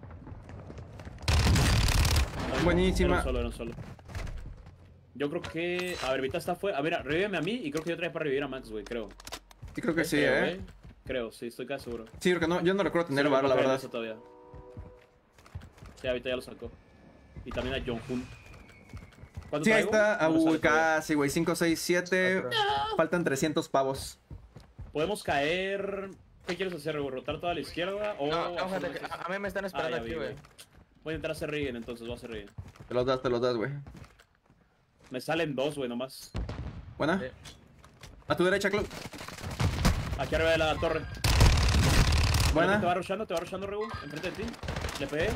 it. Buenísima. Era un solo, era un solo. Yo creo que. A ver, Vita está fuera. A ver, revíveme a mí y creo que yo traía para revivir a Max, güey, creo. Sí, creo que sí, Creo, eh. güey. Creo, sí, estoy casi seguro. Sí, porque no, yo no recuerdo tener Sí, varo, la no traen verdad. eso todavía. Sí, ahorita ya lo sacó. Y también a John Hun. ¿Cuánto Sí, ahí traigo? está. No me Uy, sale todavía. casi, güey. cinco, seis, siete. Faltan trescientos pavos. Podemos caer. ¿Qué quieres hacer, güey? ¿Rotar toda la izquierda o.? No, no, hacer fíjate que una- a, a mí me están Ah, esperando ya aquí, vi, güey. Voy a intentar hacer Regen entonces, voy a hacer Regen. Te los das, te los das, güey. Me salen dos, güey, nomás. Buena. Sí. A tu derecha, Clau. Aquí arriba de la torre. Buena. Te va rushando, te va rushando, Regu. Enfrente de ti. Le pegué.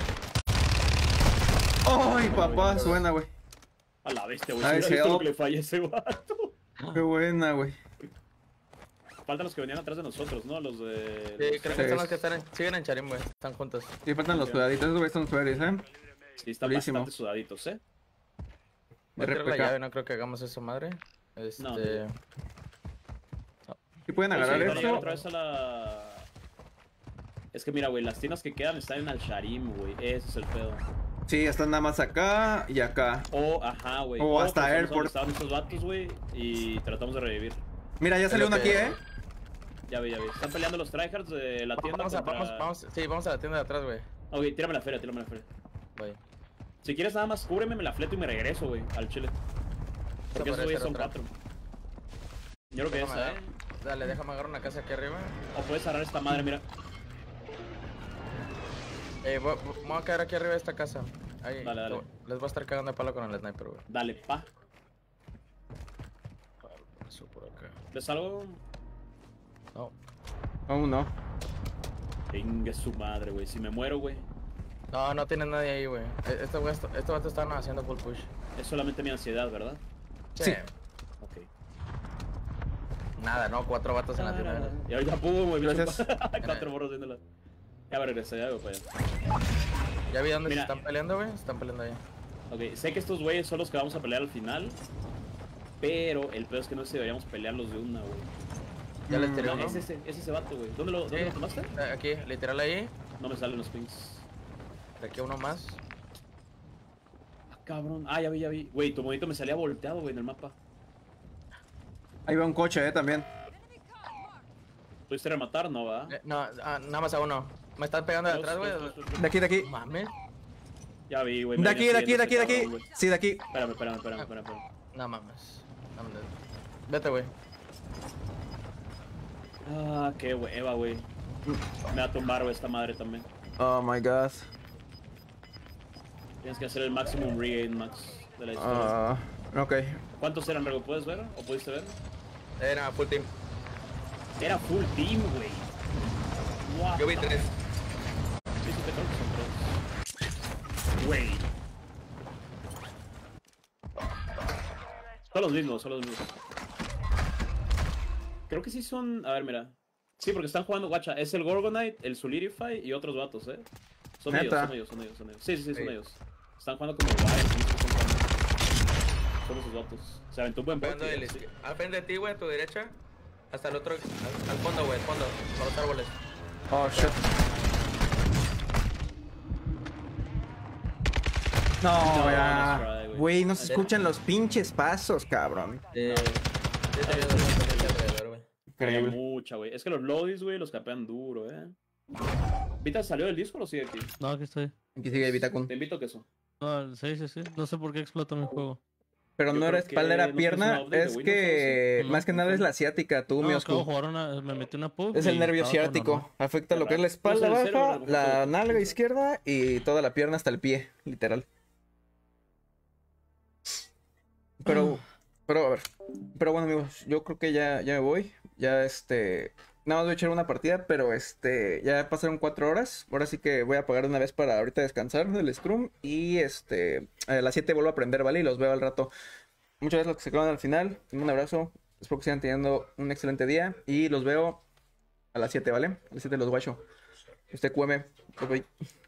Ay, papá, suena, güey. A la bestia, güey. Ay, Si hubiera sí, visto lo oh. que le falla a ese vato. Qué buena, güey. Faltan los que venían atrás de nosotros, ¿no? Los de. Sí, los- creo Sí. que son los que están en, siguen en Charim, güey. Están juntos. Sí, faltan los sudaditos. Esos güeyes son sudaditos, ¿eh? Sí, están Durísimo. bastante sudaditos, ¿eh? Voy a tirar la R P K. llave, no creo que hagamos eso, madre. Este. No, ¿Sí pueden Oye, agarrar sí, van a llegar esto? otra vez a la. Es que mira, güey, las tiendas que quedan están en Al-Sharim, güey. Ese es el pedo. Sí, están nada más acá y acá. O, ajá, güey. O hasta cruzamos a donde Airport. Estaban estos vatos, güey, y tratamos de revivir. Mira, ya salió uno aquí, ¿eh? Ya vi, ya vi. Están peleando los tryhards de la tienda Vamos a, contra... vamos, vamos, sí, vamos a la tienda de atrás, güey. Ok, tírame la feria, tírame la feria. Voy. Si quieres nada más, cúbreme, me la fleto y me regreso, güey, al chile. Porque esos güeyes son cuatro. Yo creo que Déjame esa, dar- eh. Dale, déjame agarrar una casa aquí arriba. O puedes agarrar esta madre, mira. Eh, voy, voy- voy a caer aquí arriba de esta casa. Ahí, Dale, dale. lo- Les voy a estar cagando de palo con el sniper, güey. Dale, pa. Eso por acá. ¿Ves algo? No. Aún no. Venga su madre, güey. Si me muero, güey. No, no tiene nadie ahí, güey. E- Este güey, estos vatos están haciendo full push. Es solamente mi ansiedad, ¿verdad? Sí. Ok. Nada, no, cuatro vatos en la tienda. Y ahorita pum, güey. Gracias. Cuatro morros viéndola. Ya me regresé, ya voy para allá. Ya vi dónde Mira. se están peleando, güey. Se están peleando ahí. Ok, sé que estos güeyes son los que vamos a pelear al final. Pero el peor es que no sé si deberíamos pelearlos de una, güey. Ya les Mm, tiré No, uno. es ese, es ese vato, güey. ¿Dónde lo, dónde Sí. lo tomaste? Eh, Aquí, literal ahí. No me salen los pings. De aquí uno más. Ah, cabrón. Ah, ya vi, ya vi. Güey, tu monito me salía volteado, güey, en el mapa. Ahí va un coche, ¿eh? También. ¿Pudiste rematar? No, ¿verdad? Eh, no, ah, nada más a uno. Me están pegando de Dos, atrás, güey. dos, dos, dos. De aquí, de aquí. Mames. Ya vi, güey. De me aquí, venía de aquí, de aquí, de siguiendo ese aquí. cabrón, güey. Sí, de aquí. Espérame, espérame, espérame, espérame, espérame. No mames. Dame de- Vete, güey. Ah, qué hueva, güey. Me va a tumbar, güey, esta madre también. Oh my god. Tienes que hacer el maximum regain max de la historia. Ah, ok. ¿Cuántos eran, Rego? ¿Puedes ver? ¿O pudiste ver? Era full team. Era full team, güey. What Yo vi the- tres. Sí, sí, te creo que son tres. Güey. Son los mismos, son los mismos. Creo que sí son... A ver, mira. Sí, porque están jugando, guacha. Es el Gorgonite, el Solidify y otros vatos, ¿eh? Son ellos, ¿Neta? son ellos, son ellos, son ellos. Sí, sí, sí, son Sí. ellos. Están jugando como Wild, no sé qué están jugando. Son esos vatos. Se aventó un buen Pegando partido. del sí. izquier- Al frente de ti, güey, a tu derecha. Hasta el otro. Al, al fondo, güey, al fondo. Por los árboles. Oh shit. No, No, ya. nice try, güey. Güey, no se escuchan los pinches pasos, cabrón. Eh, sí, te ayudo bastante alrededor, güey. Hay Increíble. mucha, güey. Es que los loadies, güey, los capean duro, ¿eh? ¿Vita salió del disco o sigue aquí? No, aquí estoy. Aquí sigue Vitacun. Te invito a que eso. No, sí, sí, sí. No sé por qué explotó mi juego. Pero Yo no era creo que espalda, era no pierna. tienes una update de Es Windows, que ¿no? más que nada es la asiática, tú, mi No, acabo de Oscu. jugar una... Me metí una pub Es el y nervio estaba todo ciático. normal. Afecta lo que es la Pero espalda es el cero, baja, lo la mejor. nalga izquierda y toda la pierna hasta el pie, literal. Pero, pero a ver. Pero bueno, amigos, yo creo que ya, ya me voy. Ya este. Nada más voy a echar una partida, pero este. Ya pasaron cuatro horas. Ahora sí que voy a apagar una vez para ahorita descansar del Scrum. Y este. A las siete vuelvo a aprender, ¿vale? Y los veo al rato. Muchas gracias a los que se quedaron al final. Un abrazo. Espero que sigan teniendo un excelente día. Y los veo a las siete, ¿vale? A las siete los guacho. Este Q M. Bye bye.